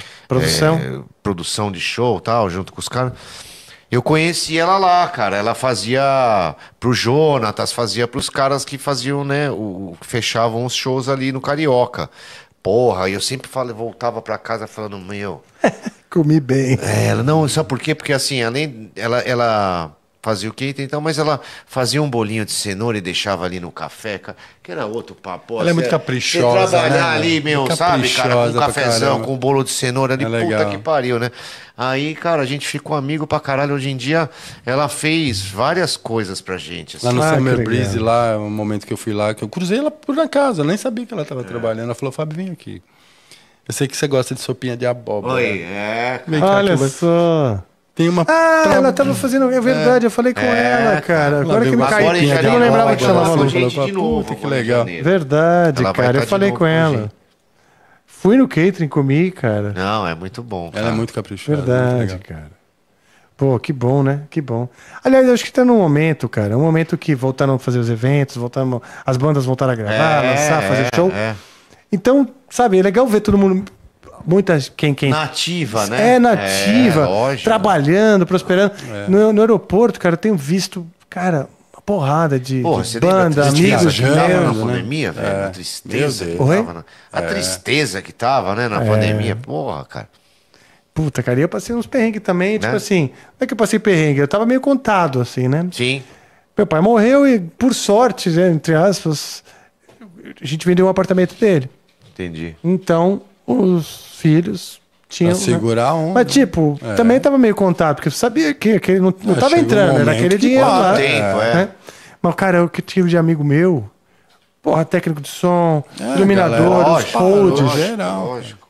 produção de show, tal, junto com os caras. Eu conheci ela lá, cara. Ela fazia pro Jonatas, fazia pros caras que faziam, né? Fechavam os shows ali no Carioca. Porra, eu sempre voltava pra casa falando, meu... Comi bem. Ela não, sabe por quê? Porque assim, além ela fazia o quê, então, mas ela fazia um bolinho de cenoura e deixava ali no café, cara, que era outro papo. Ela é muito caprichosa, Você trabalhar né? ali, meu, Muito sabe, cara, com um caprichosa pra cafezão, caramba. com um bolo de cenoura ali, É puta legal. que pariu, né? Aí, cara, a gente ficou amigo pra caralho. Hoje em dia, ela fez várias coisas pra gente. Assim. Lá no Ah, Summer que Breeze, legal. lá, um momento que eu fui lá, que eu cruzei ela por acaso, eu nem sabia que ela estava trabalhando. Ela falou, Fábio, vem aqui. Eu sei que você gosta de sopinha de abóbora. Oi, Vem cá, Olha que eu vou- só. Tem uma... Ela tava fazendo... É verdade, eu falei com ela, cara. Agora que me veio caiu. uma em sopinha de Eu não lembrava que abóbora, chamava ela Lu. falou, gente de novo. puta, que agora em legal. janeiro. Verdade, Ela vai cara. tá Eu de falei novo com com a ela. gente. Fui no catering, comi, cara. Não, é muito bom, cara. Ela é muito caprichosa. muito Verdade, legal. cara. Pô, que bom, né? Que bom. Aliás, eu acho que tá num momento, cara. Um momento que voltaram a fazer os eventos, as bandas voltaram a gravar, lançar, fazer show. Então, sabe, é legal ver todo mundo. Quem Nativa, né? É nativa, lógico. trabalhando, prosperando. No aeroporto, cara, eu tenho visto, cara, uma porrada de Você banda, lembra a tristeza amigos que tava na meus. pandemia, velho? A tristeza Meu que Deus. tava a tristeza que tava, né, na pandemia. Porra, cara. Puta, cara, e eu passei uns perrengues também, tipo Né? assim, não é que eu passei perrengue, eu tava meio contado, assim, né? Sim. Meu pai morreu e, por sorte, né, entre aspas, a gente vendeu um apartamento dele. Entendi. Então, os filhos tinham. Pra segurar um. Mas, tipo, também tava meio contado, porque eu sabia que aquele não tava chegou um entrando, era momento aquele que dinheiro passa lá. o tempo, né? Mas, cara, o que tive de amigo meu, porra, técnico de som, iluminador, galera, os holds. lógico, geral. Lógico.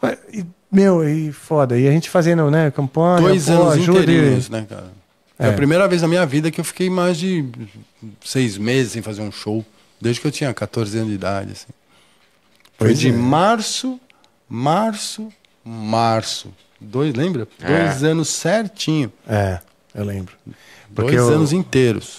E foda. E a gente fazendo, né, campanha. 2 pô, anos ajuda inteirinhos, né, cara? Foi a primeira vez na minha vida que eu fiquei mais de 6 meses sem fazer um show. Desde que eu tinha 14 anos de idade, assim. Foi Pois de é. março. Lembra? 2 anos certinho. É, eu lembro. 2 anos inteiros.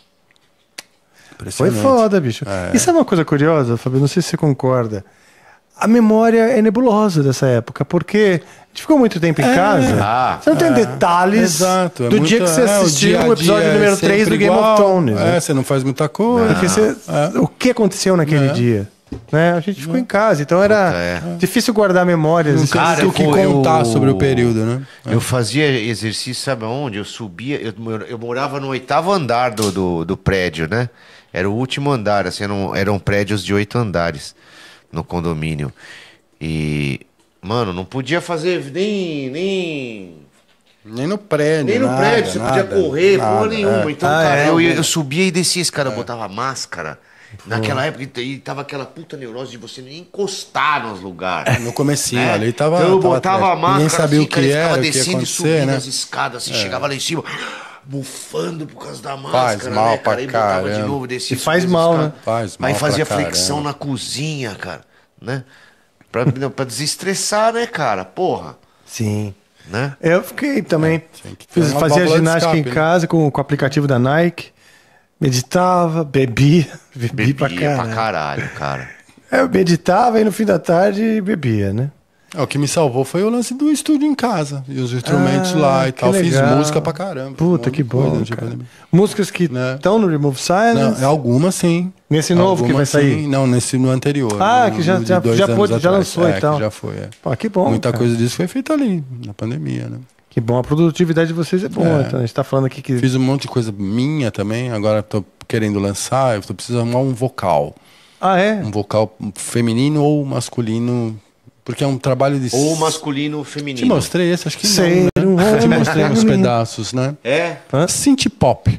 Foi foda, bicho. Isso é uma coisa curiosa, Fabio, não sei se você concorda. A memória é nebulosa dessa época, porque a gente ficou muito tempo em casa. Você não tem detalhes Exato. do dia que você assistiu o episódio número 3 do Game of Thrones. né? Você não faz muita coisa. Porque o que aconteceu naquele dia? Né? A gente ficou em casa, então era difícil guardar memórias. Cara, O que contar sobre o período, né? Eu fazia exercício, sabe aonde? Eu subia, eu morava no 8º andar do prédio, né? Era o último andar, assim, eram prédios de 8 andares no condomínio. E, mano, não podia fazer nem no prédio. no nada, prédio, você nada, podia correr, porra nada, nenhuma. Então, cara, é? eu subia e descia esse cara, botava máscara. Naquela época, e tava aquela puta neurose de você nem encostar nos lugares. No comecinho né? ali tava. Então eu tava botava a atrás. máscara, Ninguém sabia assim, o cara, que e ficava era, o que ia descendo e acontecer, subindo né? as escadas, assim, chegava lá em cima, bufando por causa da máscara, mal né, pra cara? E botava de caramba. novo, descia E faz subindo as mal, escadas. né? Faz mal Aí fazia pra flexão caramba. na cozinha, cara, né? Pra desestressar, né, cara? Porra, Sim. né? Eu fiquei também. tinha que ter uma Fazia válvula de ginástica escape, em né? casa com o aplicativo da Nike. Meditava, bebia pra Bebia pra caralho. caralho, cara. Eu meditava e no fim da tarde bebia, né? O que me salvou foi o lance do estúdio em casa. E os instrumentos lá e que tal. Fiz legal. música pra caramba. Puta, Um monte que de coisa, bom, tipo, cara. né? Músicas que Né? estão no Remove Silence. Não, algumas sim. Nesse novo que vai Algumas, sair. sim. Não, no anterior. Ah, que já de 2 já anos pôde, já atrás. lançou e tal. Que já foi, Pô, que bom. Muita cara. coisa disso foi feita ali, na pandemia, né? Que bom, a produtividade de vocês é boa. Então, a gente tá falando aqui que. Fiz um monte de coisa minha também. Agora tô querendo lançar. Eu tô precisando arrumar um vocal. Ah, é? Um vocal feminino ou masculino. Porque é um trabalho de... Ou masculino ou feminino. Te mostrei esse? Acho que Ser não, um né? Te homem mostrei uns feminino. pedaços, né? É? Synth pop.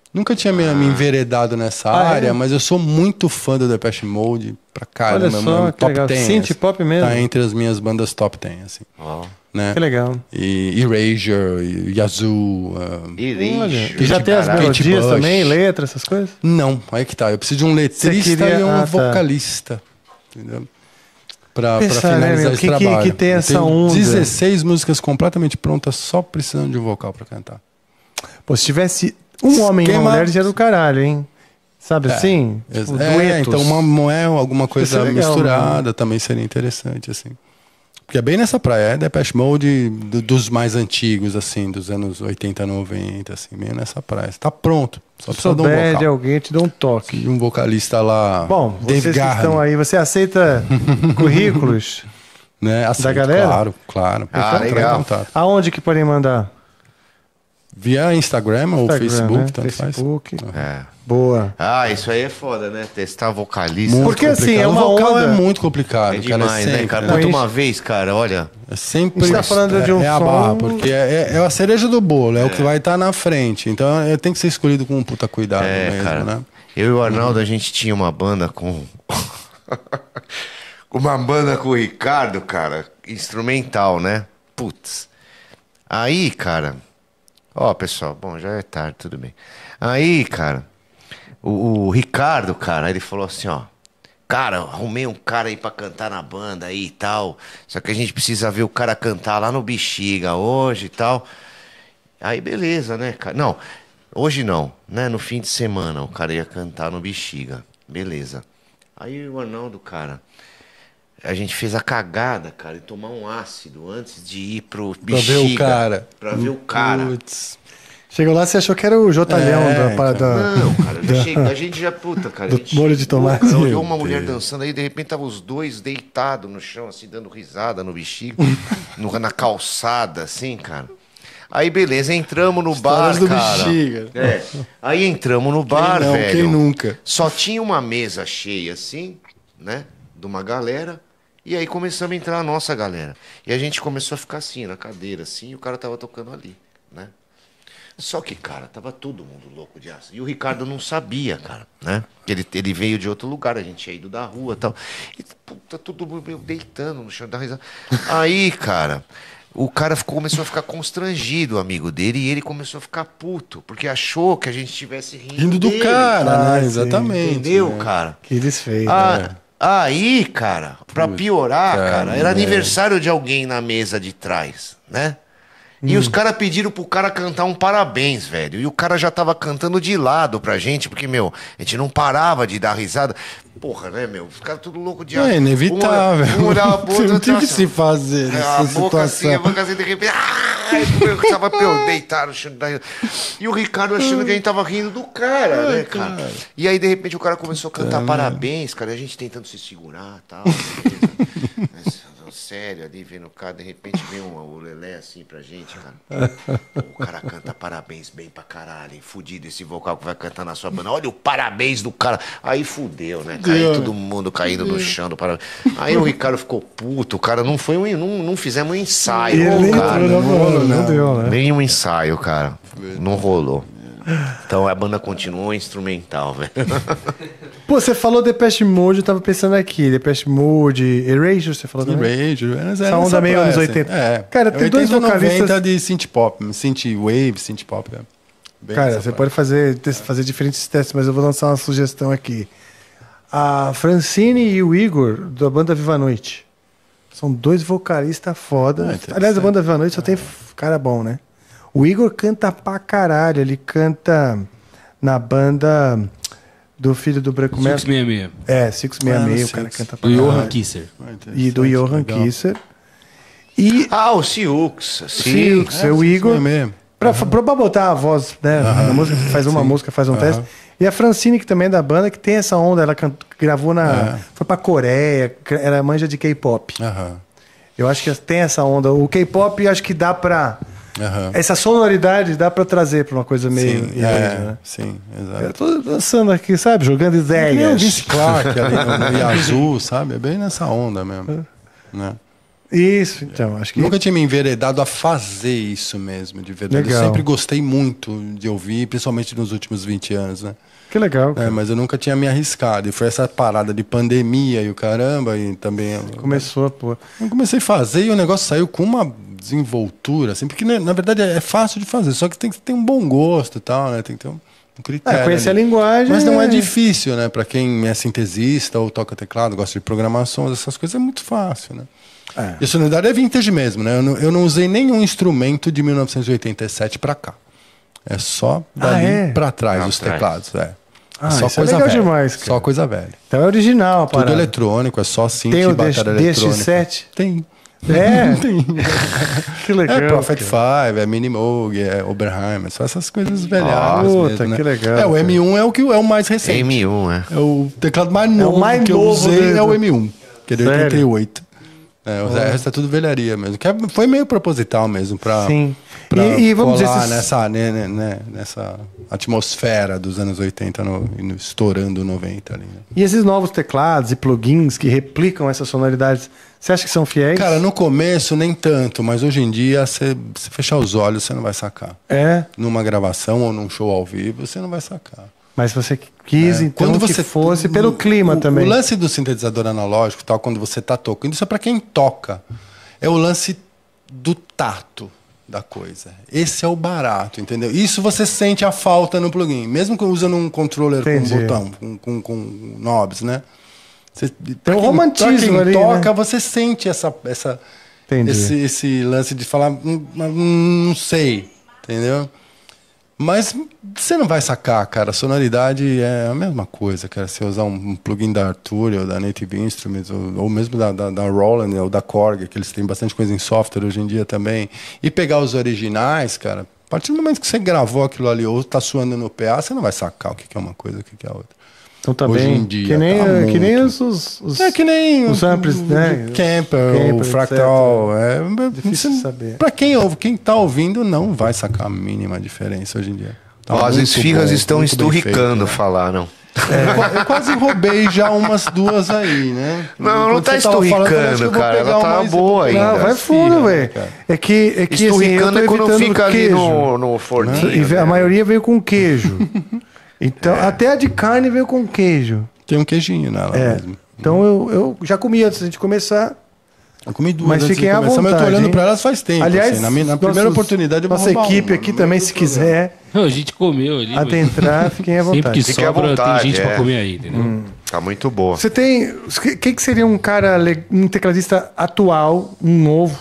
Nunca tinha me enveredado nessa área, mas eu sou muito fã do Depeche Mode pra caramba. Olha só, que top legal. 10. Synth pop mesmo. Tá entre as minhas bandas top 10, assim. Né? Que legal. E Erasure, e Yazoo. E já tem as melodias também, letras, essas coisas? Não, aí que tá. Eu preciso de um letrista e um vocalista. Entendeu? Pra finalizar esse trabalho. Que tem essa tenho onda. 16 músicas completamente prontas, só precisando de um vocal pra cantar. Pô, se tivesse um homem e uma mulher, já era do caralho, hein? Sabe assim? Tipo, duetos. Então alguma coisa legal, misturada também seria interessante, assim. Porque é bem nessa praia, é Depeche Mode dos mais antigos, assim, dos anos 80, 90, assim, meio nessa praia. Tá pronto. Só se souber de alguém, te dá um toque. E um vocalista lá. Bom, vocês que estão aí, você aceita currículos né? Aceito, da galera? Claro. Legal. Aonde que podem mandar? Via Instagram ou Facebook, né? Tanto Facebook. faz. Boa. Isso aí é foda, né? Testar vocalista. Muito porque complicado. assim, é uma o vocal onda... é muito complicado. É demais, sempre, né, cara? né? Puta, uma vez, cara, olha... É sempre... Você tá falando de um a som... barra, porque é a cereja do bolo, é o que vai estar na frente. Então tem que ser escolhido com um puta cuidado mesmo, cara, né? Eu e o Arnaldo, a gente tinha uma banda com... uma banda com o Ricardo, cara, instrumental, né? Putz. Aí, cara... Ó, pessoal, bom, já é tarde, tudo bem. Aí, cara, o Ricardo, cara, ele falou assim, ó... Cara, arrumei um cara aí pra cantar na banda aí e tal. Só que a gente precisa ver o cara cantar lá no Bexiga hoje e tal. Aí, beleza, né, cara? Não, hoje não, né? No fim de semana o cara ia cantar no Bexiga. Beleza. Aí o Arnaldo, cara... A gente fez a cagada, cara, de tomar um ácido antes de ir pro Bexiga. Pra ver o cara. Pra ver o cara. Putz. Chegou lá, você achou que era o Jotalhão Não, cara, a gente já, puta, cara. Do molho de tomate. Cara, olhou uma mulher dançando aí, de repente tava os dois deitados no chão, assim, dando risada no Bexiga, na calçada, assim, cara. Aí, beleza, entramos no bar, do cara. Bexiga. Aí entramos no bar, velho. Quem nunca? Só tinha uma mesa cheia, assim, né, de uma galera. E aí começamos a entrar a nossa galera. E a gente começou a ficar assim, na cadeira, assim, e o cara tava tocando ali, né? Só que, cara, tava todo mundo louco de aço. E o Ricardo não sabia, cara, né? Ele veio de outro lugar, a gente tinha ido da rua e tal. E, puta, todo mundo deitando no chão, da risada. Aí, cara, o cara começou a ficar constrangido, o amigo dele, e ele começou a ficar puto, porque achou que a gente estivesse rindo do dele, cara, né? sim. Exatamente. entendeu, né? cara? Que eles fez. Aí, cara, pra piorar, cara, era aniversário de alguém na mesa de trás, né? E os caras pediram pro cara cantar um parabéns, velho. E o cara já tava cantando de lado pra gente, porque, meu, a gente não parava de dar risada. Porra, né, meu? Os caras tudo louco de... É inevitável. Um olhava pro outro... Não tinha que se fazer a nessa boca assim, situação. a boca assim, de repente... Eu tava deitado no chão. E o Ricardo achando que a gente tava rindo do cara, né, cara? E aí, de repente, o cara começou a cantar parabéns, cara. E a gente tentando se segurar e tal. Sério, ali vendo o cara, de repente vem o Lelé assim pra gente, cara. O cara canta parabéns bem pra caralho, hein? Fudido esse vocal que vai cantar na sua banda. Olha o parabéns do cara. Aí fudeu, né? Caiu todo mundo caindo no chão do parabéns. Aí o Ricardo ficou puto, o cara não fizemos um ensaio, cara. Não deu, né? Nem um ensaio, cara. Não rolou. Então a banda continuou instrumental, velho. Pô, você falou Depeche Mode, eu tava pensando aqui. Depeche Mode, Erasure, você falou também? Erasure. Essa onda meio anos 80. Cara, tem dois vocalistas... 90 de synth pop, synth wave, synth pop. Cara, você pode fazer diferentes testes, mas eu vou lançar uma sugestão aqui. A Francine e o Igor, da banda Viva a Noite. São dois vocalistas foda. Aliás, a banda Viva a Noite só tem cara bom, né? O Igor canta pra caralho. Ele canta na banda do filho do Branco Melo. 666. 666. O cara canta pra Do caralho. Johan Kisser. E do Johan Kisser. E o Siux. Siux, o Igor. Pra botar a voz, né? Na música, faz uma música, faz um teste. E a Francine, que também é da banda, que tem essa onda. Ela gravou foi pra Coreia. Ela manja de K-pop. Eu acho que tem essa onda. O K-pop, acho que dá pra... Essa sonoridade dá pra trazer pra uma coisa meio... né? Sim, exato. Eu tô dançando aqui, sabe? Jogando ideias. O Vince Clark ali no Yazoo, sabe? É bem nessa onda mesmo. Né? Isso, então, acho que... Nunca tinha me enveredado a fazer isso mesmo, de verdade. Legal. Eu sempre gostei muito de ouvir, principalmente nos últimos 20 anos, né? Que legal, cara. Mas eu nunca tinha me arriscado. E foi essa parada de pandemia e o caramba, e também... Começou, pô. Eu comecei a fazer e o negócio saiu com uma desenvoltura, assim, porque na verdade é fácil de fazer, só que tem que ter um bom gosto e tal, né? Tem que ter um critério. Conhecer ali. a linguagem. Mas não é difícil, né? Pra quem é sintesista ou toca teclado, gosta de programação, essas coisas é muito fácil, né? E a sonoridade é vintage mesmo, né? Eu não usei nenhum instrumento de 1987 pra cá. É só dali pra trás os teclados, só isso é coisa legal velha. demais, cara. Só coisa velha. Então é original, a Tudo parada. eletrônico, é só synth Tem e o bateria eletrônica. DX7? Tem. É? Tem. Que legal. É Prophet cara. 5, é Minimoog, é Oberheim, só essas coisas velhadas puta, mesmo, né? que legal, o M1 é o mais recente. M1, É o teclado mais novo mais que eu novo usei, dele. é o M1, que é de Sério? 88. O resto é tudo velharia mesmo. Que foi meio proposital mesmo pra, Sim. pra E vamos colar dizer... nessa atmosfera dos anos 80, estourando 90 ali, né? E esses novos teclados e plugins que replicam essas sonoridades, você acha que são fiéis? Cara, no começo nem tanto, mas hoje em dia, você fechar os olhos, você não vai sacar. É, Numa gravação ou num show ao vivo, você não vai sacar. mas você quis, então, que fosse pelo clima também. O lance do sintetizador analógico, tal, quando você tá tocando, isso é para quem toca. É o lance do tato da coisa. Esse é o barato, entendeu? Isso você sente a falta no plugin. Mesmo que usando um controller Entendi. com botão, com knobs, né? Tem um romantismo pra quem ali, toca, né? você sente Entendi. esse lance de falar, não sei, entendeu? Mas você não vai sacar, cara. A sonoridade é a mesma coisa, cara. Se usar um plugin da Arturia ou da Native Instruments, ou mesmo da Roland ou da Korg, que eles têm bastante coisa em software hoje em dia também, e pegar os originais, cara, a partir do momento que você gravou aquilo ali ou tá suando no PA, você não vai sacar o que é uma coisa e o que é outra. Então tá Hoje bem. em dia, que nem, tá que nem muito. os É que nem os samples, né? Camper, o Fractal. Difícil de saber. Pra quem ouve, quem tá ouvindo não vai sacar a mínima diferença hoje em dia. Tá Ó, as muito esfirras bom, estão muito bem esturricando, feito, né? falaram. Eu quase roubei já umas duas aí, né? Não, não Enquanto tá você tava falando, eu acho que eu esturricando, vou cara. pegar Ela tá uma e boa vou pegar ainda. Não, vai uma fundo, esfirra, velho. cara. É que assim, eu Esturricando tô é quando evitando fica ali queijo. no forninho. E a né? maioria veio com queijo. Então, até a de carne veio com queijo. Tem um queijinho nela mesmo. Então eu já comi antes de gente começar. Eu comi duas Mas antes de fiquem à começar, mas eu tô vontade, olhando hein? pra elas faz tempo. Aliás, assim. Na primeira nossos- oportunidade eu vou nossa roubar equipe uma, aqui no também, meio se do programa. quiser Não, a gente comeu ali. mas adentrar, fiquem à Sempre vontade. que Fique à sobra, vontade, tem gente é. pra comer aí, entendeu? Tá muito boa. Você tem. O que seria um cara, um tecladista atual, um novo,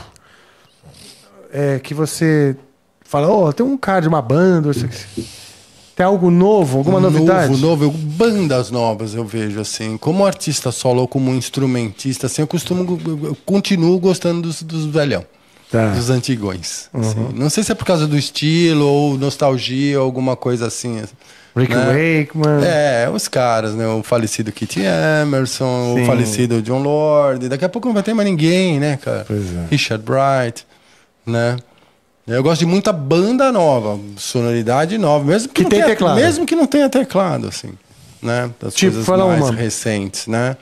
que você fala, tem um cara de uma banda, isso aqui. Tem algo novo, alguma novidade? Novo, bandas novas eu vejo assim. Como artista solo ou como instrumentista, assim, eu continuo gostando dos velhão. Tá. Dos antigões. Assim. Não sei se é por causa do estilo ou nostalgia ou alguma coisa assim. Rick né? Wakeman. Os caras, né? O falecido Keith Emerson, Sim. o falecido John Lord. Daqui a pouco não vai ter mais ninguém, né, cara? Pois é. Richard Bright, né? Eu gosto de muita banda nova, sonoridade nova, mesmo que, Que não tem tenha, teclado. mesmo que não tenha teclado, assim, né? Das Tipo, coisas fala mais uma. recentes, né?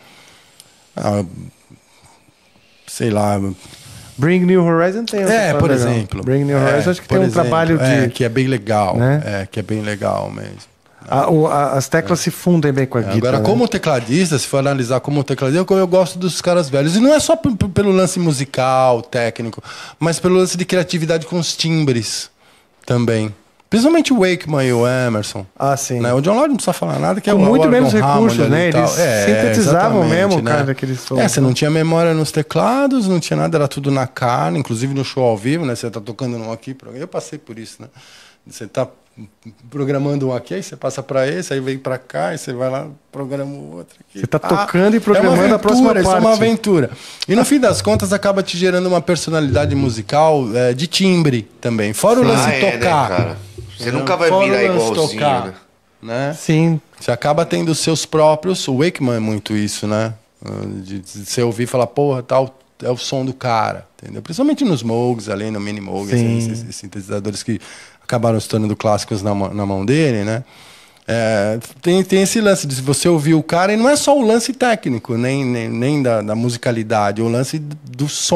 Sei lá. Bring New Horizon tem um teclado Por legal. exemplo. Bring New Horizon acho que tem por um exemplo, trabalho de. que é bem legal, Né? que é bem legal mesmo. As teclas se fundem bem com a guitarra. Agora, né? como tecladista, se for analisar como tecladista, eu gosto dos caras velhos. E não é só pelo lance musical, técnico, mas pelo lance de criatividade com os timbres também. Principalmente o Wakeman e o Emerson. Ah, sim. Né? O John Lord não precisa falar nada, que é Com o muito órgão menos recursos, Hammond ali né? e tal. Eles sintetizavam exatamente, mesmo, né? cara, daquele som. Você não tinha memória nos teclados, não tinha nada, era tudo na carne, inclusive no show ao vivo, né? Você tá tocando um aqui, eu passei por isso, né? Você tá programando um aqui, aí você passa para esse, aí vem para cá, aí você vai lá, programa o outro aqui. Você tá tocando e programando a próxima parte. Isso é uma aventura. E no fim das contas acaba te gerando uma personalidade musical de timbre também. Fora o lance de tocar. Né, cara? Você nunca vai Fora o virar lance de igualzinho, tocar, né? Sim. Você acaba tendo os seus próprios. O Wakeman é muito isso, né? De você ouvir e falar, porra, tal é o som do cara, entendeu? Principalmente nos Moogs, ali no Mini Moog, Sim. esses sintetizadores que acabaram se tornando clássicos na mão dele, né? Tem esse lance de você ouvir o cara, e não é só o lance técnico, nem da musicalidade, é o lance do som,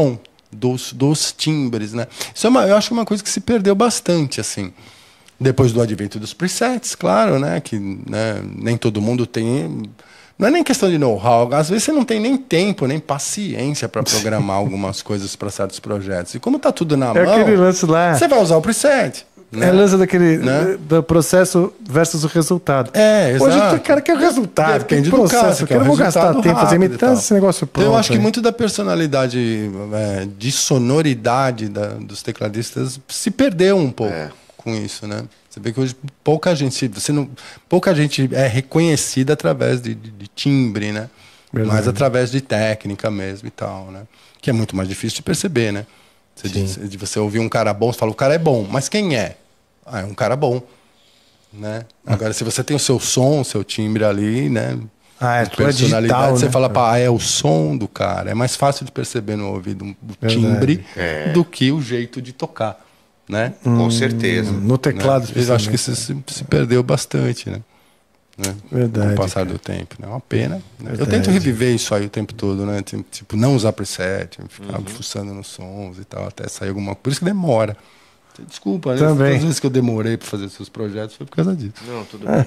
dos timbres, né? Isso eu acho uma coisa que se perdeu bastante, assim. Depois do advento dos presets, claro, né? Que, né, nem todo mundo tem... Não é nem questão de know-how. Às vezes você não tem nem tempo, nem paciência para programar algumas coisas para certos projetos. E como tá tudo na mão, aquele lance lá. você vai usar o preset. Né? É lance daquele Né? do processo versus o resultado. Hoje exato. o cara quer o resultado, Depende quer o processo. quer Eu não vou gastar resultado tempo fazendo rápido e tanto tal. esse negócio pronto. Então, eu acho que aí. muito da personalidade de sonoridade dos tecladistas se perdeu um pouco com isso, né? Você vê que hoje pouca gente é reconhecida através de timbre, né? Verdade. Mas através de técnica mesmo e tal, né? Que é muito mais difícil de perceber, né? De você ouvir um cara bom, você fala, o cara é bom, mas quem é? Ah, é um cara bom, né? Agora, se você tem o seu som, o seu timbre ali, né? É de tudo digital, você né? fala, pá, é o som do cara. É mais fácil de perceber no ouvido o timbre do que o jeito de tocar, né? Com certeza. No teclado, Né? Eu acho que isso se perdeu bastante, né? Verdade, Com o passar do tempo, né? É uma pena. Né? Eu tento reviver isso aí o tempo todo, né? Tipo, não usar preset, ficar fuçando nos sons e tal, até sair alguma coisa. Por isso que demora. Desculpa, né? Também. Todas as vezes que eu demorei para fazer seus projetos foi por causa disso. Não, tudo bem.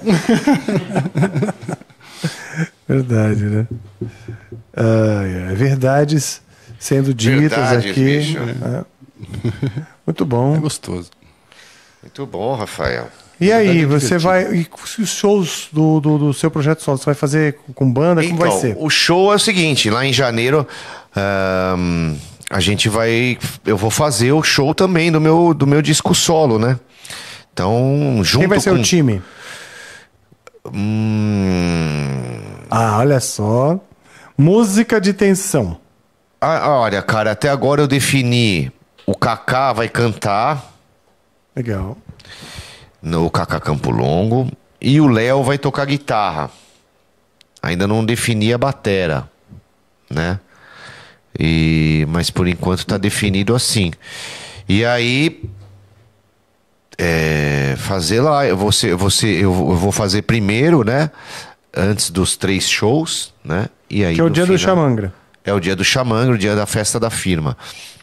Verdade, né? Verdades sendo ditas Verdades, aqui. bicho. Muito bom. É gostoso. Muito bom, Rafael. E aí, Verdade, você divertido. vai. E os shows do seu projeto solo? Você vai fazer com banda? Como vai ser? O show é o seguinte, lá em janeiro a gente vai... Eu vou fazer o show também do meu disco solo, né? Então, junto Quem vai ser com... o time? Olha só. Música de tensão. Olha, cara, até agora eu defini... O Kaká vai cantar... Legal. No Kaká Campo Longo. E o Léo vai tocar guitarra. Ainda não defini a batera, né? Mas por enquanto tá definido assim. E aí... fazer lá... Eu vou fazer primeiro, né? Antes dos 3 shows, né? E aí, Que é o no dia do final- Xamangra. É o dia do Xamangra, o dia da festa da firma.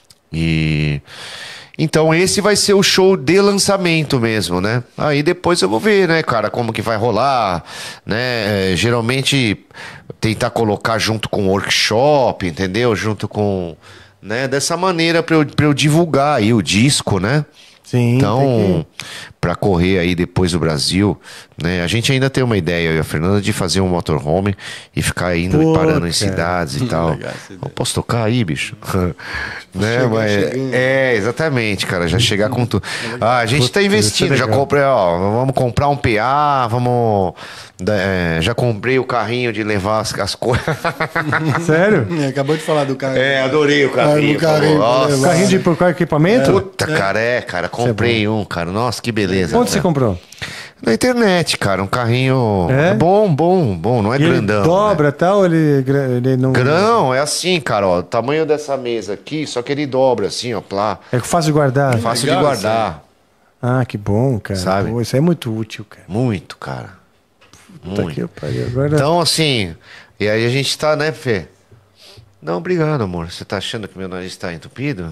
Então esse vai ser o show de lançamento mesmo, né? Aí depois eu vou ver, né, cara, como que vai rolar, né? Geralmente tentar colocar junto com o workshop, entendeu? Junto com, né? Dessa maneira pra eu divulgar aí o disco, né? Sim. Então, para correr aí depois do Brasil, né? A gente ainda tem uma ideia, eu e a Fernanda, de fazer um motorhome e ficar indo Pô, e parando cara. em cidades e tal. Legal essa ideia. Eu posso tocar aí, bicho? Né? Mas, exatamente, cara. Já chegar com tudo. A gente tá investindo. Já legal. comprei, vamos comprar um PA, já comprei o carrinho de levar as coisas. Sério? Acabou de falar do cara. Adorei o carrinho. o carrinho, Nossa. levar. Carrinho de por qual equipamento? Puta, cara, comprei um, cara. Nossa, que beleza. Onde você cara. comprou? Na internet, cara, um carrinho É? bom, não é E ele grandão. dobra né? tal, ele não. Grão, é assim, cara, ó, o tamanho dessa mesa aqui, só que ele dobra assim, ó, plá, É fácil de guardar. fácil legal de guardar, Ah, que bom, cara. Sabe? Pô, isso é muito útil, cara. muito, cara, Puta muito. que pariu. Agora... Então, assim, e aí a gente tá, né, Fê? Não, obrigado, amor. Você tá achando que meu nariz tá entupido?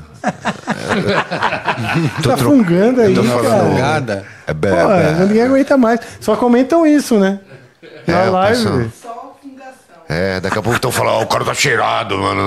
tá fungando aí, tô falando- cara. Folgada. Pô, ninguém aguenta mais. Só comentam isso, né? Na o live. pessoal- Só fungação. Daqui a pouco estão falando, o cara tá cheirado, mano.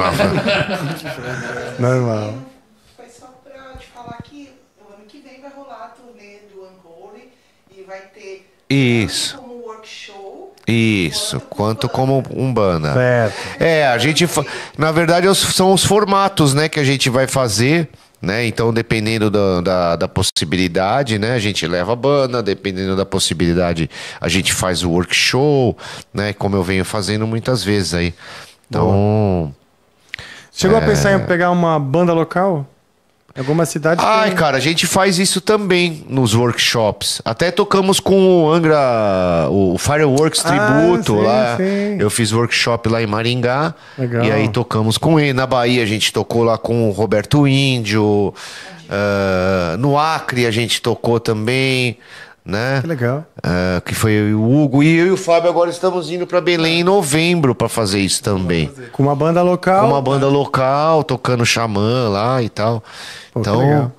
Normal. Foi só pra te falar que o ano que vem vai rolar a turnê do Unholy e vai ter Isso. tanto como workshop. Isso, quanto como Umbanda. Certo. A gente. Na verdade, são os formatos, né, que a gente vai fazer, né? Então, dependendo da possibilidade, né? A gente leva a banda, dependendo da possibilidade, a gente faz o workshop, né? Como eu venho fazendo muitas vezes aí. Então. Chegou a pensar em pegar uma banda local? Alguma cidade? Ai, cara, a gente faz isso também nos workshops. Até tocamos com o Angra, o Fireworks Tributo sim, lá. sim. Eu fiz workshop lá em Maringá. Legal. E aí tocamos com ele. Na Bahia a gente tocou lá com o Roberto Índio. No Acre a gente tocou também. né? Que legal. Que foi o Hugo. E eu e o Fábio agora estamos indo para Belém em novembro para fazer isso também. Com uma banda local. Com uma banda local, tocando xamã lá e tal. Pô, que Então, legal.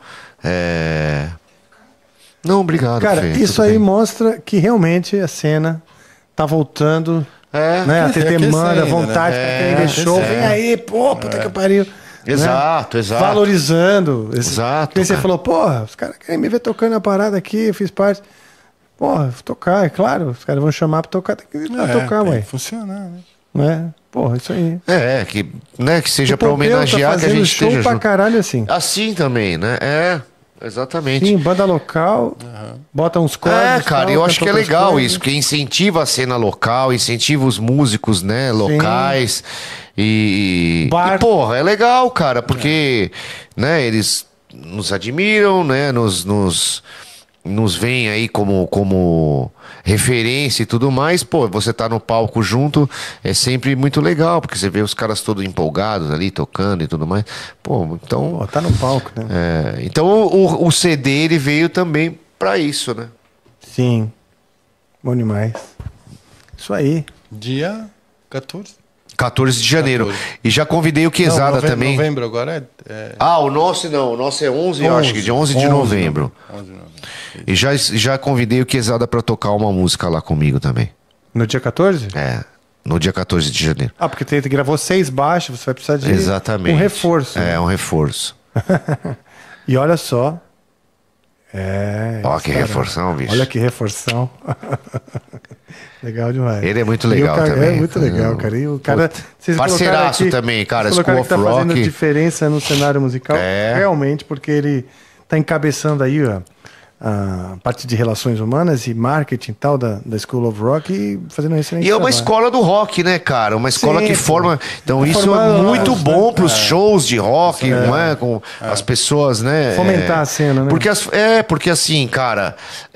Não, obrigado, Cara, Fê, isso tudo aí bem. mostra que realmente a cena tá voltando, né? A TT aquecendo, manda, né? vontade pra quem ver show. Vem aí, pô, puta que pariu. Exato, né? exato. Valorizando. Exato, Porque você cara. falou, porra, os caras querem me ver tocando a parada aqui, eu fiz parte. Porra, vou tocar, é claro, os caras vão chamar pra tocar, tem que ir pra tocar, tem ué. que funcionar, né? Né? Porra, isso aí. Que seja O pra Pompeu homenagear tá que a fazendo gente show esteja pra junto. caralho assim. Assim também, né? Exatamente. Sim, banda local, bota uns códigos. Cara, tal, eu acho canta que é outras legal coisas. isso, porque incentiva a cena local, incentiva os músicos, né, locais. E porra, é legal, cara, porque, né, eles nos admiram, né, nos veem aí como referência e tudo mais. Pô, você tá no palco junto é sempre muito legal, porque você vê os caras todos empolgados ali, tocando e tudo mais. Pô, então... Pô, tá no palco, né? Então o CD, ele veio também pra isso, né? Sim. Bom demais. Isso aí. Dia 14. 14 de janeiro. 14. E já convidei o Quesada também. Novembro agora é O nosso não. O nosso é 11, eu acho que de 11 de novembro. 11 de novembro. E já convidei o Quesada pra tocar uma música lá comigo também. No dia 14? No dia 14 de janeiro. Porque você gravou 6 baixos, você vai precisar de Exatamente. um reforço. né? Um reforço. E olha só. Ó, que reforção, bicho. Olha que reforção. Legal demais. Ele é muito E o legal cara, também. É muito legal, cara. E o cara. Vocês Parceiraço colocaram aqui- também, cara. vocês colocaram School que tá of fazendo Rock. diferença no cenário musical. Realmente, porque ele tá encabeçando aí a parte de relações humanas e marketing e tal da School of Rock e fazendo um excelente E é uma trabalho. escola do rock, né, cara? Uma escola que Sempre. forma. Então, Tá isso é formando muito novos, bom né? pros shows de rock, não é? Com as pessoas, né? Fomentar a cena, né? Porque assim, cara,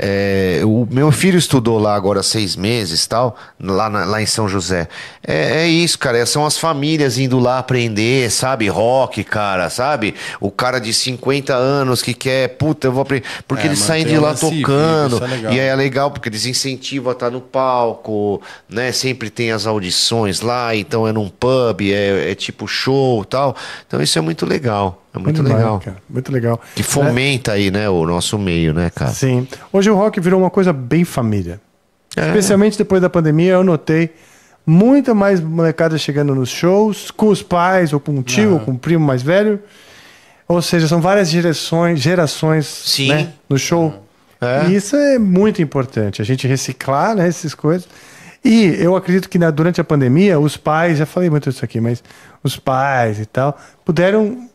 o meu filho estudou lá agora 6 meses tal, lá em São José. É isso, cara. São as famílias indo lá aprender, sabe? Rock, cara, sabe? O cara de 50 anos que quer, puta, eu vou aprender. Porque eles saem de mantém o lá lance vivo, tocando. isso é legal. E é legal porque eles incentivam a estar no palco, né? Sempre tem as audições lá, então é num pub, é tipo show e tal. Então isso é muito legal. É muito Demais, legal. cara. Muito legal. Que fomenta aí, né, o nosso meio, né, cara? Sim. Hoje o rock virou uma coisa bem família. Especialmente depois da pandemia, eu notei muita mais molecada chegando nos shows, com os pais, ou com um tio, ou com um primo mais velho. Ou seja, são várias gerações Sim. né, no show. E isso é muito importante, a gente reciclar, né, essas coisas. E eu acredito que durante a pandemia, os pais, já falei muito isso aqui, mas os pais e tal, puderam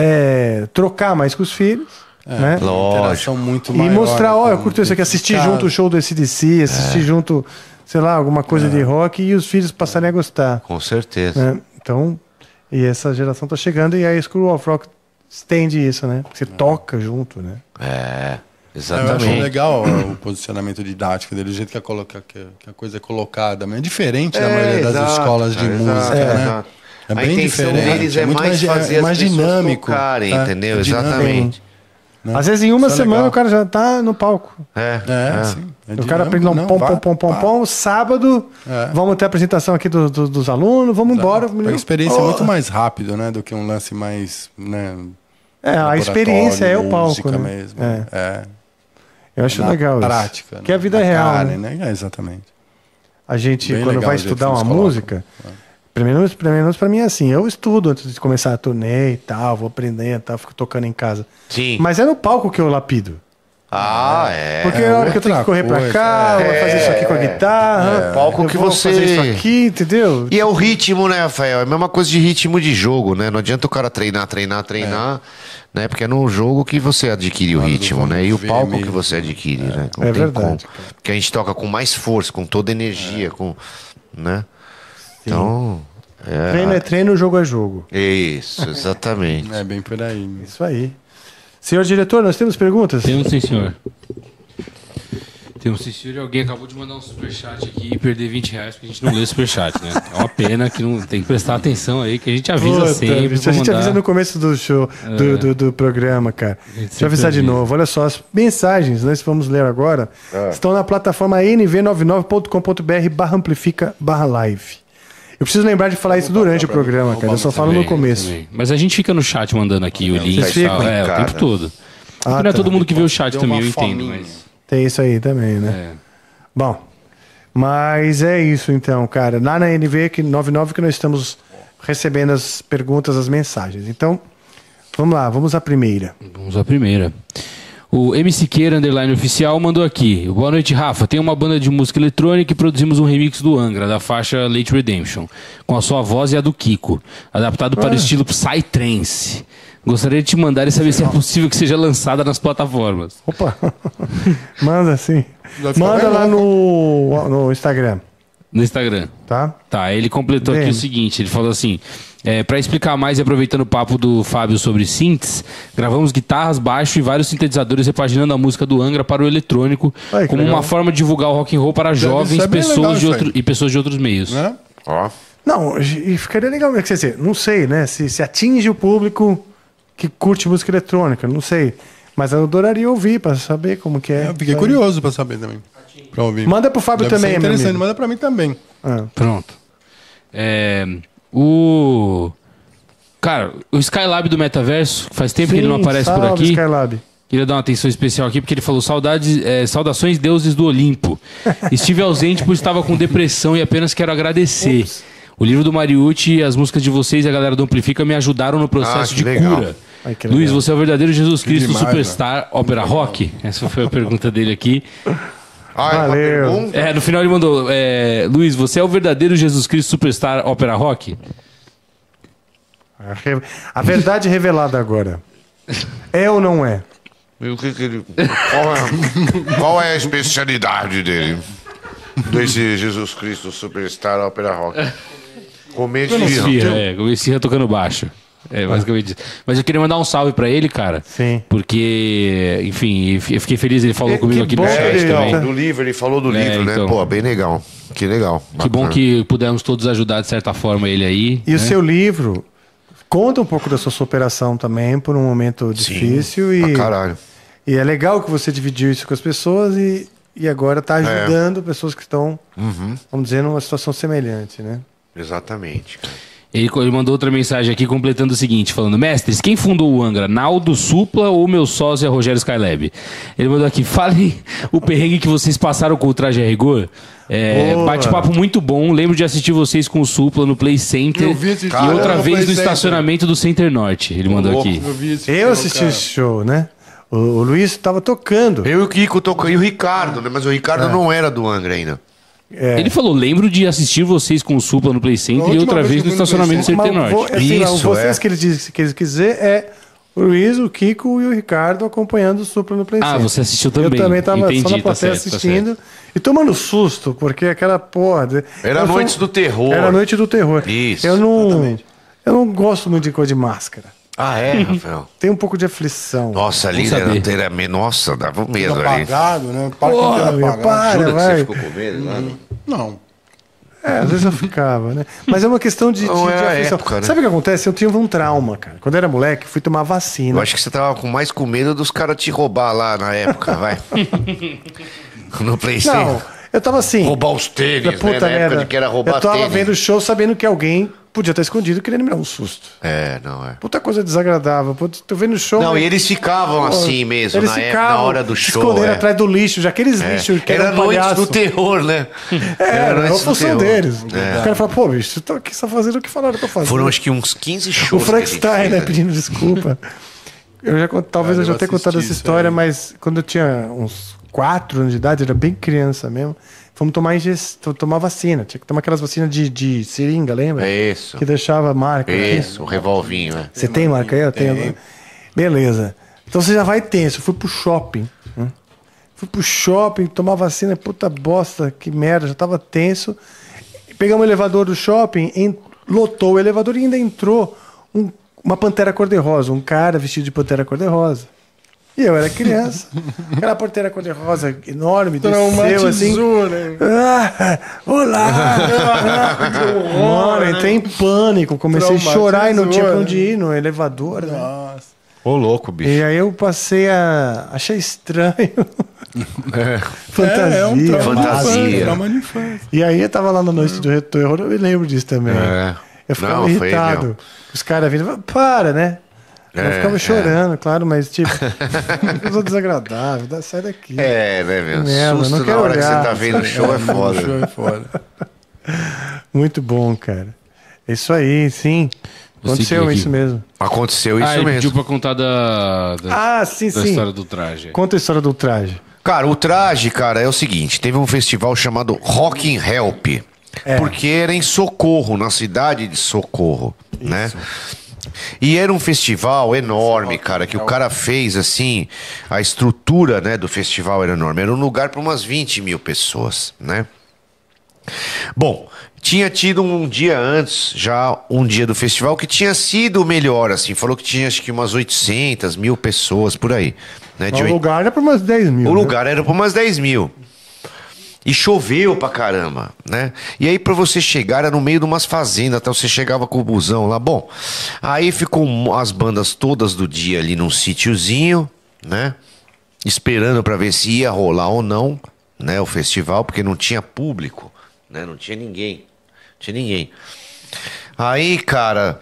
trocar mais com os filhos. Né? Interação muito E maior. mostrar, ó, eu então, curto isso aqui, assistir cara, junto o show do AC/DC, assistir junto, sei lá, alguma coisa de rock e os filhos passarem a gostar. Com certeza. Né? Então, e essa geração tá chegando e a School of Rock estende isso, né? Porque você toca junto, né? Eu acho Exatamente. legal o posicionamento didático dele, o jeito que a coisa é colocada. Mas é diferente da maioria das escolas de música, né? É A bem intenção diferente. deles é muito mais fazer mais as pessoas dinâmico. tocarem, entendeu? É dinâmico. Exatamente. Né? Às vezes em uma Isso é semana legal. o cara já tá no palco. Sim. É O cara dinâmico, aprende um não, pom, sábado, vamos ter a apresentação aqui dos alunos, vamos embora. É uma experiência muito mais rápido, né? Do que um lance mais, né? A experiência é o palco, música né? mesmo. Eu acho Na legal prática, isso. Que é a vida na real, carne, né? Exatamente. A gente, Bem quando legal vai o jeito estudar que uma eles colocam. música, pelo menos pra mim é assim, eu estudo antes de começar a turnê e tal, vou aprender e tal, fico tocando em casa. Sim. Mas é no palco que eu lapido. Porque é na hora que eu tenho que outra correr pra coisa, cá, eu vou fazer isso aqui com a guitarra. Palco eu que vou você- fazer isso aqui, entendeu? E é o ritmo, né, Rafael? É a mesma coisa de ritmo de jogo, né? Não adianta o cara treinar, né? Porque é no jogo que você adquire o Hora do ritmo, né? E o ver palco mesmo. que você adquire, né? Não É tem verdade, como. Porque a gente toca com mais força, com toda energia, com, né? Então, Treino é treino, jogo é jogo. isso, exatamente. É bem por aí. Né? Isso aí. Senhor diretor, nós temos perguntas? Temos sim, senhor. Tem um Cícero e alguém acabou de mandar um superchat aqui e perder R$20 porque a gente não lê superchat, né? É uma pena que não tem que prestar atenção aí, que a gente avisa sempre. Bicho, a gente avisa no começo do show, do programa, cara. Deixa eu avisar de novo. Olha só, as mensagens, nós vamos ler agora, estão na plataforma nv99.com.br/amplifica/live. Eu preciso lembrar de falar isso durante o programa, cara. Eu só falo no começo. Também. Mas a gente fica no chat mandando aqui o link e tal. O tempo todo. Ah, não é tá. todo mundo que vê o chat Deu também, uma eu entendo. fominha. Mas... Tem isso aí também, né? Bom, mas é isso então, cara. Lá na NV99 que nós estamos recebendo as perguntas, as mensagens. Então, vamos lá, vamos à primeira. Vamos à primeira. O MCqueira _ oficial mandou aqui. Boa noite, Rafa. Tem uma banda de música eletrônica e produzimos um remix do Angra, da faixa Late Redemption, com a sua voz e a do Kiko, adaptado para o estilo Psytrance. Gostaria de te mandar e saber se é possível que seja lançada nas plataformas. Opa, manda sim. Vai ficar Manda bem lá louco. no Instagram, No Instagram. tá? Tá, ele completou aqui Bem. o seguinte, ele falou assim, para explicar mais e aproveitando o papo do Fábio sobre synths, gravamos guitarras, baixo e vários sintetizadores repaginando a música do Angra para o eletrônico, Ai, que como legal. uma forma de divulgar o rock and roll para jovens ser bem legal pessoas de isso aí. e pessoas de outros meios. Né? Ó. Não, e ficaria legal, quer dizer, não sei, né? Se atinge o público que curte música eletrônica, não sei. Mas eu adoraria ouvir para saber como que é. Eu fiquei curioso pra saber também. Pra ouvir. Manda pro Fábio Deve também, ser meu interessante, amigo. manda pra mim também. Pronto. Cara, o Skylab do Metaverso, faz tempo que ele não aparece por salve, aqui. Skylab. Queria dar uma atenção especial aqui, porque ele falou saudações deuses do Olimpo. Estive ausente por estava com depressão e apenas quero agradecer. O livro do Mariucci e as músicas de vocês e a galera do Amplifica me ajudaram no processo Ah, de que legal. cura. Ai, que Luiz, legal. você é o verdadeiro Jesus Cristo demais, Superstar Ópera Rock? Essa foi a pergunta dele aqui. Ah, é uma Valeu. pergunta? No final ele mandou, Luiz, você é o verdadeiro Jesus Cristo Superstar Ópera Rock? A verdade revelada agora. É ou não é? E o que ele... Qual é a especialidade dele? Desse Jesus Cristo Superstar Ópera Rock? Comer esfirra. Comer esfirra tocando baixo. É basicamente isso. Mas eu queria mandar um salve pra ele, cara. Sim. Porque, enfim, eu fiquei feliz, ele falou Que comigo aqui no bom chat que ele- também. Tá. Do livro, ele falou do livro, então. né? Pô, bem legal. Que legal. Que bom que pudemos todos ajudar de certa forma ele aí. E né? o seu livro conta um pouco da sua superação também por um momento difícil Pra caralho. e é legal que você dividiu isso com as pessoas e agora está ajudando pessoas que estão, vamos dizer, numa situação semelhante, né? Exatamente. Ele mandou outra mensagem aqui completando o seguinte, falando: mestres, quem fundou o Angra? Naldo Supla ou meu sócio é Rogério Skylab? Ele mandou aqui: falem o perrengue que vocês passaram com o Traje a Rigor. Boa. Bate-papo muito bom. Lembro de assistir vocês com o Supla no Play Center Eu vi esse e cara outra no vez Play no Center. estacionamento do Center Norte. Ele mandou aqui. Eu vi esse Eu show, assisti cara. esse show, né? O Luiz estava tocando. Eu e o Kiko tocou, e o Ricardo, né? Mas o Ricardo não era do Angra ainda. Ele falou: lembro de assistir vocês com o Supla no Play Center A e última outra vez vez que no eu fui no estacionamento do Play Center Mas Norte. assim, não, Isso, vocês é. que ele disse que quis dizer é o Luiz, o Kiko e o Ricardo acompanhando o Supla no Play Ah, Center. você assistiu também. Eu também estava Entendi, só na tá plateia certo, tá assistindo e tomando susto, porque aquela porra... Era Eu sou- Noites do Terror. Era Noite do Terror. Isso, Eu não gosto muito de coisa de máscara. Ah, é, Rafael? Tem um pouco de aflição. Nossa, ali Vamos saber. era... Nossa, dava medo Tudo ali. apagado, né? O parque Porra, inteiro meu, apagado. para, Jura que vai. você ficou com medo lá? Não. Às vezes eu ficava, né? Mas é uma questão de Não, era a aflição. época, né? Sabe o que acontece? Eu tive um trauma, cara. Quando eu era moleque, fui tomar vacina. Eu acho que você tava mais com medo dos caras te roubar lá na época, vai. No Play Não, Center. eu tava assim... Roubar os tênis, né? Puta Na época merda. de que era roubar eu tava tênis. vendo o show sabendo que alguém podia estar escondido querendo me dar um susto. É, não é. Puta coisa desagradável. Puta, tô vendo o show... Não, mas- e eles ficavam assim mesmo, Eles na ficavam hora do show. escondendo é. atrás do lixo, já aqueles lixos que Era eram Noites palhaço. do Terror, né? Era a Noites do função Terror. deles. É. Os caras falam, pô, bicho, eu tô aqui só fazendo o que falaram pra fazer. Foram acho que uns 15 O shows. Frank que a gente Stein, fez, né, pedindo desculpa. Talvez eu já eu tenha contado assisti essa isso história, aí. mas quando eu tinha uns 4 anos de idade, era bem criança mesmo, fomos tomar vacina. Tinha que tomar aquelas vacinas de seringa, lembra? É isso. Que deixava marca. aqui. Isso, o revolvinho, é. Você tem marca aí? Eu tenho agora. Beleza. Então você já vai tenso. Eu fui pro shopping. Né? Fui pro shopping, tomar vacina, puta bosta, que merda, já tava tenso. Pegamos o elevador do shopping, lotou o elevador e ainda entrou uma pantera cor-de-rosa, um cara vestido de pantera cor-de-rosa. E eu era criança. Aquela porteira cor-de-rosa enorme, desceu assim. né? Olá! Mano, entrei em pânico. Comecei a chorar e não tinha pra onde ir no elevador. Né? Nossa. Ô, louco, bicho. E aí eu passei a... Achei estranho. Fantasia. É um trauma Fantasia. de infância, trauma de infância. E aí eu tava lá na Noite do Retorno, eu me lembro disso também. É. Eu ficava Não, foi, irritado. meu. Os caras vindo, para, né? Eu ficava chorando, claro, mas tipo, coisa desagradável, sai daqui. É, né, meu? Merda, Susto não na quero hora que olhar. você tá vendo o show é foda. Show é foda. Muito bom, cara. É isso aí, sim. Vou Aconteceu seguir aqui. isso mesmo. Aconteceu isso ele mesmo. pediu pra contar da Sim, da sim. história do traje. Conta a história do traje. Cara, o traje, cara, é o seguinte: teve um festival chamado Rock in Help. Porque era em Socorro, na cidade de Socorro, né? E era um festival enorme, cara, que o cara fez assim, a estrutura, né, do festival era enorme. Era um lugar para umas 20 mil pessoas, né? Bom, tinha tido um dia antes, já um dia do festival, que tinha sido melhor, assim. Falou que tinha acho que umas 800 mil pessoas por aí. Né, O lugar era para umas 10 mil. o né? lugar era para umas 10 mil. E choveu pra caramba, né? E aí pra você chegar era no meio de umas fazendas, até você chegava com o busão lá. Bom, aí ficou as bandas todas do dia ali num sítiozinho, né? Esperando pra ver se ia rolar ou não, né? O festival, porque não tinha público, né? Não tinha ninguém. Não tinha ninguém. Aí, cara,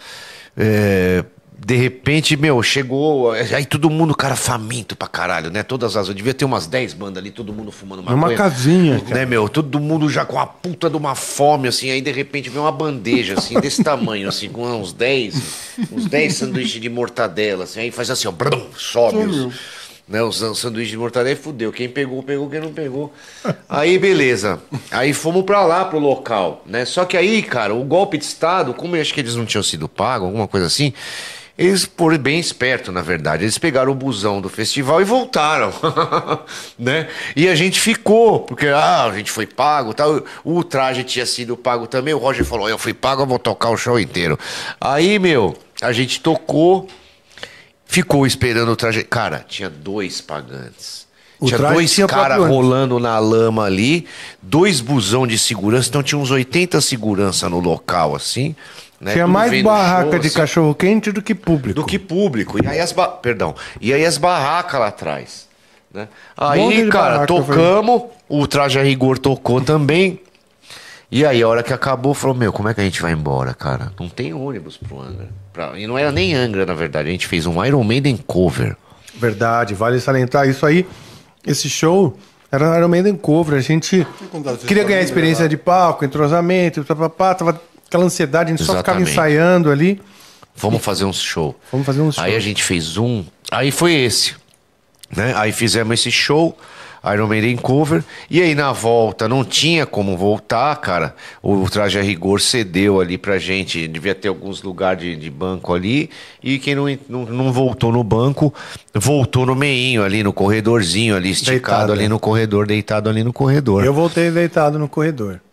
de repente, meu, chegou. Aí todo mundo, cara, faminto pra caralho, né? Todas as. Devia ter umas 10 bandas ali, todo mundo fumando maconha. Numa casinha, cara. Né, meu? Todo mundo já com a puta de uma fome, assim. Aí de repente vem uma bandeja, assim, desse tamanho, assim, com uns 10 sanduíches de mortadela, assim. Aí faz assim, ó, brum, sobe os sanduíches de mortadela e fudeu. Quem pegou, pegou, quem não pegou. Aí, beleza. Aí fomos pra lá, pro local, né? Só que aí, cara, o golpe de Estado, como eu acho que eles não tinham sido pagos, alguma coisa assim. Eles foram bem espertos, na verdade. Eles pegaram o busão do festival e voltaram, né? E a gente ficou, porque a gente foi pago, tal. O traje tinha sido pago também. O Roger falou: eu fui pago, eu vou tocar o show inteiro. Aí, meu, a gente tocou, ficou esperando o traje. Cara, tinha 2 pagantes. Tinha 2 caras rolando na lama ali, 2 busão de segurança. Então tinha uns 80 segurança no local, assim. Né? Tinha Tudo mais vendo barraca show, de assim, cachorro quente do que público. do que público. E aí as barracas lá atrás. Né? Monte Aí, de cara, barraca, tocamos, o Traje a Rigor tocou também. E aí, a hora que acabou, falou: meu, como é que a gente vai embora, cara? Não tem ônibus pro Angra. E não era nem Angra, na verdade. A gente fez um Iron Maiden cover. Verdade, vale salientar isso aí. Esse show era Iron Maiden cover. A gente queria ganhar experiência de palco, entrosamento, tava aquela ansiedade, a gente só ficava Exatamente. ensaiando ali. Vamos fazer um show. Vamos fazer um show. Aí a gente fez um. Aí foi esse. Né? Aí fizemos esse show, Iron Maiden cover. E aí na volta não tinha como voltar, cara. O Traje a Rigor cedeu ali pra gente. Devia ter alguns lugares de banco ali. E quem não voltou no banco, voltou no meinho ali, no corredorzinho ali, esticado Deitado, ali né? no corredor, deitado ali no corredor. Eu voltei deitado no corredor.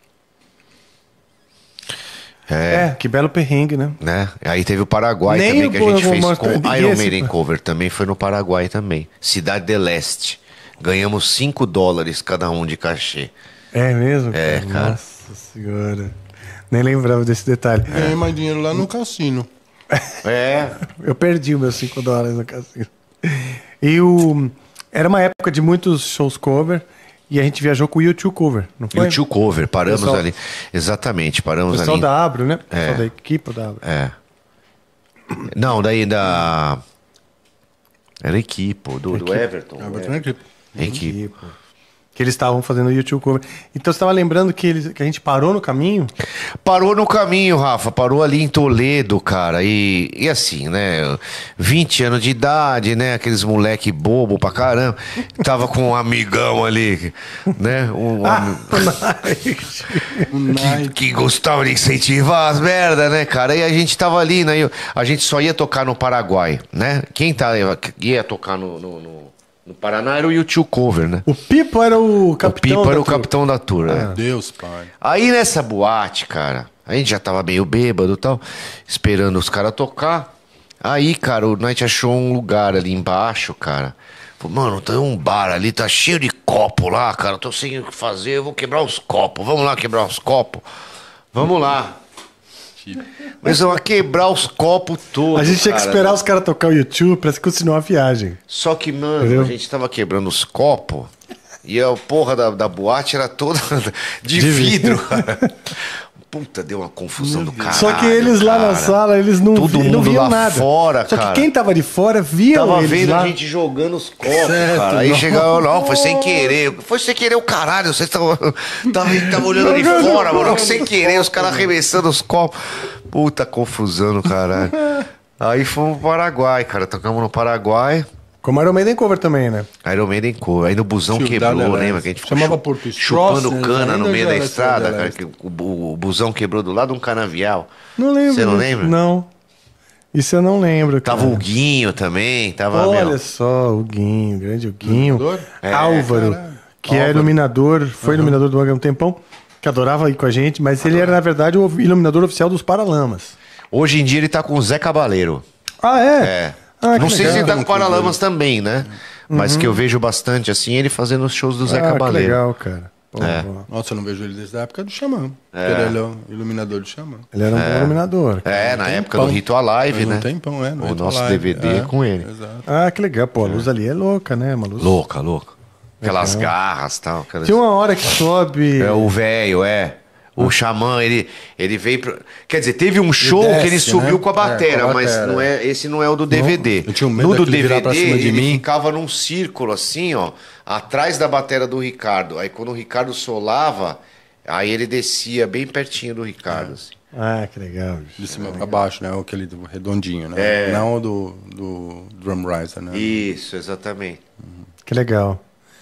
Que belo perrengue, né? Né? Aí teve o Paraguai Nem também, que a gente eu fez mostro- com e Iron esse- Maiden cover. Também foi no Paraguai também. Cidade del Este. Ganhamos $5 cada um de cachê. É mesmo? É, cara. Nossa senhora. Nem lembrava desse detalhe. Ganhei mais dinheiro lá no cassino. É. Eu perdi os meus $5 no cassino. Era uma época de muitos shows cover e a gente viajou com o YouTube cover, não foi? YouTube cover. Paramos Pessoal- ali. Exatamente, O paramos pessoal ali. da Abro, né? O pessoal da equipe da Abro. É. Não, daí da... Era equipe, do Everton. Everton é equipe. Equipe. Que eles estavam fazendo o YouTube cover. Então você estava lembrando que a gente parou no caminho? Parou no caminho, Rafa. Parou ali em Toledo, cara. E assim, né? 20 anos de idade, né? Aqueles moleque bobo pra caramba. Tava com um amigão ali, né? Que gostava de incentivar as merdas, né, cara? E a gente tava ali, né? A gente só ia tocar no Paraguai, né? Quem ia tocar no Paraná era o YouTube cover, né? O Pipo era o O capitão. Pipo era da o turma. capitão da tour, né? Deus, pai. Aí nessa boate, cara, a gente já tava meio bêbado e tal, esperando os caras tocar. Aí, cara, o Night achou um lugar ali embaixo, cara. Falou, mano, tem um bar ali, tá cheio de copo lá, cara. Eu tô sem o que fazer, eu vou quebrar os copos. Vamos lá quebrar os copos? Vamos lá. Mas vamos quebrar os copos todos. A gente tinha que cara. esperar os caras tocar o YouTube pra continuar a viagem. Só que, mano, Entendeu? a gente tava quebrando os copos e a porra da boate era toda de vidro, cara. Puta, deu uma confusão do caralho. Só que eles lá na cara. sala, eles não, Todo não mundo viam lá nada. fora, Só cara. que quem tava de fora via Tava eles vendo lá. a gente jogando os copos, Certo, cara. Aí não. chegava, não, foi sem querer. Foi sem querer o caralho. Vocês estavam olhando de fora, mano. Sem querer, os caras arremessando os copos. Puta confusão do caralho. Aí fomos pro Paraguai, cara. Tocamos no Paraguai. Como Iron Maiden cover também, né? Iron Maiden cover. Aí no busão Tio quebrou, Dada, lembra? Que a gente ficou chamava Porto chupando Stroessner, cana no ainda meio já da era estrada, Cidade cara. Leste. Que o busão quebrou do lado de um canavial. Não lembro. Você não disso. lembra? Não. Isso eu não lembro. Tava cara. o Guinho também. Tava, Olha meu, só, o Guinho, grande o Guinho. Iluminador? Álvaro, cara. que é Álvaro. iluminador, foi iluminador do Angra um tempão, que adorava ir com a gente, mas ele era, na verdade, o iluminador oficial dos Paralamas. Hoje em dia ele tá com o Zé Cabaleiro. Ah, é? É. Ah, que Não sei se ele legal. tá com o Paralamas também, né? Mas que eu vejo bastante, assim, ele fazendo os shows do Zé Ah, que Cabaleiro. legal, cara. Pô, É. pô. Nossa, eu não vejo ele desde a época do Xamã. Ele é o iluminador do Xamã. Ele era um bom iluminador. cara. É, na época do Ritual Live, Faz né? um tempão, é. no O Ritual nosso Live. DVD é com ele. Exato. Ah, que legal. Pô, a luz ali é louca, né? Uma luz... Louca, louca. Aquelas garras e tal. Tinha uma hora que sobe... É o velho, é. O Xamã, ele veio... Quer dizer, teve um show desce, que ele subiu né? com a batera, com a mas batera. não é, esse não é o do DVD. eu tinha medo no do daquele virar DVD, pra cima de ele mim. ficava num círculo assim, ó, atrás da batera do Ricardo. Aí quando o Ricardo solava, aí ele descia bem pertinho do Ricardo, assim. Ah, que legal. bicho. De cima pra baixo, né? Aquele do redondinho, né? É. Não o do Drum Riser, né? Isso, exatamente. Que legal.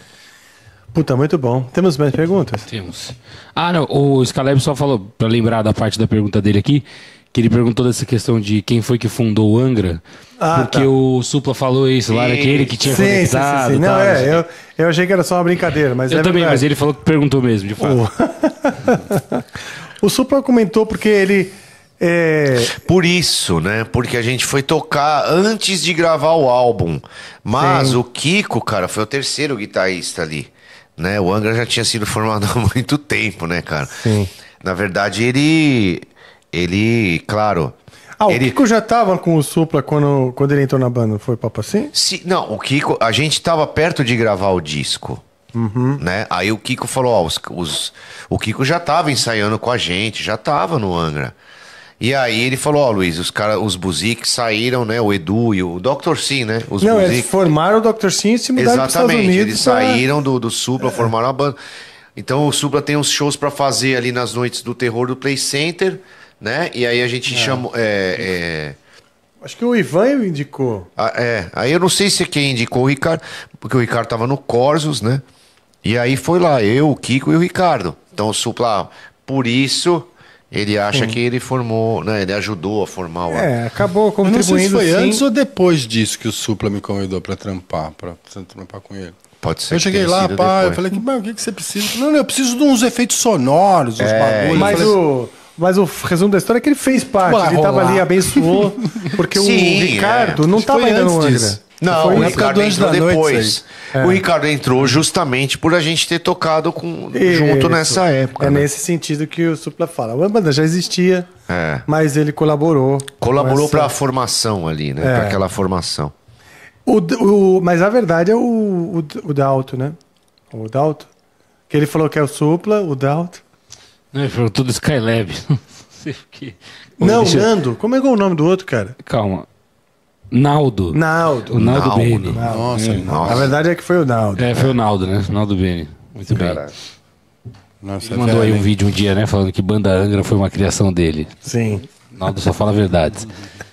Puta, muito bom. Temos mais perguntas? Temos. Ah, não. O Scaleb só falou, pra lembrar da parte da pergunta dele aqui, que ele perguntou dessa questão de quem foi que fundou o Angra. Ah, porque tá. o Supla falou isso lá, era que ele que tinha conectado. Não, tal, é, sei. eu achei que era só uma brincadeira, mas Eu é também, verdade. mas ele falou que perguntou mesmo, de fato. O Supla comentou porque ele... Por isso, né? Porque a gente foi tocar antes de gravar o álbum. Mas Sim. o Kiko, cara, foi o terceiro guitarrista ali. Né? O Angra já tinha sido formado há muito tempo, né, cara? Sim. Na verdade, ele, claro... Ah, o ele, Kiko já tava com o Supla quando ele entrou na banda, não foi papo assim? não, o Kiko, a gente tava perto de gravar o disco. Né? Aí o Kiko falou, ó, o Kiko já tava ensaiando com a gente, já tava no Angra. E aí ele falou, ó, Luiz, os Buzik saíram, né? O Edu e o Dr. Sim, né? Os Não, Buzik. eles formaram o Dr. Sim e se mudaram para os Estados Exatamente, Unidos. eles saíram do Supla, formaram a banda. Então o Supla tem uns shows pra fazer ali nas noites do terror do Play Center, né? E aí a gente chamou... Acho que o Ivan indicou. Aí eu não sei se quem indicou o Ricardo, porque o Ricardo tava no Corsos, né? E aí foi lá, eu, o Kiko e o Ricardo. Então o Supla, por isso, ele acha que ele formou, né? Ele ajudou a formar o... Acabou Eu não sei se contribuindo foi sim. antes ou depois disso que o Supla me convidou pra trampar com ele. Pode ser Eu que cheguei tenha lá, sido pá, eu depois. falei, mas o que você precisa? Não, eu preciso de uns efeitos sonoros, uns bagulhos. Mas Eu falei, mas o resumo da história é que ele fez parte. Vai Ele tava rolar. ali, abençoou. Porque Sim, o Ricardo não Isso foi tava ainda no antes Angra. disso. Não, Foi o isso. Ricardo do Anjos entrou da Noite, depois. isso O Ricardo entrou justamente por a gente ter tocado junto Isso. nessa época. É né? nesse sentido que o Supla fala. A banda já existia, É. mas ele colaborou. Colaborou com essa- para a formação ali, né? Para aquela formação. Mas a verdade é o Dalto, né? O Dalto. Que ele falou que é o Supla, o Dalto. Não, ele falou tudo Skylab. Não sei o quê. Não, Deixa eu- Nando. Como é que é o nome do outro, cara? Calma. Naldo. Naldo. O Naldo Naldo. Bene. Nossa, Nossa. A verdade é que foi o Naldo. É, foi o Naldo, né? Naldo Bene. Muito bem. nossa, Ele mandou aí velho, um vídeo um dia, né? Falando que Banda Angra foi uma criação dele. Sim. Naldo só fala verdades.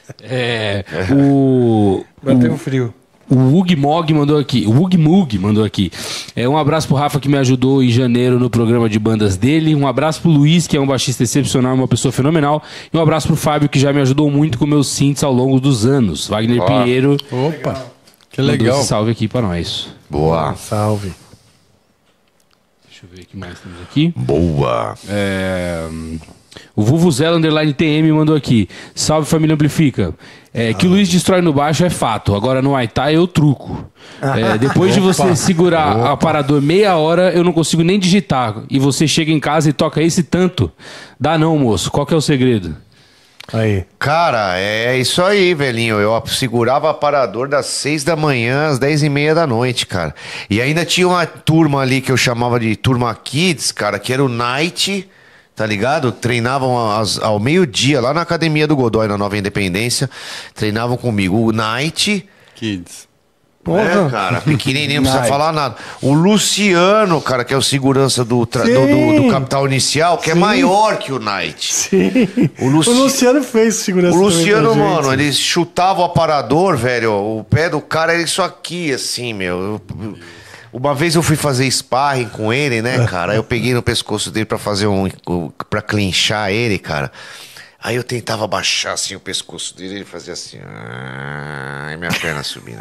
O Bateu um frio. Ug Mog mandou aqui. O Ug Mug mandou aqui. Um abraço pro Rafa que me ajudou em janeiro no programa de bandas dele. Um abraço pro Luiz, que é um baixista excepcional, uma pessoa fenomenal. E um abraço pro Fábio, que já me ajudou muito com meus synths ao longo dos anos. Wagner Pinheiro Opa, que mandou legal. esse salve aqui pra nós. Boa. Salve. Deixa eu ver o que mais temos aqui. Boa. O Vuvuzela Underline TM mandou aqui. Salve, família Amplifica. Que o Luiz destrói no baixo é fato. Agora no Muay Thai eu truco. Depois de você segurar o aparador meia hora, eu não consigo nem digitar. E você chega em casa e toca esse tanto. Dá não, moço. Qual que é o segredo? Aí. Cara, é isso aí, velhinho. Eu segurava o aparador das 6 da manhã às 10h30 da noite, cara. E ainda tinha uma turma ali que eu chamava de turma Kids, cara, que era o Night, tá ligado? Treinavam ao meio-dia lá na academia do Godoy, na Nova Independência. Treinavam comigo o Night. Kids. Porra. Cara, pequenininho, não precisa falar nada. O Luciano, cara, que é o segurança do Capital Inicial, que é maior que o Knight. Sim. O Luciano fez segurança. O Luciano, também pra mano, gente. ele chutava o aparador, velho. O pé do cara era isso aqui, assim, meu. Uma vez eu fui fazer sparring com ele, né, cara? Aí eu peguei no pescoço dele pra fazer pra clinchar ele, cara. Aí eu tentava baixar assim o pescoço dele, ele fazia assim, e minha perna subindo.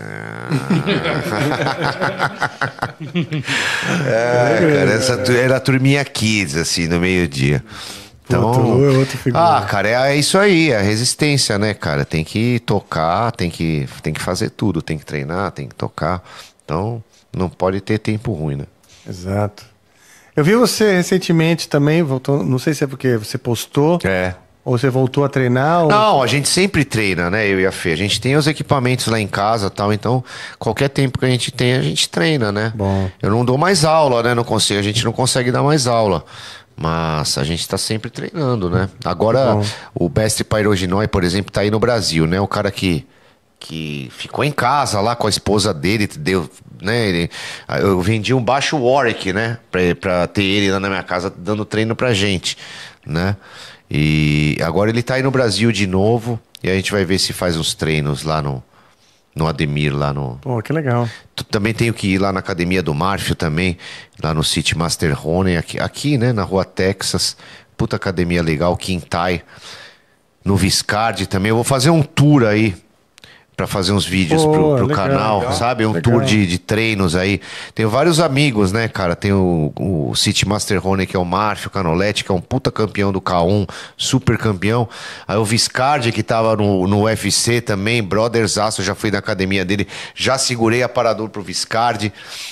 Cara, essa era a turminha Kids, assim, no meio-dia. Então, Outra figura. cara, é isso aí, é a resistência, né, cara? Tem que tocar, tem que fazer tudo, tem que treinar, tem que tocar. Então, não pode ter tempo ruim, né? Exato. Eu vi você recentemente também, voltou, não sei se é porque você postou. Ou você voltou a treinar? Ou... Não, a gente sempre treina, né? Eu e a Fê. A gente tem os equipamentos lá em casa e tal, então qualquer tempo que a gente tem, a gente treina, né? Bom. Eu não dou mais aula, né? A gente não consegue dar mais aula. Mas a gente tá sempre treinando, né? Agora, o Best Pyroginoi, por exemplo, tá aí no Brasil, né? O cara que ficou em casa lá com a esposa dele, deu, né? Eu vendi um baixo Warwick, né? Pra ter ele lá na minha casa dando treino pra gente, né? E agora ele tá aí no Brasil de novo. E a gente vai ver se faz uns treinos lá no Ademir, lá no... Pô, que legal. Também tenho que ir lá na Academia do Marfio também, lá no City Master Rony, aqui, né, na Rua Texas. Puta academia legal, Quintai. No Viscardi também. Eu vou fazer um tour aí, pra fazer uns vídeos pro legal, canal, legal. sabe? Um Legal. tour de treinos aí. Tenho vários amigos, né, cara? Tem o City Master Rony, que é o Márcio Canoletti, que é um puta campeão do K1, super campeão. Aí o Viscardi, que tava no UFC também, brotherzaço, já fui na academia dele, já segurei aparador pro Viscardi.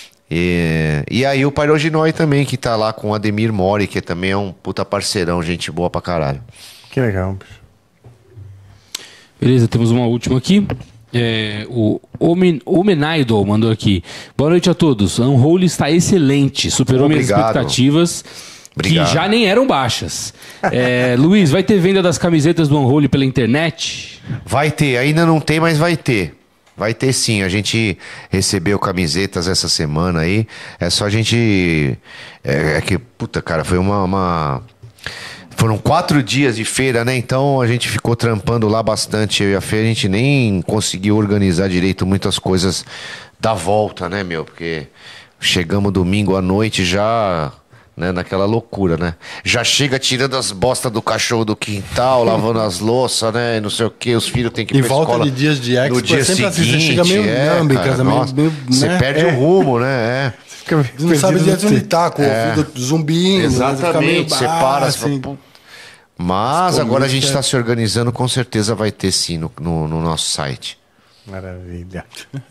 E aí o Pyroginoi também, que tá lá com o Ademir Mori, que também é um puta parceirão, gente boa pra caralho. Que legal, bicho. Beleza, temos uma última aqui. O Omenaido mandou aqui. Boa noite a todos. A Unholy está excelente. Superou minhas Obrigado. expectativas, Obrigado. que já nem eram baixas. Luiz, vai ter venda das camisetas do Unholy pela internet? Vai ter, ainda não tem, mas vai ter. Vai ter sim, a gente recebeu camisetas essa semana aí. É só a gente... puta, cara, foi Foram 4 dias de feira, né? Então a gente ficou trampando lá bastante. Eu e a Fê, a gente nem conseguiu organizar direito muitas coisas da volta, né, meu? Porque chegamos domingo à noite já, né, naquela loucura, né? Já chega tirando as bostas do cachorro do quintal, lavando as louças, né? Não sei o quê, os filhos têm que ir E pra volta escola de dias de expo, no dia é sempre assim, seguinte. você chega meio lâmbicas, cara, meio- nossa, meio, você né? perde o rumo, né? Fica Você não sabe perdido direito no onde tá, com o ouvido zumbindo. Exatamente, você para, você fala, assim. pô. Mas agora a gente está se organizando, com certeza vai ter sim no nosso site. Maravilha.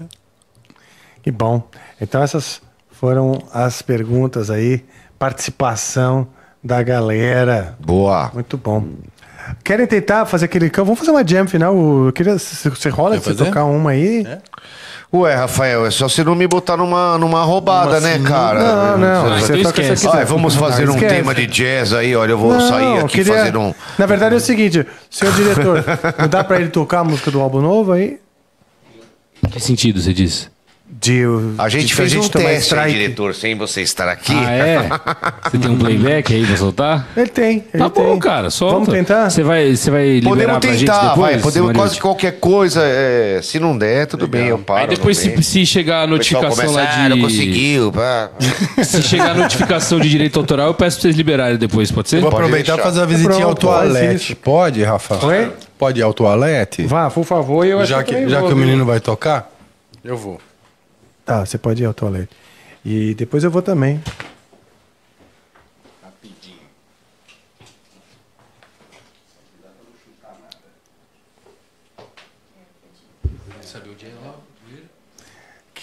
Que bom. Então essas foram as perguntas aí, participação da galera. Boa. Muito bom. Querem tentar fazer aquele... Vamos fazer uma jam final? Eu queria... Você rola de você fazer? tocar uma aí? Ué, Rafael, é só você não me botar numa roubada, né, cara? Não. Ah, Você então toca esquece. essa aqui. Ai, vamos fazer um esquece. tema de jazz aí, olha, eu vou Não, sair eu aqui queria- fazer um... Na verdade é o seguinte, senhor diretor, não dá pra ele tocar a música do álbum novo aí? Que sentido você disse? A gente fez um tomar teste, aí, strike. diretor, sem você estar aqui. Ah, é? Você tem um playback aí pra soltar? Ele tem. Tá bom, cara, solta. Vamos tentar? Você vai liberar Podemos pra gente tentar, depois? vai, podemos Mariucci? quase qualquer coisa. Se não der, tudo bem, eu paro. Aí depois, não tem. se chegar a O pessoal notificação começa, lá de... não conseguiu. Pá. Se chegar a notificação de direito autoral, eu peço pra vocês liberarem depois, pode ser? Vou Pode aproveitar e deixar. fazer uma visitinha ao Pronto, faz toalete. isso. Pode, Rafa? Oi? Pode ir ao toalete? Vá, por favor. Eu Já acho que, também já vou, que o viu? menino vai tocar, eu vou. Tá, você pode ir ao toalete. E depois eu vou também.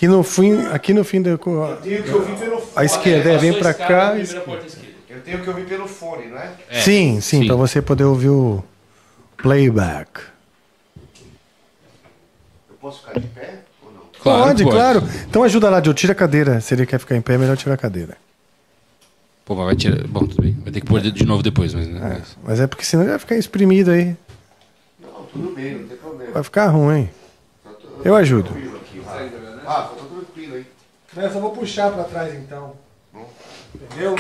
Aqui no fim da... Eu tenho que ouvir pelo fone. A esquerda, vem pra cá. Eu tenho que ouvir pelo fone, não é? Sim, pra você poder ouvir o playback. Eu posso ficar de pé ou não? Pode, claro. Então ajuda lá, Joe, tira a cadeira. Se ele quer ficar em pé, é melhor tirar a cadeira. Pô, mas vai tirar. Bom, tudo bem. Vai ter que pôr de novo depois, mas. Né? Mas é porque senão ele vai ficar espremido aí. Não, tudo bem, não tem problema. Vai ficar ruim. Eu ajudo. Ah, tá tranquilo aí. Eu só vou puxar pra trás então. Entendeu?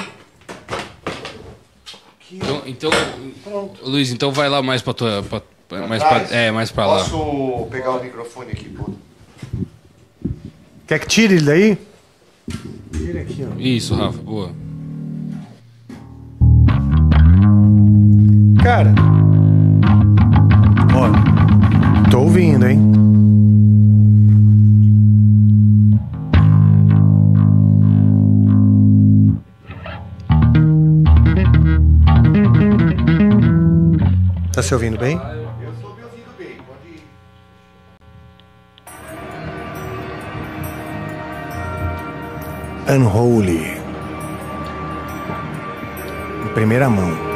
Então Luiz, então vai lá mais pra tua. Mais pra lá. Posso pegar o microfone aqui, pô? Quer que tire ele daí? Tira aqui, ó. Isso, Rafa, boa. Cara. Ó. Tô ouvindo, hein? Tá se ouvindo bem? Eu estou me ouvindo bem, pode ir. Unholy. Em primeira mão.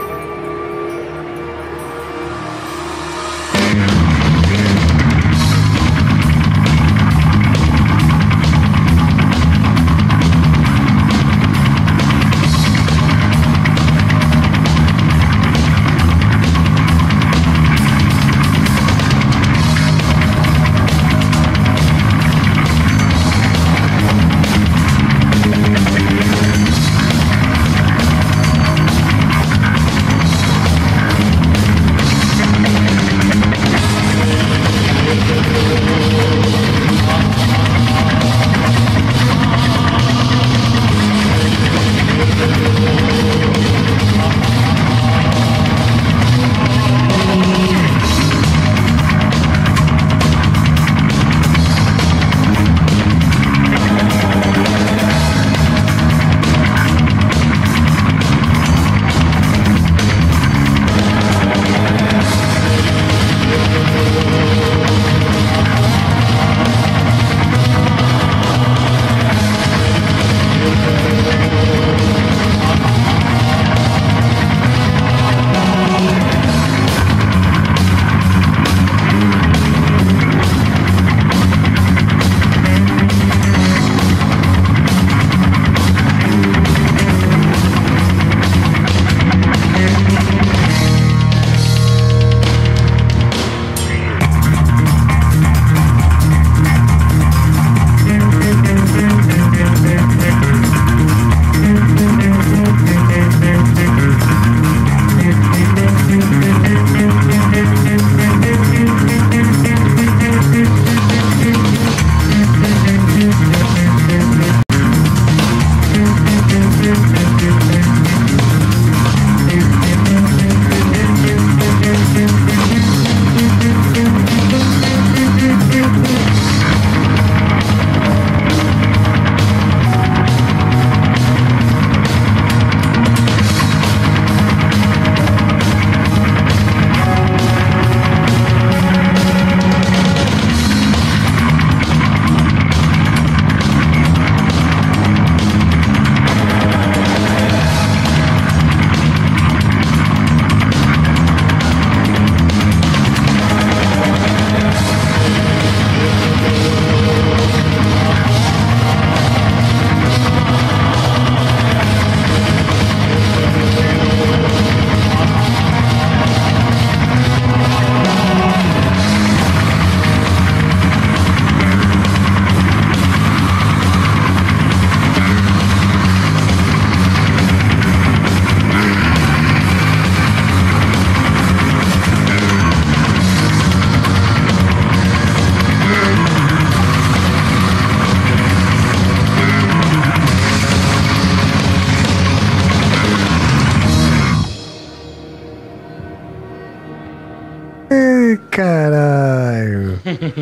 Caralho.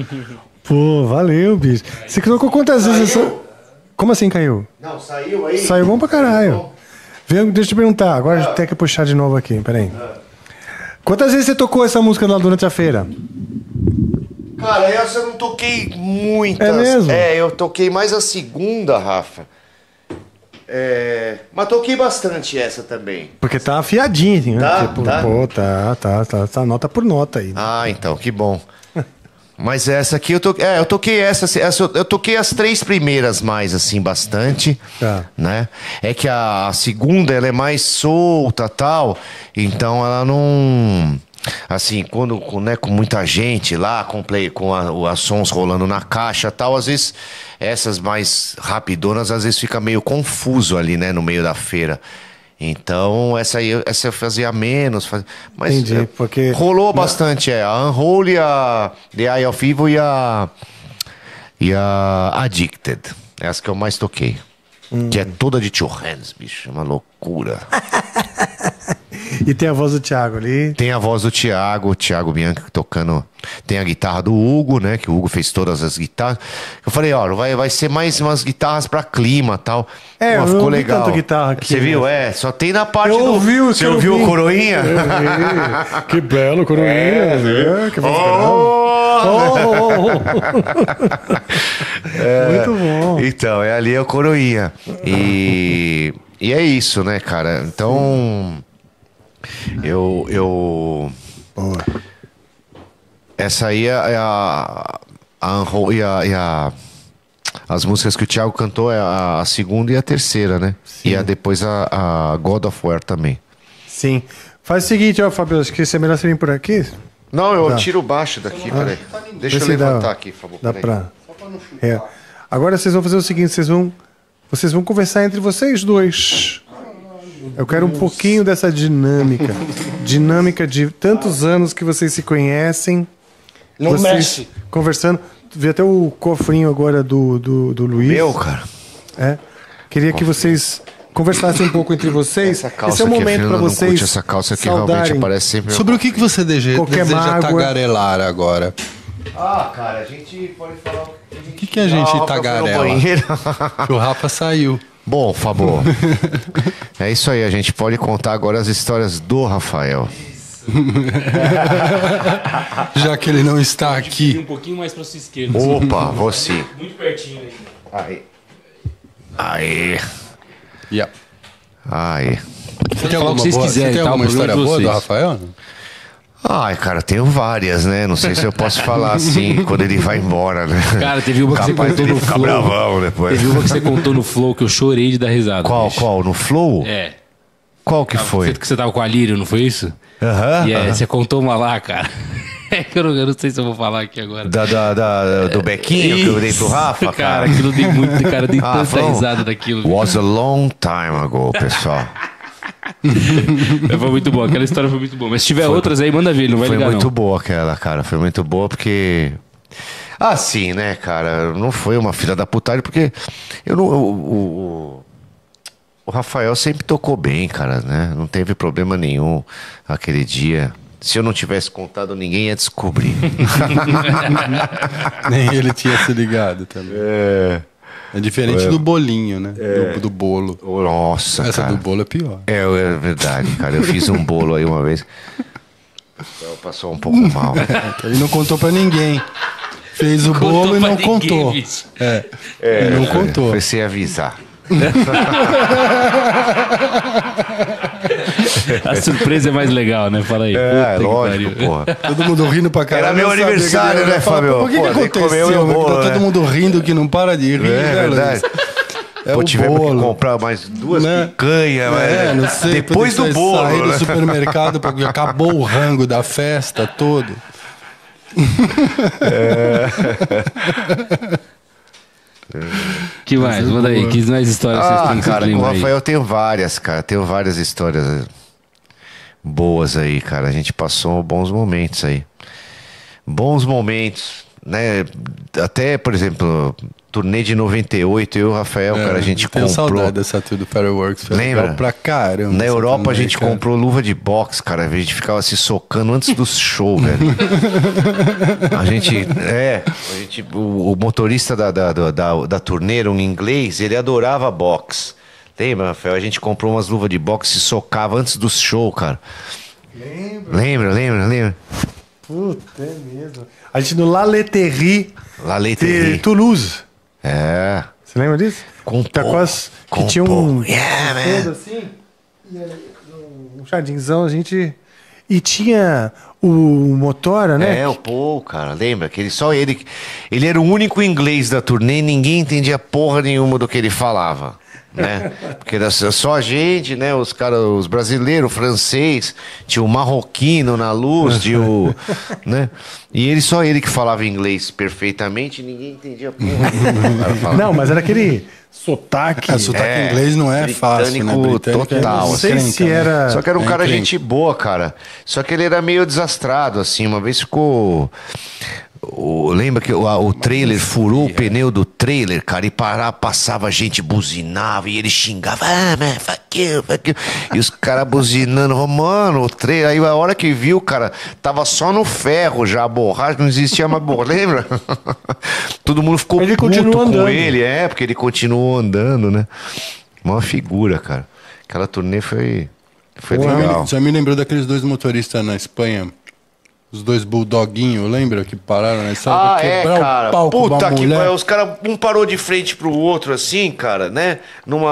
Pô, valeu, bicho. Você colocou quantas vezes? Como assim caiu? Não, saiu aí. Saiu bom pra caralho. Deixa eu te perguntar, agora tem que puxar de novo aqui, peraí. Quantas vezes você tocou essa música lá durante a feira? Cara, essa eu não toquei muitas. É mesmo? Eu toquei mais a segunda, Rafa. Mas toquei bastante essa também. Porque tá afiadinho, né? Tá, Tipo, tá. pô, tá nota por nota aí. Ah, então, que bom. Mas essa aqui eu toquei eu toquei as 3 primeiras mais, assim, bastante. Tá. Né? É que a segunda, ela é mais solta, tal. Então ela não... Assim, quando, né, com muita gente lá, com as sons rolando na caixa, tal, às vezes essas mais rapidonas, às vezes fica meio confuso ali, né, no meio da feira. Então, essa eu fazia menos, mas Entendi, porque... rolou bastante, a Unholy, a The Eye of Evil e a Addicted. É as que eu mais toquei. Que é toda de Two Hands, bicho, é uma loucura. E tem a voz do Thiago ali. Tem a voz do Thiago Bianchi tocando. Tem a guitarra do Hugo, né? Que o Hugo fez todas as guitarras. Eu falei, ó, vai ser mais umas guitarras pra clima e tal. Eu ficou não vi legal. tanta guitarra aqui, Você viu? né? Só tem na parte Eu do. ouvi o Você que eu ouviu vi. o Coroinha? Que belo, coroinha. né? Que voz Muito bom. Então, ali é o Coroinha. E é isso, né, cara? Então. Boa. Essa aí é as músicas que o Thiago cantou é a segunda e a terceira, né? Sim. E depois a God of War também. Sim. Faz o seguinte, ó, Fabio, acho que é melhor você vir por aqui. Não, eu Tá. tiro baixo daqui, peraí. Deixa eu Vê se dá- levantar aqui, por favor. Dá peraí. pra... Agora vocês vão fazer o seguinte, vocês vão conversar entre vocês dois. Eu quero um pouquinho dessa dinâmica. Dinâmica de tantos anos que vocês se conhecem. Não vocês mexe. conversando. Vi até o cofrinho agora do Luiz. Meu, cara. Queria que vocês conversassem um pouco entre vocês. Essa calça Esse é o aqui, momento Fernando, para não vocês curte essa calça aqui, realmente saudarem. aparece sempre... Sobre o que você Qualquer deseja mágoa. tagarelar agora? Ah, cara, a gente pode falar o que que a gente tagarela? Que o Rafa saiu. Bom, Fabô, é isso aí, a gente pode contar agora as histórias do Rafael. Já que ele não está Um aqui. pouquinho mais pra sua esquerda. Opa, você. Muito pertinho aí. Aí. Yeah. Aí. Você tem falar o que vocês quiserem, você tem tá? alguma O problema história é de boa do vocês. Rafael? Ai, cara, tenho várias, né? Não sei se eu posso falar assim quando ele vai embora, né? Cara, teve uma que você Capaz contou dele no ficar Flow. bravão depois. Teve uma que você contou no Flow que eu chorei de dar risada. bicho. Qual? No Flow? É. Qual que foi? Que você tava com a Lírio, não foi isso? Aham. E você contou uma lá, cara. Eu não sei se eu vou falar aqui agora. Do Bequinho que eu dei pro Rafa, Cara, cara. aquilo dei muito, cara, dei tanta foi risada daquilo. Was a long time ago, pessoal. Foi muito bom, aquela história foi muito boa. Mas se tiver outras aí, manda ver, ele não vai Foi ligar muito não. boa aquela, cara. Foi muito boa porque... Assim, né, cara? Não foi uma filha da putagem, porque eu não... O Rafael sempre tocou bem, cara, né? Não teve problema nenhum aquele dia. Se eu não tivesse contado, ninguém ia descobrir. Nem ele tinha se ligado também. É diferente do bolinho, né? Do bolo. Nossa, Essa cara. do bolo é pior. É verdade, cara. Eu fiz um bolo aí uma vez. Então, passou um pouco mal. Ele não contou pra ninguém. Fez o bolo e pra não ninguém, contou. bicho. Ele não contou. Foi sem avisar. A surpresa é mais legal, né? Fala aí. Puta que Lógico, pariu. porra. Todo mundo rindo pra caralho. Era meu Eu sabia aniversário, que ele ia né, falar, Fábio? Por que Pô, que daí comeu aconteceu? meu bolo, Tá né? todo mundo rindo que não para de rir, É né, verdade. Luiz? É Pô, o tivemos que bolo. comprar mais duas Né? picanhas, Não sei. depois tudo do isso aí, bolo. Sair né? do supermercado porque acabou o rango da festa todo. Que mais? Manda aí. Que mais histórias vocês têm que Cara, vocês com o lembram aí? Rafael eu tenho várias, cara. Tenho várias histórias boas aí, cara. A gente passou bons momentos aí. Bons momentos, né? Até, por exemplo, turnê de 98, eu e o Rafael, cara, a gente tenho comprou. saudade dessa tour do Fireworks. Foi Lembra? legal pra caramba. Na essa Europa a turnê, gente cara. comprou luva de boxe, cara. A gente ficava se socando antes do show, velho. O motorista da turnê, um inglês, ele adorava boxe. Lembra, Rafael? A gente comprou umas luvas de boxe e se socava antes do show, cara. Lembra? Puta, é mesmo. A gente no La Laiterie La de Laiterie. Toulouse. É. Você lembra disso? Com Tá pó. quase que Com tinha pó. um Yeah, man. todo assim. E aí, um jardinzão, a gente... E tinha o Motora, né? É, o Paul, cara, lembra? Que só ele era o único inglês da turnê e ninguém entendia porra nenhuma do que ele falava, né? Porque era só a gente, né? Os caras, os brasileiros, o francês, tinha o marroquino na luz, tinha o, né? E só ele que falava inglês perfeitamente e ninguém entendia porra nenhuma. Não, mas era aquele sotaque. Sotaque inglês não é fácil, né? britânico Britânico total, Não é sei encrenca, se né? era... Só que era um É cara encrenca. gente boa, cara. Só que ele era meio desastrado, assim. Uma vez ficou... lembra que o trailer furou o pneu do trailer, cara, e passava gente, buzinava e ele xingava, man, fuck you, fuck you. E os caras buzinando, mano, o trailer. Aí a hora que viu, cara, tava só no ferro já, a borracha, não existia mais borracha, lembra? Todo mundo ficou Ele puto continuou com andando. ele, porque ele continuou andando, né? Uma figura, cara. Aquela turnê foi legal. Já me lembrou daqueles dois motoristas na Espanha. Os dois bulldoguinhos, lembra? Que pararam na estrada pra quebrar cara. o palco Puta da que mulher. pariu. Os caras, um parou de frente pro outro, assim, cara, né? Numa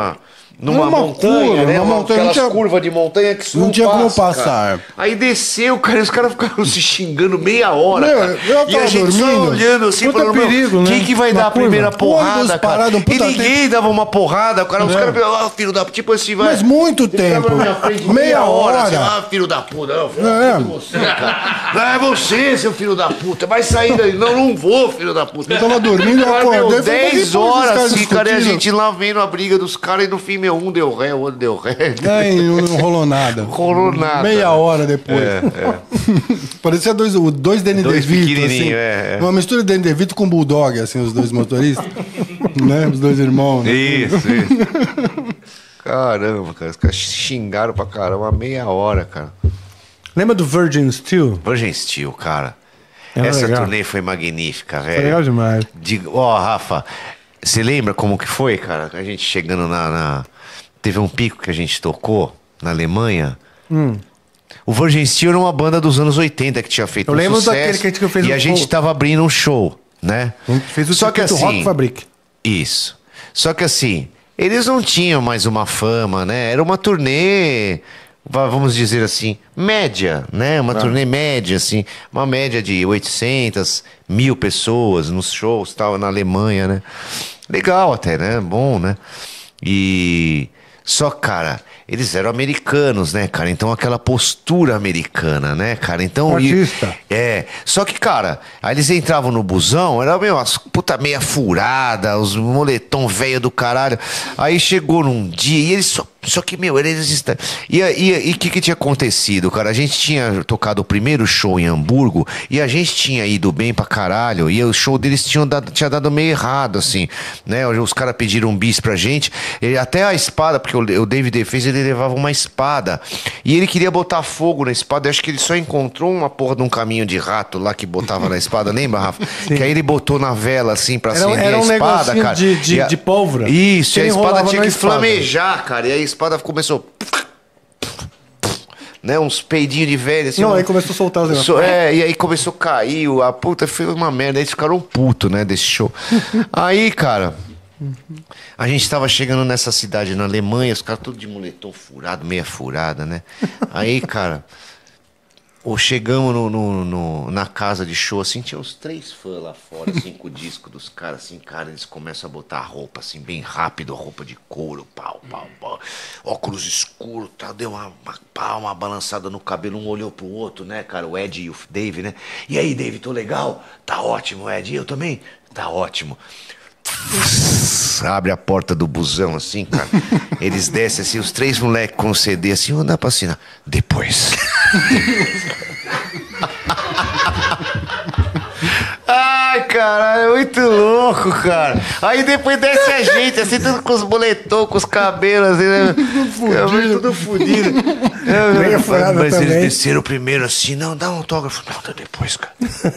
montanha, curva, né? uma montanha, não Aquelas tinha- curvas de montanha que não tinha como passar. cara. Aí desceu, cara, e os caras ficaram se xingando meia hora. Meu, cara. eu E a tava gente só dormindo. olhando assim, Puta falando, perigo, meu, né? quem que vai Na dar a curva. primeira porrada, Ônibus cara? parado, um E puta ninguém dava uma porrada, cara. Os É. caras, filho da... Tipo assim, vai... Mas muito Ele ficava tempo. na minha frente Meia hora. assim, filho da puta. Não, filho É. da puta, você, cara. Não, é você, seu filho da puta. Vai sair daí. Não vou, filho da puta. Eu tava dormindo, eu Cara, meu, acordei, falei, mas 10 depois os horas, caras assim, cara, e a discutindo. gente lá vendo a briga dos caras e no fim, meu, um deu ré, o outro deu ré. É, e não rolou nada. Rolou nada. Meia hora depois. Parecia dois Danny Dois DeVito, assim. pequenininhos, é. Uma mistura de Danny DeVito com Bulldog, assim, os dois motoristas. Né? Os dois irmãos. Né? Isso. Caramba, cara, os caras xingaram pra caramba, meia hora, cara. Lembra do Virgin Steel? Virgin Steel, cara. Era Essa legal. turnê foi magnífica, velho. Foi legal demais. Ó, Rafa, você lembra como que foi, cara? A gente chegando Teve um pico que a gente tocou na Alemanha. O Virgin Steel era uma banda dos anos 80 que tinha feito Eu um lembro sucesso. daquele que a gente fez e um a gente show. tava abrindo um show, né? A gente fez o Só que circuito assim, Rock Fabric. Isso. Só que assim, eles não tinham mais uma fama, né? Era uma turnê, vamos dizer assim, média, né? Uma turnê média, assim. Uma média de 800, 1000 pessoas nos shows, tal, na Alemanha, né? Legal até, né? Bom, né? E... Só, cara, eles eram americanos, né, cara? Então aquela postura americana, né, cara? Então... Artista. Só que, cara, aí eles entravam no busão, era meio as puta meia furada, os moletom velho do caralho. Aí chegou num dia e eles só que, meu, eles... E o que tinha acontecido, cara? A gente tinha tocado o primeiro show em Hamburgo e a gente tinha ido bem pra caralho e o show deles tinha dado meio errado, assim, né? Os caras pediram um bis pra gente, até a espada, porque o David fez, ele levava uma espada e ele queria botar fogo na espada. Eu acho que ele só encontrou uma porra de um caminho de rato lá que botava na espada, lembra, Rafa? Que aí ele botou na vela, assim, pra acender Era a um espada, negocinho cara. de pólvora. Isso, que e a ele espada enrolava tinha na que espada. flamejar, cara. E aí a espada começou... Né, uns peidinhos de velho, assim. Não, aí começou a soltar os negócios. E aí começou a cair, a puta, foi uma merda. Aí eles ficaram putos, né, desse show. Aí, cara, a gente tava chegando nessa cidade na Alemanha, os caras todos de moletom furado, meia furada, né? Aí, cara, chegamos na casa de show, assim, tinha uns 3 fãs lá fora, assim, com o disco dos caras, assim, cara, eles começam a botar roupa, assim, bem rápido, roupa de couro, pau, óculos escuros, tá, deu uma balançada no cabelo, um olhou pro outro, né, cara, o Ed e o Dave, né, e aí, Dave, tô legal? Tá ótimo, Ed, e eu também? Tá ótimo. Abre a porta do busão, assim, cara. Eles descem, assim, os 3 moleques com o CD, assim, vão dar pra assinar. Depois. Ai, caralho, é muito louco, cara. Aí depois desce a gente, assim, tudo com os boletons, com os cabelos, assim, né? Tudo fudido. Meia furada Mas também. eles desceram primeiro assim, não, dá um autógrafo. Não, dá depois, cara.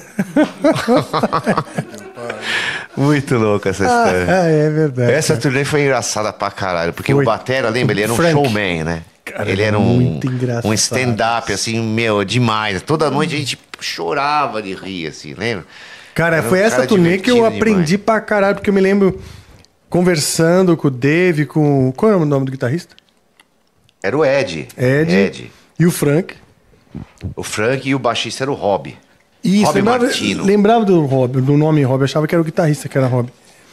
Muito louco essa história. É verdade. Essa turnê foi engraçada pra caralho, porque Foi. o batera, lembra, ele era um Frank. showman, né? Cara, ele era muito engraçado. um stand-up, assim, meu, demais. Toda noite a gente chorava de rir, assim, lembra? Cara, Era um foi essa cara turnê que eu divertido aprendi pra caralho, porque eu me lembro conversando com o Dave, com... Qual é o nome do guitarrista? Era o Ed. Ed. E o Frank. O Frank e o baixista era o Rob. Isso, Rob Martino. lembrava do Rob, do nome Rob, eu achava que era o guitarrista que era Rob.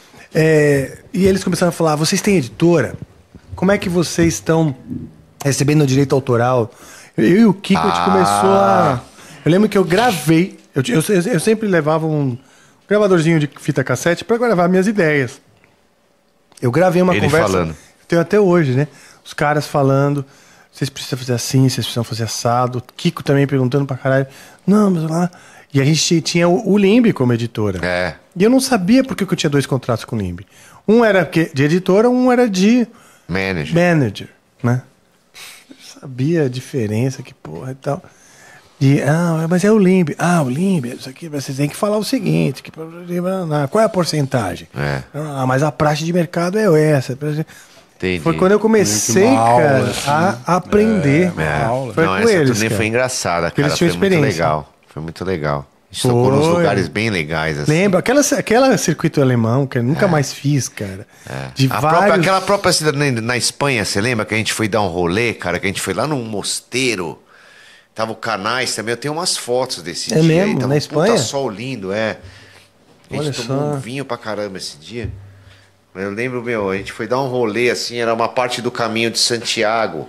E eles começaram a falar, vocês têm editora? Como é que vocês estão recebendo o direito autoral? Eu e o Kiko, a gente começou a... Eu lembro que eu gravei, eu sempre levava um gravadorzinho de fita cassete para gravar minhas ideias. Eu gravei uma Ele conversa, falando. tenho até hoje, né? Os caras falando, vocês precisam fazer assim, vocês precisam fazer assado. Kiko também perguntando pra caralho. Não, mas lá... E a gente tinha o Limbe como editora. É. E eu não sabia por que eu tinha 2 contratos com o Limbe. Um era de editora, um era de manager, né? Eu sabia a diferença, que porra e tal. Mas é o Limbe. O Limbe, isso aqui, vocês têm que falar o seguinte, qual é a porcentagem? Mas a praxe de mercado é essa. Entendi. Foi quando eu comecei, cara, a aprender. Foi não, com essa eles, turnê cara. foi engraçada, Porque cara. eles tinham Foi muito experiência. legal. Foi muito legal. A gente tocou nos lugares bem legais, assim. Lembra? Aquela circuito alemão, que eu nunca mais fiz, cara. De Aquela própria cidade na Espanha, você lembra que a gente foi dar um rolê, cara? Que a gente foi lá num mosteiro. Tava o Canais também. Eu tenho umas fotos desse dia. Mesmo? Aí, tava Na um Espanha? puta sol lindo, A Olha gente tomou só. um vinho pra caramba esse dia. Eu lembro, a gente foi dar um rolê, assim, era uma parte do caminho de Santiago.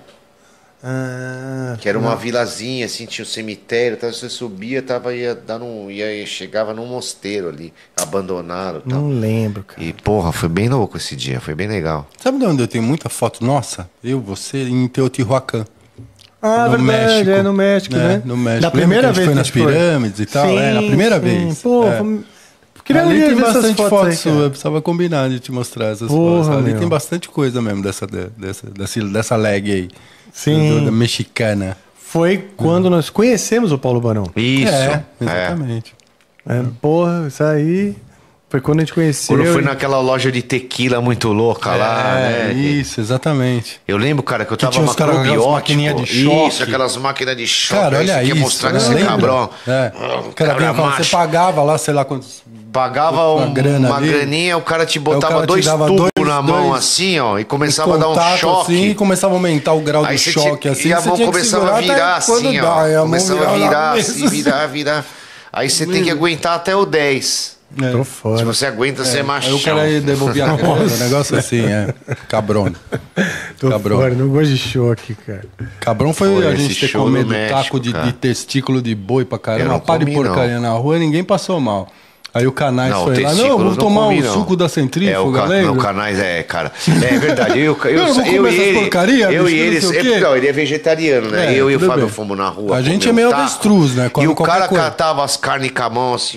Que era uma vilazinha, assim, tinha um cemitério, então você subia, chegava num mosteiro ali, abandonado e tal. Não lembro, cara. E, porra, foi bem louco esse dia, foi bem legal. Sabe de onde eu tenho muita foto nossa? Eu, você, em Teotihuacan. No no verdade, México. No México, né? No México. Na Lembra primeira que a vez gente foi nas que a gente pirâmides e tal? Sim, na primeira sim. vez. Pô, queria Ali ver tem essas bastante fotos fotos aí, sua, cara. eu precisava combinar de te mostrar essas Porra, fotos. Ali meu. tem bastante coisa mesmo dessa leg aí. Sim. Da mexicana. Foi quando nós conhecemos o Paulo Barão. Isso. Exatamente. Porra, isso aí foi quando a gente conheceu. Quando foi naquela loja de tequila muito louca lá, né? Isso, exatamente. Eu lembro, cara, que eu tava tinha os caras com aquelas maquininhas de choque. Isso, aquelas máquinas de choque. Cara, olha aí você isso. quer mostrar que né? você é Lembra? cabrão. Cara, Cabra você macho. pagava lá, sei lá quantos... Pagava uma grana uma ali. graninha, o cara te Aí o botava cara te 2 dava tubos dois- na mão dois- assim, ó, e começava a dar um contato, choque. assim, e começava a aumentar o grau Aí do você choque, assim. e a você mão tinha que começava a segurar até virar quando assim, dá, aí ó. a mão Começava a virava virar mesmo, assim, virar. Aí você tem que aguentar até o 10. Tô Se fora. você aguenta, você é Aí machão. o cara aí devolvia a grana, um negócio assim, Cabrão. Tô Cabrão. fora, não gosto de choque, cara. Cabrão foi Foi a esse gente ter show no comido México, taco de cara. testículo de boi pra Eu caramba, não uma pá de comi, porcaria na rua e ninguém passou mal. Aí o Canais Não, foi lá, testículos não, vamos não tomar comi, um não. suco da centrífuga, lembra? O Canais cara. É verdade. Eu não vou comer e essas ele, porcaria, eu bicho, e não eles. sei o quê. Não, ele é vegetariano, né? Eu e o tudo Fábio bem. fomos na rua. A gente comer é meio um taco, avestruz, né? E Come o qualquer cara coisa. catava as carnes com a mão, assim,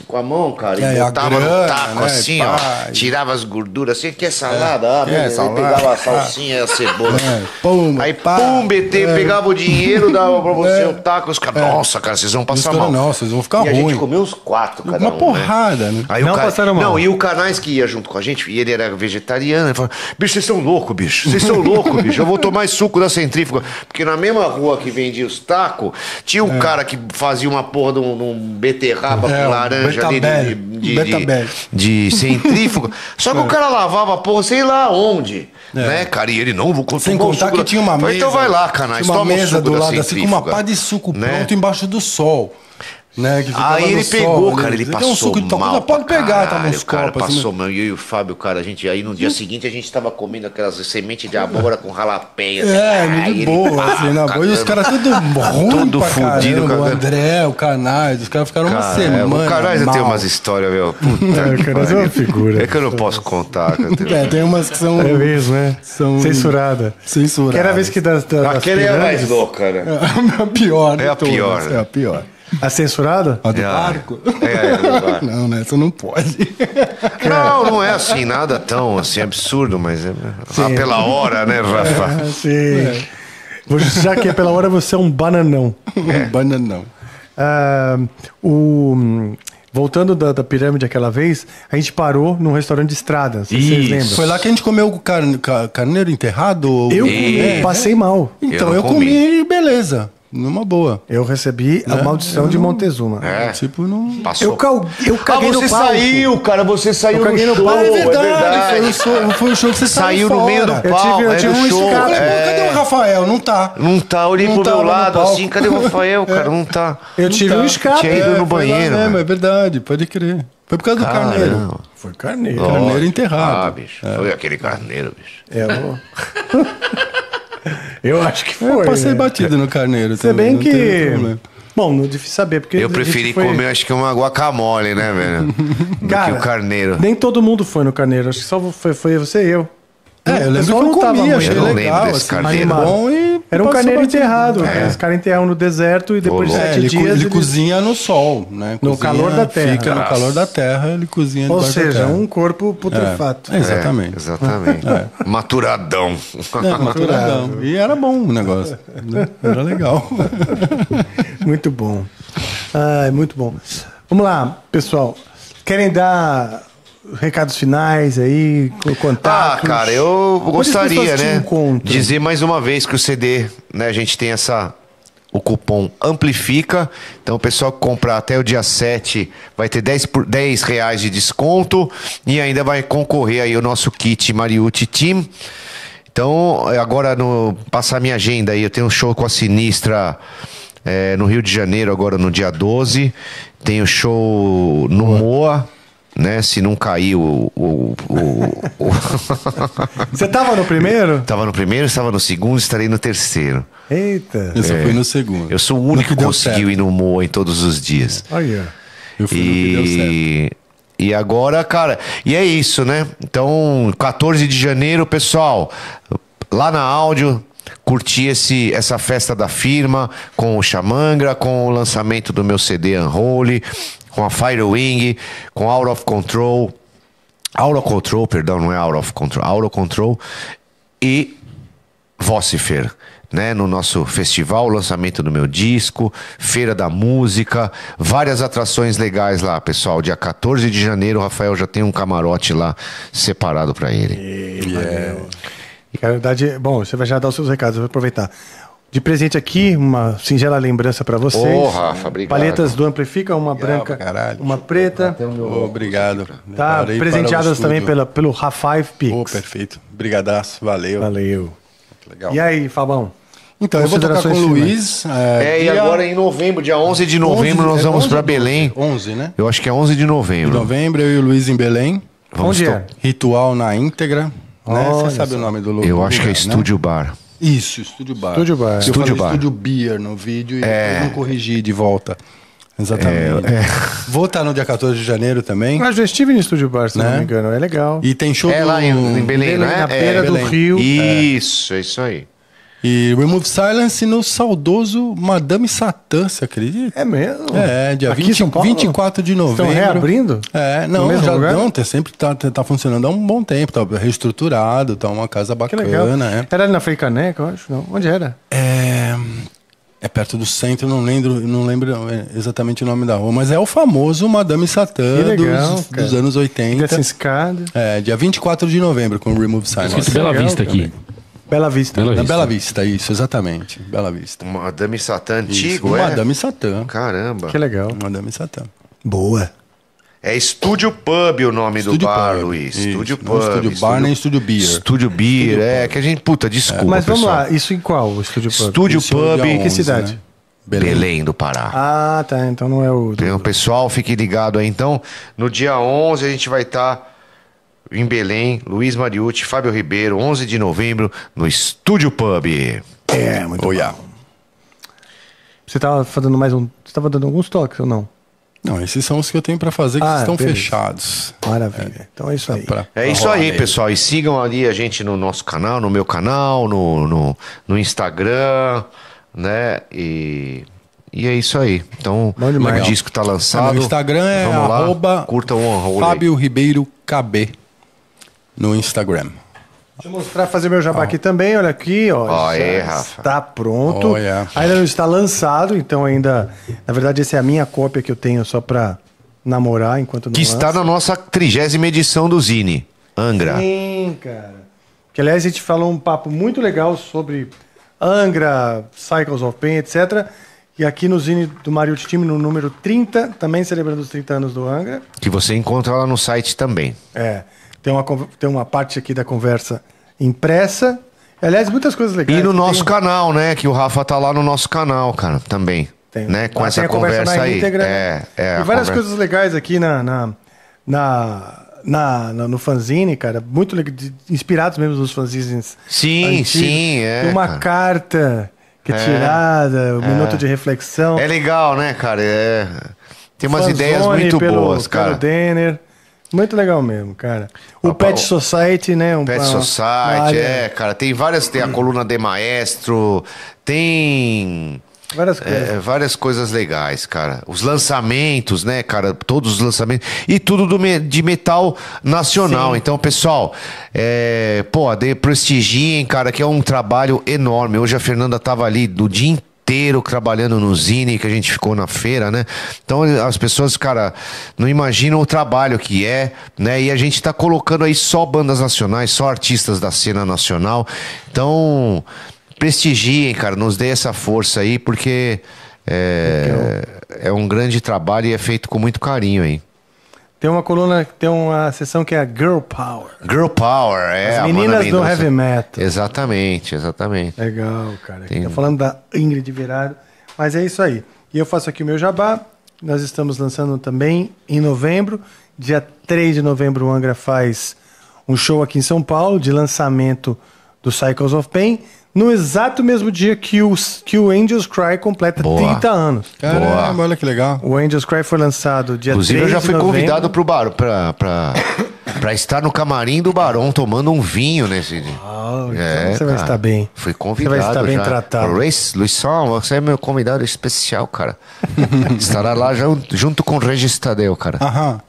e a botava grana, no taco, né, assim, pá, ó. Tirava as gorduras, assim, quer salada? quer Aí salada? pegava a salsinha e a cebola. Pum, Aí, pá. pegava o dinheiro, dava pra você o taco, os caras, nossa, cara, vocês vão passar mal. Nossa, vocês vão ficar E a ruim. gente comeu uns 4, cada Uma um, né? porrada, né? Aí Não o cara, passaram mal. Não, e o Canais que ia junto com a gente, e ele era vegetariano, ele falou, bicho, vocês são loucos, bicho. Vocês são loucos, bicho. Eu vou tomar esse suco da centrífuga. Porque na mesma rua que vendia os tacos, tinha um cara que fazia uma porra de um beterraba com um laranja ali betabel. Betabel. de centrífuga. Só que o cara lavava a porra, sei lá onde. Né, cara? E ele não, vou tomar Sem o contar suco que da-" tinha uma Falei, mesa. então vai lá, Canais, tinha uma toma o mesa suco do da lado, assim, com uma centrífuga. pá de suco Né? pronto embaixo do sol. Né, que ficava Aí no ele sol, pegou, ali. cara, ele Tem um passou suco de mal. tal, pode pra pegar, tava caralho, uns cara, copos. passou Assim, mal. E eu e o Fábio, cara, aí no dia seguinte a gente tava comendo aquelas sementes de abóbora com ralapenho. Assim, de boa, assim, na boa. E os caras tudo ruim Tudo pra fudido, caramba. O cara. André, o Canais, os caras ficaram uma semana. O Canais eu tenho mal. umas histórias, meu. Puta O que Canais é uma pariu. figura. É que eu não posso contar. Cara. Tem umas que são É mesmo, né? São Censurada. censuradas. Que era a vez que das Aquele é a mais pirâmides- louca, né? a pior. de É a todas, pior, né? É a pior. A censurada? A do É, barco? é. Não, né? Você não pode. Não é assim, nada tão assim absurdo, mas é pela hora, né, Rafa? Ah, sim. Já que é pela hora, você é um bananão. Bananão. Ah, voltando da pirâmide aquela vez, a gente parou num restaurante de estrada. Não sei se vocês Isso. lembram. Foi lá que a gente comeu o carneiro enterrado? Eu É. passei mal. Então, Eu eu não comi comi. e beleza. Numa boa. Eu recebi a maldição de Montezuma. É. Tipo, não... Passou. Eu caguei no você palco. saiu, cara. Você saiu Eu caguei no no show. palco. É verdade, verdade. foi o show que você Saiu no meio do fora. palco, eu é tive do um show. escape. Pô, cadê o Rafael? Não tá. Não tá, olhei Não pro meu tava no lado palco. assim, cadê o Rafael, cara? Não tá. Eu tive Não um tá. escape. Tinha ido no foi lá banheiro, mesmo, velho. é verdade, pode crer. Foi por causa do carneiro. Caramba. Foi carneiro. Carneiro enterrado. Ah, bicho. Foi aquele carneiro, bicho. Eu acho que foi. Eu passei né? batido no carneiro Se bem não teve que... problema. Bom, não é difícil saber, porque... Eu a gente preferi foi- comer, acho que uma guacamole, né, velho? Do Cara, que o carneiro. Nem todo mundo foi no carneiro. Acho que só foi você e eu. É, eu O lembro que pessoal eu não tava comi, muito- achei Eu não lembro legal, desse assim, carneiro. bom e Era um passou carneiro batido. enterrado. Os caras enterram no deserto e depois de Ô, 7 ele, dias... ele eles- cozinha no sol, né? No calor da terra. Fica no Nossa. calor da terra, ele cozinha Ou debaixo da seja, terra. um corpo putrefato. É, exatamente. É, exatamente. Maturadão. É, maturadão. E era bom o negócio. Né? Era legal. Muito bom. Ai, muito bom. Vamos lá, pessoal. Querem dar recados finais aí, contatos? Cara, eu Onde as gostaria, pessoas te né? encontram? Dizer mais uma vez que o CD, né? A gente tem o cupom Amplifica. Então, o pessoal que comprar até o dia 7 vai ter 10 reais de desconto e ainda vai concorrer aí o nosso kit Mariucci Team. Então, agora, passar minha agenda aí, eu tenho um show com a Sinistra no Rio de Janeiro, agora no dia 12. Tenho show no Moa, né? Se não cair Você tava no primeiro? Tava no primeiro, estava no segundo, estarei no terceiro. Eita. Eu só fui no segundo. Eu sou o No único que que deu conseguiu certo. ir no Moa em todos os dias. Olha. Eu fui no que deu certo. E agora, cara, e é isso, né? Então, 14 de janeiro, pessoal, lá na áudio, curti essa festa da firma com o Xamangra, com o lançamento do meu CD Unholy, com a Firewing, com Out of Control, perdão, não é Out of Control, e Vocifer, né, no nosso festival, lançamento do meu disco, Feira da Música, várias atrações legais lá, pessoal. Dia 14 de janeiro, o Rafael já tem um camarote lá separado pra ele. Quero dar bom, você vai já dar os seus recados, eu vou aproveitar. De presente aqui, uma singela lembrança pra vocês. Ô, Rafa, obrigado. Palhetas do Amplifica, uma branca, pra caralho. uma preta. Obrigado. Tá, Preparei presenteadas para o também estúdio. pelo Ra5 Pix. Oh, perfeito. Brigadaço, valeu. Valeu. Legal. E aí, Fabão? Então, eu vou tocar com o Considerações Luiz. E dia agora em novembro, dia 11 de novembro, 11, nós vamos 11, pra Belém. 11, né? Eu acho que é 11 de Em novembro. novembro, eu e o Luiz em Belém. Vamos Onde to- é? Ritual na íntegra. Né? Olha Você sabe o nome do lugar? Eu acho que é né? Estúdio Bar. Isso, Estúdio Bar. Estúdio Bar. Eu Estúdio falei Bar. Estúdio Beer no vídeo e eu não corrigi de volta. Exatamente. Vou estar no dia 14 de janeiro também. Eu já estive no Estúdio Bar, se Né? não me engano. É legal. E tem show É do... lá em Belém, não é? Na beira do Belém. rio. Isso, é isso aí. E Remove Silence no saudoso Madame Satã, você acredita? É mesmo? É, dia Aqui em 20, São Paulo? 24 de novembro. Estão reabrindo? É, No não, mesmo já lugar? não, sempre tá funcionando há um bom tempo, tá reestruturado, tá uma casa Que bacana, legal. né? Era ali na Frei Caneca, eu acho. Não. Onde era? É perto do centro, não lembro exatamente o nome da rua, mas é o famoso Madame Satã Que legal, dos cara. anos 80. Fica escada. É, dia 24 de novembro com o Remove Silence. Escrito Bela legal, Vista cara. aqui. Bela Vista. Bela Na Vista. Bela Vista, isso, exatamente. Bela Vista. Madame Satã Isso, antigo, é? Madame Satã. Caramba. Que legal. Madame Satã. Boa. É Estúdio Pub o nome do Estúdio bar, Pub. Luiz. Isso, Estúdio não Pub. Estúdio Bar, nem Estúdio Beer. Estúdio Beer, que a gente, puta, desculpa, Mas vamos pessoal. lá, isso em qual? O Estúdio Pub? Estúdio Isso é o Pub, dia Que 11, cidade? né? Belém. Belém do Pará. Ah, tá. Então não é o. Então, pessoal, fique ligado aí. Então, no dia 11 a gente vai estar em Belém, Luiz Mariucci, Fábio Ribeiro, 11 de novembro, no Estúdio Pub. É, muito Oh, bom. yeah. Você tava fazendo mais um. Você tava dando alguns toques ou não? Não, esses são os que eu tenho pra fazer que Ah, estão beleza. fechados. Maravilha. Então é isso aí. É isso aí, pessoal. E sigam ali a gente no nosso canal, no meu canal, no Instagram, né? E é isso aí. Então, Bom demais. o disco tá lançado. Meu Instagram é Vamos lá, arroba curta o Unholy. Fábio Ribeiro KB no Instagram. Deixa eu mostrar, fazer meu jabá aqui também. Olha aqui, ó. Ó, já aí, Rafa. Está pronto. Olha. Ainda não está lançado, então ainda. Na verdade, essa é a minha cópia que eu tenho só para namorar enquanto não Que está lança. na nossa 30ª edição do Zine, Angra. Sim, cara. Que, aliás, a gente falou um papo muito legal sobre Angra, Cycles of Pain, etc. E aqui no Zine do Mariotti Time, no número 30, também celebrando os 30 anos do Angra. Que você encontra lá no site também. Tem uma parte aqui da conversa impressa. Aliás, muitas coisas legais. E no nosso Tem- canal, né? Que o Rafa tá lá no nosso canal, cara, também. Tem, Né? Com lá essa tem a conversa na aí. íntegra, É, e a várias conversa. coisas legais aqui no fanzine, cara. Muito inspirados mesmo nos fanzines. Sim, antigos. sim, é. Tem uma cara. carta que é tirada, um minuto de reflexão. É legal, né, cara? Tem umas Fanzone ideias muito pelo boas, cara. Denner. Muito legal mesmo, cara. O Opa, Pet Society, né? Pet uma Society, área- cara. Tem várias. Tem a coluna de Maestro, tem. Várias coisas. Várias coisas legais, cara. Os lançamentos, né, cara? Todos os lançamentos. E tudo de metal nacional. Sim. Então, pessoal, prestigiem, cara, que é um trabalho enorme. Hoje a Fernanda tava ali do dia inteiro trabalhando no Zine, que a gente ficou na feira, né? Então as pessoas, cara, não imaginam o trabalho que é, né? E a gente tá colocando aí só bandas nacionais, só artistas da cena nacional. Então, prestigiem, cara, nos dê essa força aí, porque é um grande trabalho e é feito com muito carinho aí. Tem uma coluna, tem uma seção que é a Girl Power. Girl Power, As a meninas Amanda do Mendonça. heavy metal. Exatamente. Legal, cara. Tem- Tá falando da Ingrid Virado. Mas é isso aí. E eu faço aqui o meu jabá. Nós estamos lançando também em novembro. Dia 3 de novembro, o Angra faz um show aqui em São Paulo de lançamento do Cycles of Pain. No exato mesmo dia que o Angels Cry completa Boa. 30 anos. Caramba, olha que legal. O Angels Cry foi lançado dia Inclusive, 3 eu já de fui novembro. convidado pro Barão pra estar no camarim do Barão tomando um vinho nesse dia. Então você vai estar bem. Fui convidado. Você vai estar bem já. tratado. Luizão, você é meu convidado especial, cara. Estará lá junto com o Regis Tadeu, cara. Aham.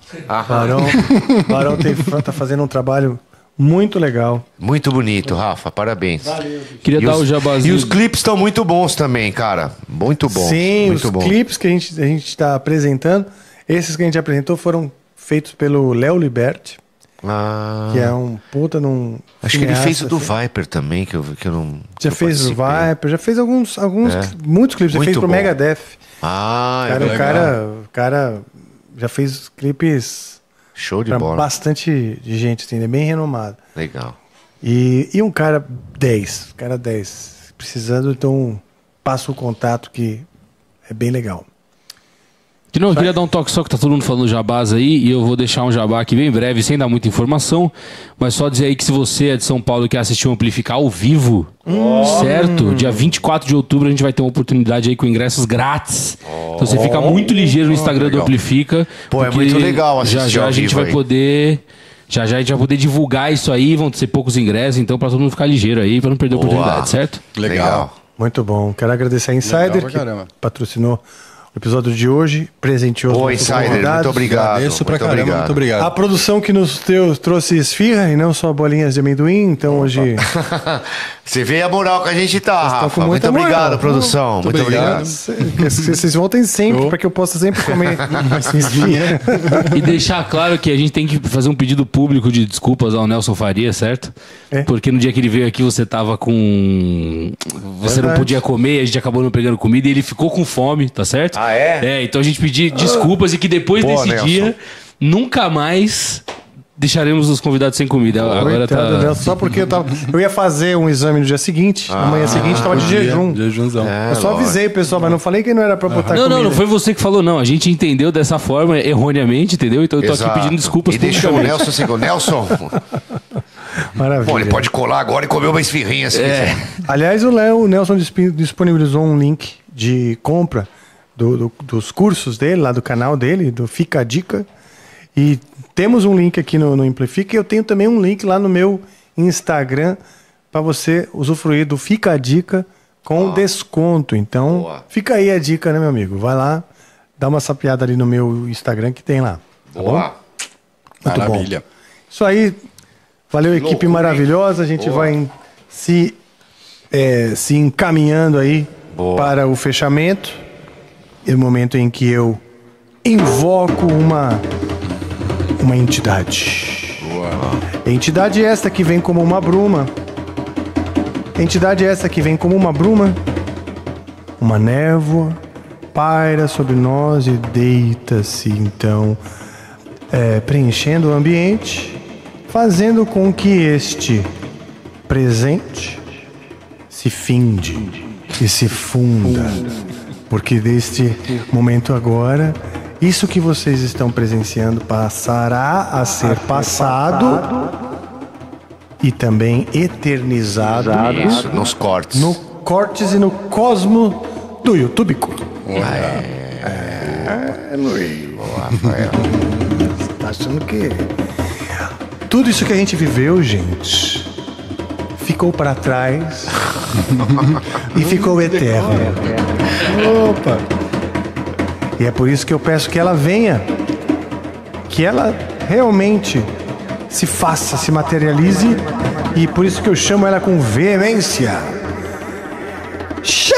Barão tá fazendo um trabalho muito legal. Muito bonito, Rafa. Parabéns. Queria E dar os- o jabazinho. E os clipes estão muito bons também, cara. Muito bons. Sim, muito os bons. clipes que a gente está apresentando, esses que a gente apresentou foram feitos pelo Léo Liberti, Ah, que é um puta num acho que ele fez o do cineasta, assim. Viper também, que eu não. Já eu fez o participei. Viper, já fez alguns É. muitos clipes, já Muito fez pro bom. Megadeth. Ah, é Cara, verdade. o cara já fez clipes Show de pra bola. bastante de gente, assim, ele é bem renomado. Legal. E um cara 10, precisando, então passa o contato que é bem legal. Que não, eu queria dar um toque só que tá todo mundo falando jabás aí, e eu vou deixar um jabá aqui bem breve, sem dar muita informação, mas só dizer aí que se você é de São Paulo e quer assistir o Amplificar ao vivo, certo? Dia 24 de outubro a gente vai ter uma oportunidade aí com ingressos grátis. Então você fica muito ligeiro no Instagram do Amplifica. Pô, é porque muito legal assistir Já ao a gente vivo vai aí. poder... Já a gente vai poder divulgar isso aí, vão ser poucos ingressos, então pra todo mundo ficar ligeiro aí, pra não perder a Boa. oportunidade, certo? Legal. Muito bom. Quero agradecer a Insider, Legal pra que caramba. patrocinou o episódio de hoje, presenteou os Oi, nossos Insider, convidados. muito obrigado. Agradeço pra muito caramba, obrigado. muito obrigado. A produção que nos trouxe esfirra e não só bolinhas de amendoim, então hoje... Você vê a moral que a gente tá, estão Rafa. com Muito muita obrigado, moral. produção. Muito Muito obrigado. obrigado. Vocês voltem sempre, para que eu possa sempre comer esfirra. E deixar claro que a gente tem que fazer um pedido público de desculpas ao Nelson Faria, certo? É. Porque no dia que ele veio aqui você tava com... Você não Verdade. podia comer, a gente acabou não pegando comida e ele ficou com fome, tá certo? Ah, é? É, então a gente pediu desculpas e que depois Pô, desse Nelson. dia, nunca mais deixaremos os convidados sem comida. Agora Coitado, tá... né? Só porque eu ia fazer um exame no dia seguinte, na manhã seguinte tava de jejum. Jejunzão. É, Eu só lógico. avisei, pessoal, mas não falei que não era pra botar Não, comida. não foi você que falou, não. A gente entendeu dessa forma, erroneamente, entendeu? Então eu tô Exato. aqui pedindo desculpas E deixou o publicamente. Nelson assim, Nelson. Maravilha. Bom, ele pode colar agora e comer uma esfirrinha se quiser. Aliás, o Nelson disponibilizou um link de compra dos cursos dele, lá do canal dele, do Fica a Dica. E temos um link aqui no Amplifica e eu tenho também um link lá no meu Instagram para você usufruir do Fica a Dica com desconto. Então, Boa. fica aí a dica, né, meu amigo? Vai lá, dá uma sapiada ali no meu Instagram que tem lá. Tá bom? Boa. Muito Maravilha. bom. Isso aí. Valeu, equipe loucura, hein? maravilhosa. A gente Boa. vai se encaminhando aí Boa. para o fechamento. E no momento em que eu invoco uma entidade. Entidade esta que vem como uma bruma. Entidade esta que vem como uma bruma. Uma névoa paira sobre nós e deita-se então, preenchendo o ambiente, fazendo com que este presente se finde e se funda. Porque deste momento agora, isso que vocês estão presenciando passará a ser passado e também eternizado Isso, nos cortes. no cortes e no cosmo do YouTube. Luiz. Você tá achando que tudo isso que a gente viveu, gente, ficou para trás e ficou eterno. Opa! E é por isso que eu peço que ela venha, que ela realmente se faça, se materialize, e por isso que eu chamo ela com veemência. Chama!